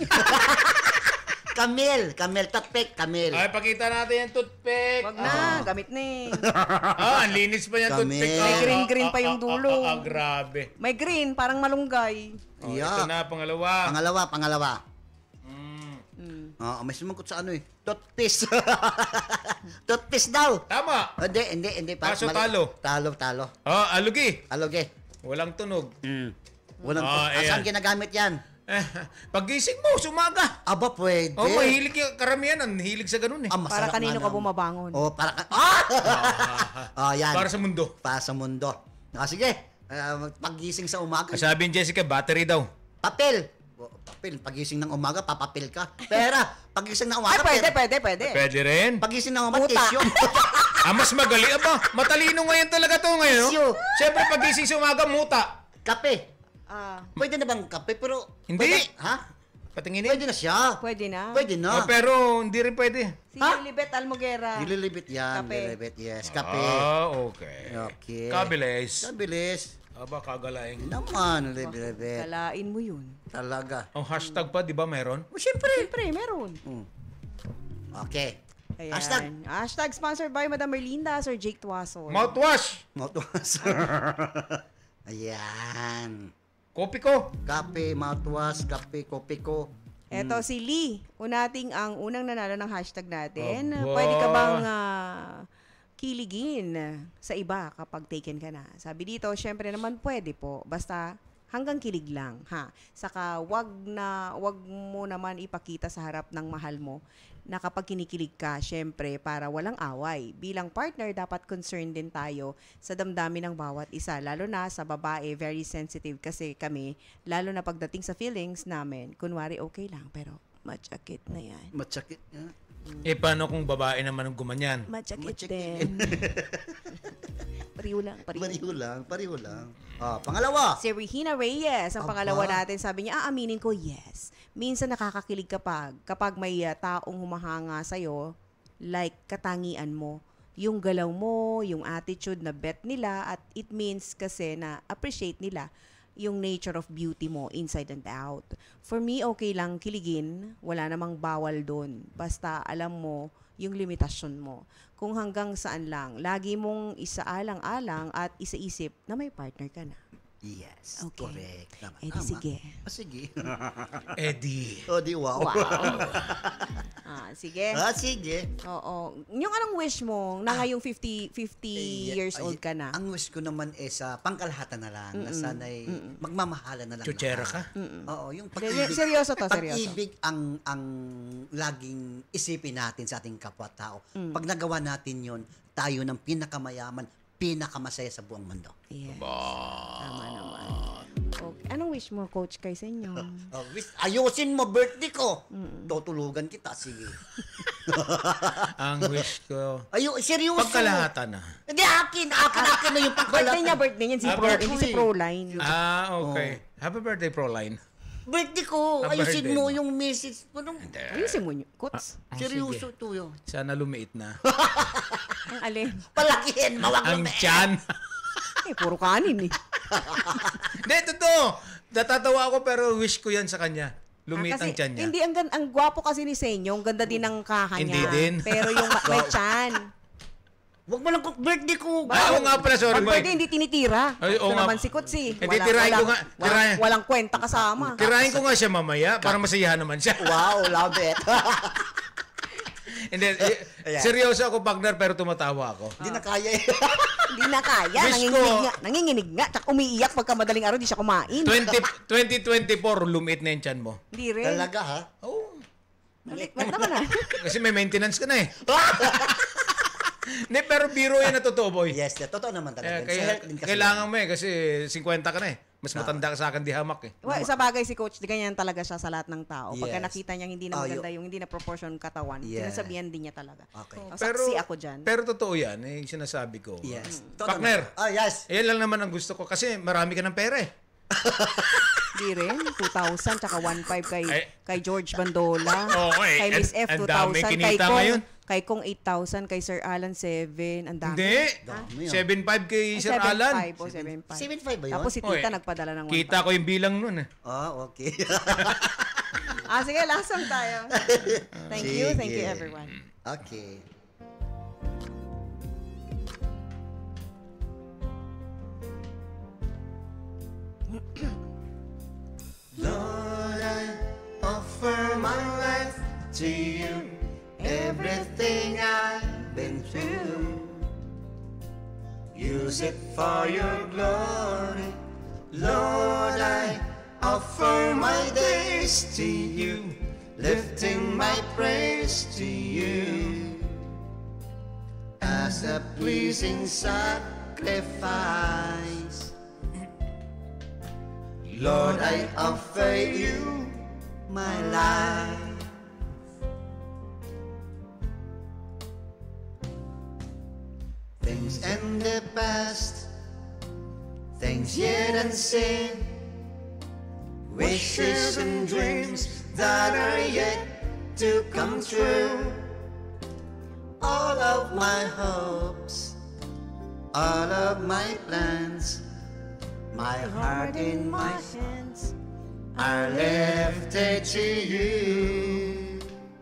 Camel. Camel. Toothpick. Camel. Ay, pakita natin yung toothpick. Wag na, gamit na eh. Ah, ang linis pa yan Kami. toothpick. May Ah, green-green ah, pa yung ah, dulo. Ah, ah, ah, grabe. May green, parang malunggay. Oh, Yeah. ito na, pangalawa. Pangalawa, pangalawa. Mm. Mm. Ah, may sumangkot sa ano eh. Toothpaste. Toothpaste daw. Tama. Hindi, hindi, hindi. Pa, Kaso mali- talo. Talo, talo. Oh, alugi. Aloge. Walang tunog. Mm. Walang, Ah, ah, saan ayan. ginagamit yan? Eh, pagising mo, sumaga. Aba, pwede. Oh, mahilig yung karamihan. Ang hilig sa ganun eh. Ah, Para masarap kanino nga ka naman. bumabangon. Oh, para ka... Ah! ah, yan. Para sa mundo. Para sa mundo. Ah, sige. Ah, pagising sa umaga. Sabi ni Jessica, battery daw. Papel. Oh, papel. Pagising ng umaga, papapil ka. Pera. Pagising ng umaga, Ay, pwede, pera. pwede, pwede. Pwede rin. Pagising ng umaga, Puta. tissue. Ah, mas magaling. Aba, matalino ngayon talaga to ngayon. no? Tissue. Siyempre, pagising sa umaga, muta. Kape. Ah, Pwede na bang kape? Pero... Hindi. Pwede, ha? Patinginin. Pwede na siya. pwede na. Pwede na. Oh, pero hindi rin pwede. Si Ha? Lilibet Almoguera. Dililibit yan. Kape. Dililibit, yes. Kape. Ah, okay. Okay. Kabilis. Kabilis. Aba, kagalaing. Naman, dililibit. Kalain mo yun. Talaga. Ang hashtag pa, di ba meron? Oh, siyempre. Siyempre, meron. Mm. Okay. Ayan. Hashtag. Hashtag sponsored by Madam Merlinda, Sir Jake Tuason. Mouthwash. Mouthwash. Ayan. Kopi ko. Kape, mouthwash, kape, kopi ko. Eto si Lee, unating ang unang nanalo ng hashtag natin. Aba. Pwede ka bang ah, kiligin sa iba kapag taken ka na? Sabi dito, syempre naman pwede po. Basta hanggang kilig lang, ha. Saka wag na wag mo naman ipakita sa harap ng mahal mo na kapag kinikilig ka, syempre para walang away. Bilang partner, dapat concerned din tayo sa damdamin ng bawat isa. Lalo na sa babae, very sensitive kasi kami, lalo na pagdating sa feelings namin. Kunwari okay lang, pero matsakit na yan. Matsakit. Yeah. Eh, paano kung babae naman ang gumanyan? Matsakit din. Pariho lang, pariho. Pariho lang, pariho lang. Ah, pangalawa. Si Regina Reyes, ang Aba. pangalawa natin, sabi niya, aaminin ko, yes. Minsan nakakakilig kapag, kapag may uh, taong humahanga sa'yo, like katangian mo. Yung galaw mo, yung attitude na bet nila, at it means kasi na appreciate nila yung nature of beauty mo inside and out. For me, okay lang kiligin, wala namang bawal doon. Basta alam mo yung limitasyon mo. Kung hanggang saan lang, lagi mong isaalang-alang at isaisip na may partner ka na. Yes, Okay. correct. Tama, Eh di tama. sige. Ah, sige. Eddie. Oh, di wow. Wow. ah, sige. Ah, sige. Oo. Yung anong wish mo na ngayong fifty, fifty Eh, years ay, old ka na? Ang wish ko naman is uh, pangkalahatan na lang. Na Mm-mm. sana'y Mm-mm. magmamahalan na lang. Chuchera lahat. ka? Oo, yung Ser- pag-ibig. seryoso to, seryoso. Pag-ibig ang, ang laging isipin natin sa ating kapwa-tao. Mm. Pag nagawa natin yon, tayo ng pinakamayaman, pinakamasaya sa buong mundo. Yes. Tama naman. Okay. Anong wish mo, Coach, kay sa inyo? Oh, wish, ayusin mo birthday ko. Tutulugan kita, sige. Ang wish ko. Ayo, seryoso. Pagkalahatan na. Hindi, akin. Akin, akin na yung pagkalahatan. Birthday niya, birthday niya. Si Ah, Pro, birthday. hindi si Proline. Ah, okay. Happy birthday, Proline. Birthday ko. Ah, Ayusin birthday mo mo. yung message. Anong, Ayusin mo niyo, Coach. Ah, seryoso sige. to yun. Sana lumiit na. Ang alin. Palakihin, mawag Ang lumiit. tiyan. Eh, puro kanin eh. Hindi, totoo. Natatawa ako pero wish ko yan sa kanya. Lumiit Ah, ang tiyan niya. Hindi, ang, gan- ang gwapo kasi ni Senyo. Ang ganda din ng kaha niya. Hindi din. Pero yung ma- may tiyan. Huwag mo lang cook birthday ko. Ah, oo nga pala, sorry, Pag boy. birthday, hindi tinitira. Ay, oo Ito nga. naman si Coach eh. Hindi, tirahin ko nga. Walang, Tirahin. walang kwenta kasama. Tirahin ko nga siya mamaya para masayahan naman siya. Wow, love it. Hindi, eh, Ayan. seryoso ako, partner, pero tumatawa ako. Hindi na kaya eh. Hindi na kaya. Wish Nanginginig ko- nga. Nanginginig nga. Tsaka umiiyak pagka madaling araw, di siya kumain. twenty twenty-four, lumiit na yung tiyan mo. Hindi rin. Talaga ha? Oo. Ba't naman ah? Kasi may maintenance ka na eh. Hindi, pero biro yan na totoo, boy. Yes, totoo naman Eh, talaga. Sa kaya, health din kasi. kailangan mo eh, kasi fifty ka na eh. Mas matanda ka sa akin, di hamak eh. Well, sa bagay si Coach, di ganyan talaga siya sa lahat ng tao. Pagka Yes. nakita niya hindi na Oh, maganda yung hindi na proportion ng katawan, Yeah. sinasabihan din niya talaga. Okay. Oh, Pero, saksi ako dyan. pero totoo yan, eh, yung sinasabi ko. Yes. Mm. Totoo Partner. naman. Ah, yes. Yan lang naman ang gusto ko kasi marami ka ng pera eh. Di rin. two thousand tsaka one point five kay, Ay. kay George Bandola. Okay. Kay Miss F, Ang- ang two dami thousand. Kay kinita Kong, ngayon. kay Kong eight thousand. Kay Sir Alan, seven. Ang dami. Hindi. Dami, ah. seven five kay Ay, Sir Alan. seven five o seven five. seven five ba yun? Tapos si Tita Oy, nagpadala ng one Kita ko yung bilang nun eh. Ah, okay. Ah, sige, lasang tayo. Thank you, thank you Sige. everyone. Okay. Lord, I offer my life to you. Everything I've been through, use it for your glory. Lord, I offer my days to you, lifting my praise to you as a pleasing sacrifice. Lord, I offer you my life. Things in the past, things yet unseen, wishes and dreams that are yet to come true. All of my hopes, all of my plans, my heart in my hands are lifted to you.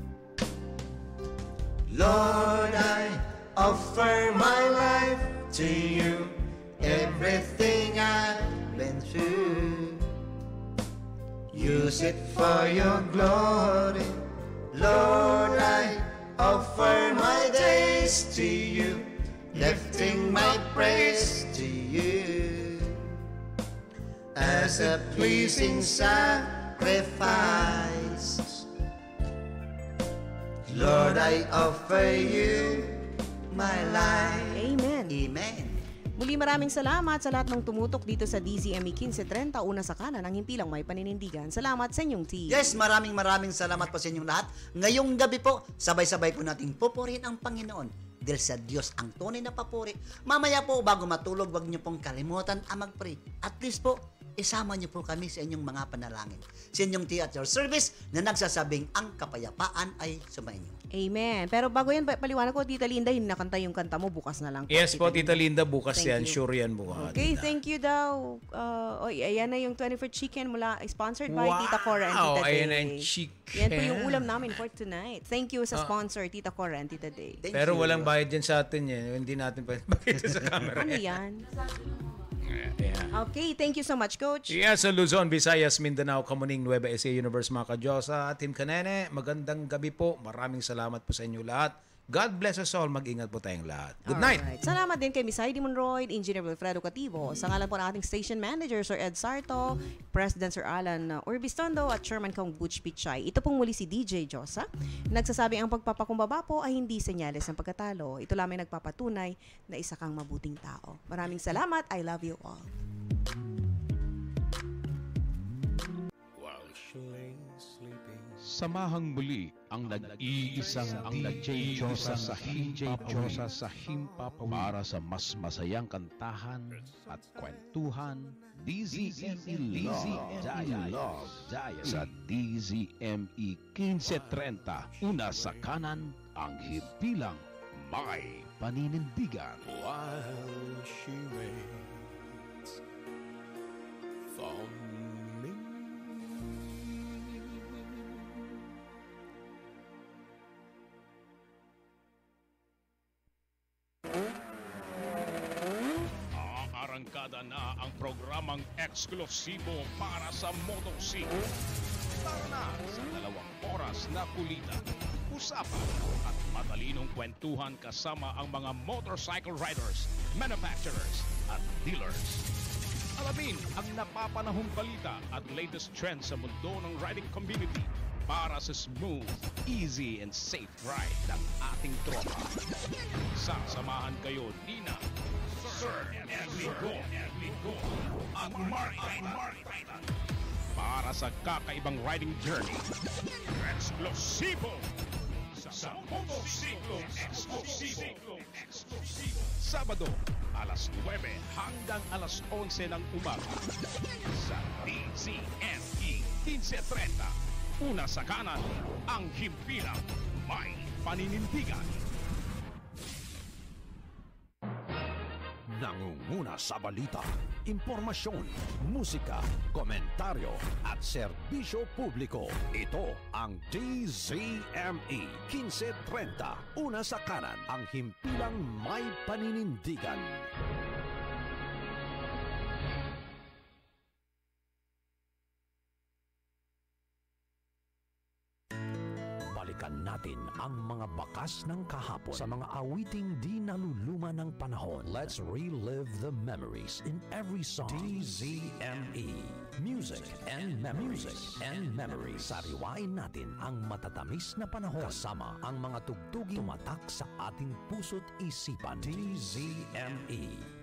Lord, I offer my life to you. Everything I've been through, use it for your glory. Lord, I offer my days to you, lifting my praise to you as a pleasing sacrifice. Lord, I offer you my life. Amen. Amen. Muli maraming salamat sa lahat ng tumutok dito sa D Z M E fifteen thirty, una sa kanan, ang himpilang may paninindigan. Salamat sa inyong team. Yes, maraming maraming salamat po sa inyong lahat. Ngayong gabi po, sabay-sabay po nating pupurihin ang Panginoon. Dahil sa Diyos ang tunay na papuri. Mamaya po, bago matulog, wag niyo pong kalimutan ang mag-pray. At least po, isama niyo po kami sa inyong mga panalangin. Sa inyong theater service na nagsasabing ang kapayapaan ay sumainyo. Amen. Pero bago yan, pa- paliwanag ko, Tita Linda, yung nakanta yung kanta mo, bukas na lang. Yes po, Tita Linda, bukas Thank yan. you. Sure yan bukas. Okay, thank you daw. Uh, oy, ayan na yung twenty-four chicken mula, sponsored by Wow! Tita Cora and Tita Day. Ayan na yung chicken. Yan po yung ulam namin for tonight. Thank you sa Ah. sponsor, Tita Cora and Tita Day. Pero walang bayad dyan sa atin yan. Hindi natin pa makita sa camera. Ano yan? Yeah. Okay, thank you so much, Coach. Yes, sa Luzon, Visayas, Mindanao, Kamuning, Nueva Ecija, Universe, mga kadyosa, Team Kanene, magandang gabi po. Maraming salamat po sa inyo lahat. God bless us all. Mag-ingat po tayong lahat. Good night. Alright. Salamat din kay Miss Heidi Monroy, Engineer Wilfredo Cativo. Sa ngalan po ng ating station manager, Sir Ed Sarto, President Sir Alan uh, Urbistondo, at Chairman Kong Butch Pichay. Ito pong muli si D J Josa. Nagsasabing ang pagpapakumbaba po ay hindi senyales ng pagkatalo. Ito lamang nagpapatunay na isa kang mabuting tao. Maraming salamat. I love you all. Samahang muli ang nag-iisang ang D J Josa sa Himpapawid sa Himpapawid para sa mas masayang kantahan at kwentuhan. D Z M E Love Diary sa D Z M E fifteen thirty. Una sa kanan, ang himpilang may paninindigan. While she waits for me. Arangkada na ang programang eksklusibo para sa motorsiklo. Tara na sa dalawang oras na kulitan, usapan at matalinong kwentuhan kasama ang mga motorcycle riders, manufacturers at dealers. Alamin ang napapanahong balita at latest trends sa mundo ng riding community para sa smooth, easy and safe ride ng ating tropa. Sasamahan kayo ni na Sir Edligo at Mark Titan para sa kakaibang riding journey. Eksklusibo sa Motorsiklo Eksklusibo. Sabado, alas nuwebe hanggang alas onse ng umaga sa D Z M E fifteen thirty. Una sa kanan, ang himpilang may paninindigan. Nangunguna sa balita, impormasyon, musika, komentaryo at serbisyo publiko. Ito ang D Z M E fifteen thirty. Una sa kanan, ang himpilang may paninindigan. Balikan natin ang mga bakas ng kahapon sa mga awiting di naluluma ng panahon. Let's relive the memories in every song. D Z M E Music and Memories. Music and Memories. Sariwain natin ang matatamis na panahon kasama ang mga tugtuging tumatak sa ating puso't isipan. D Z M E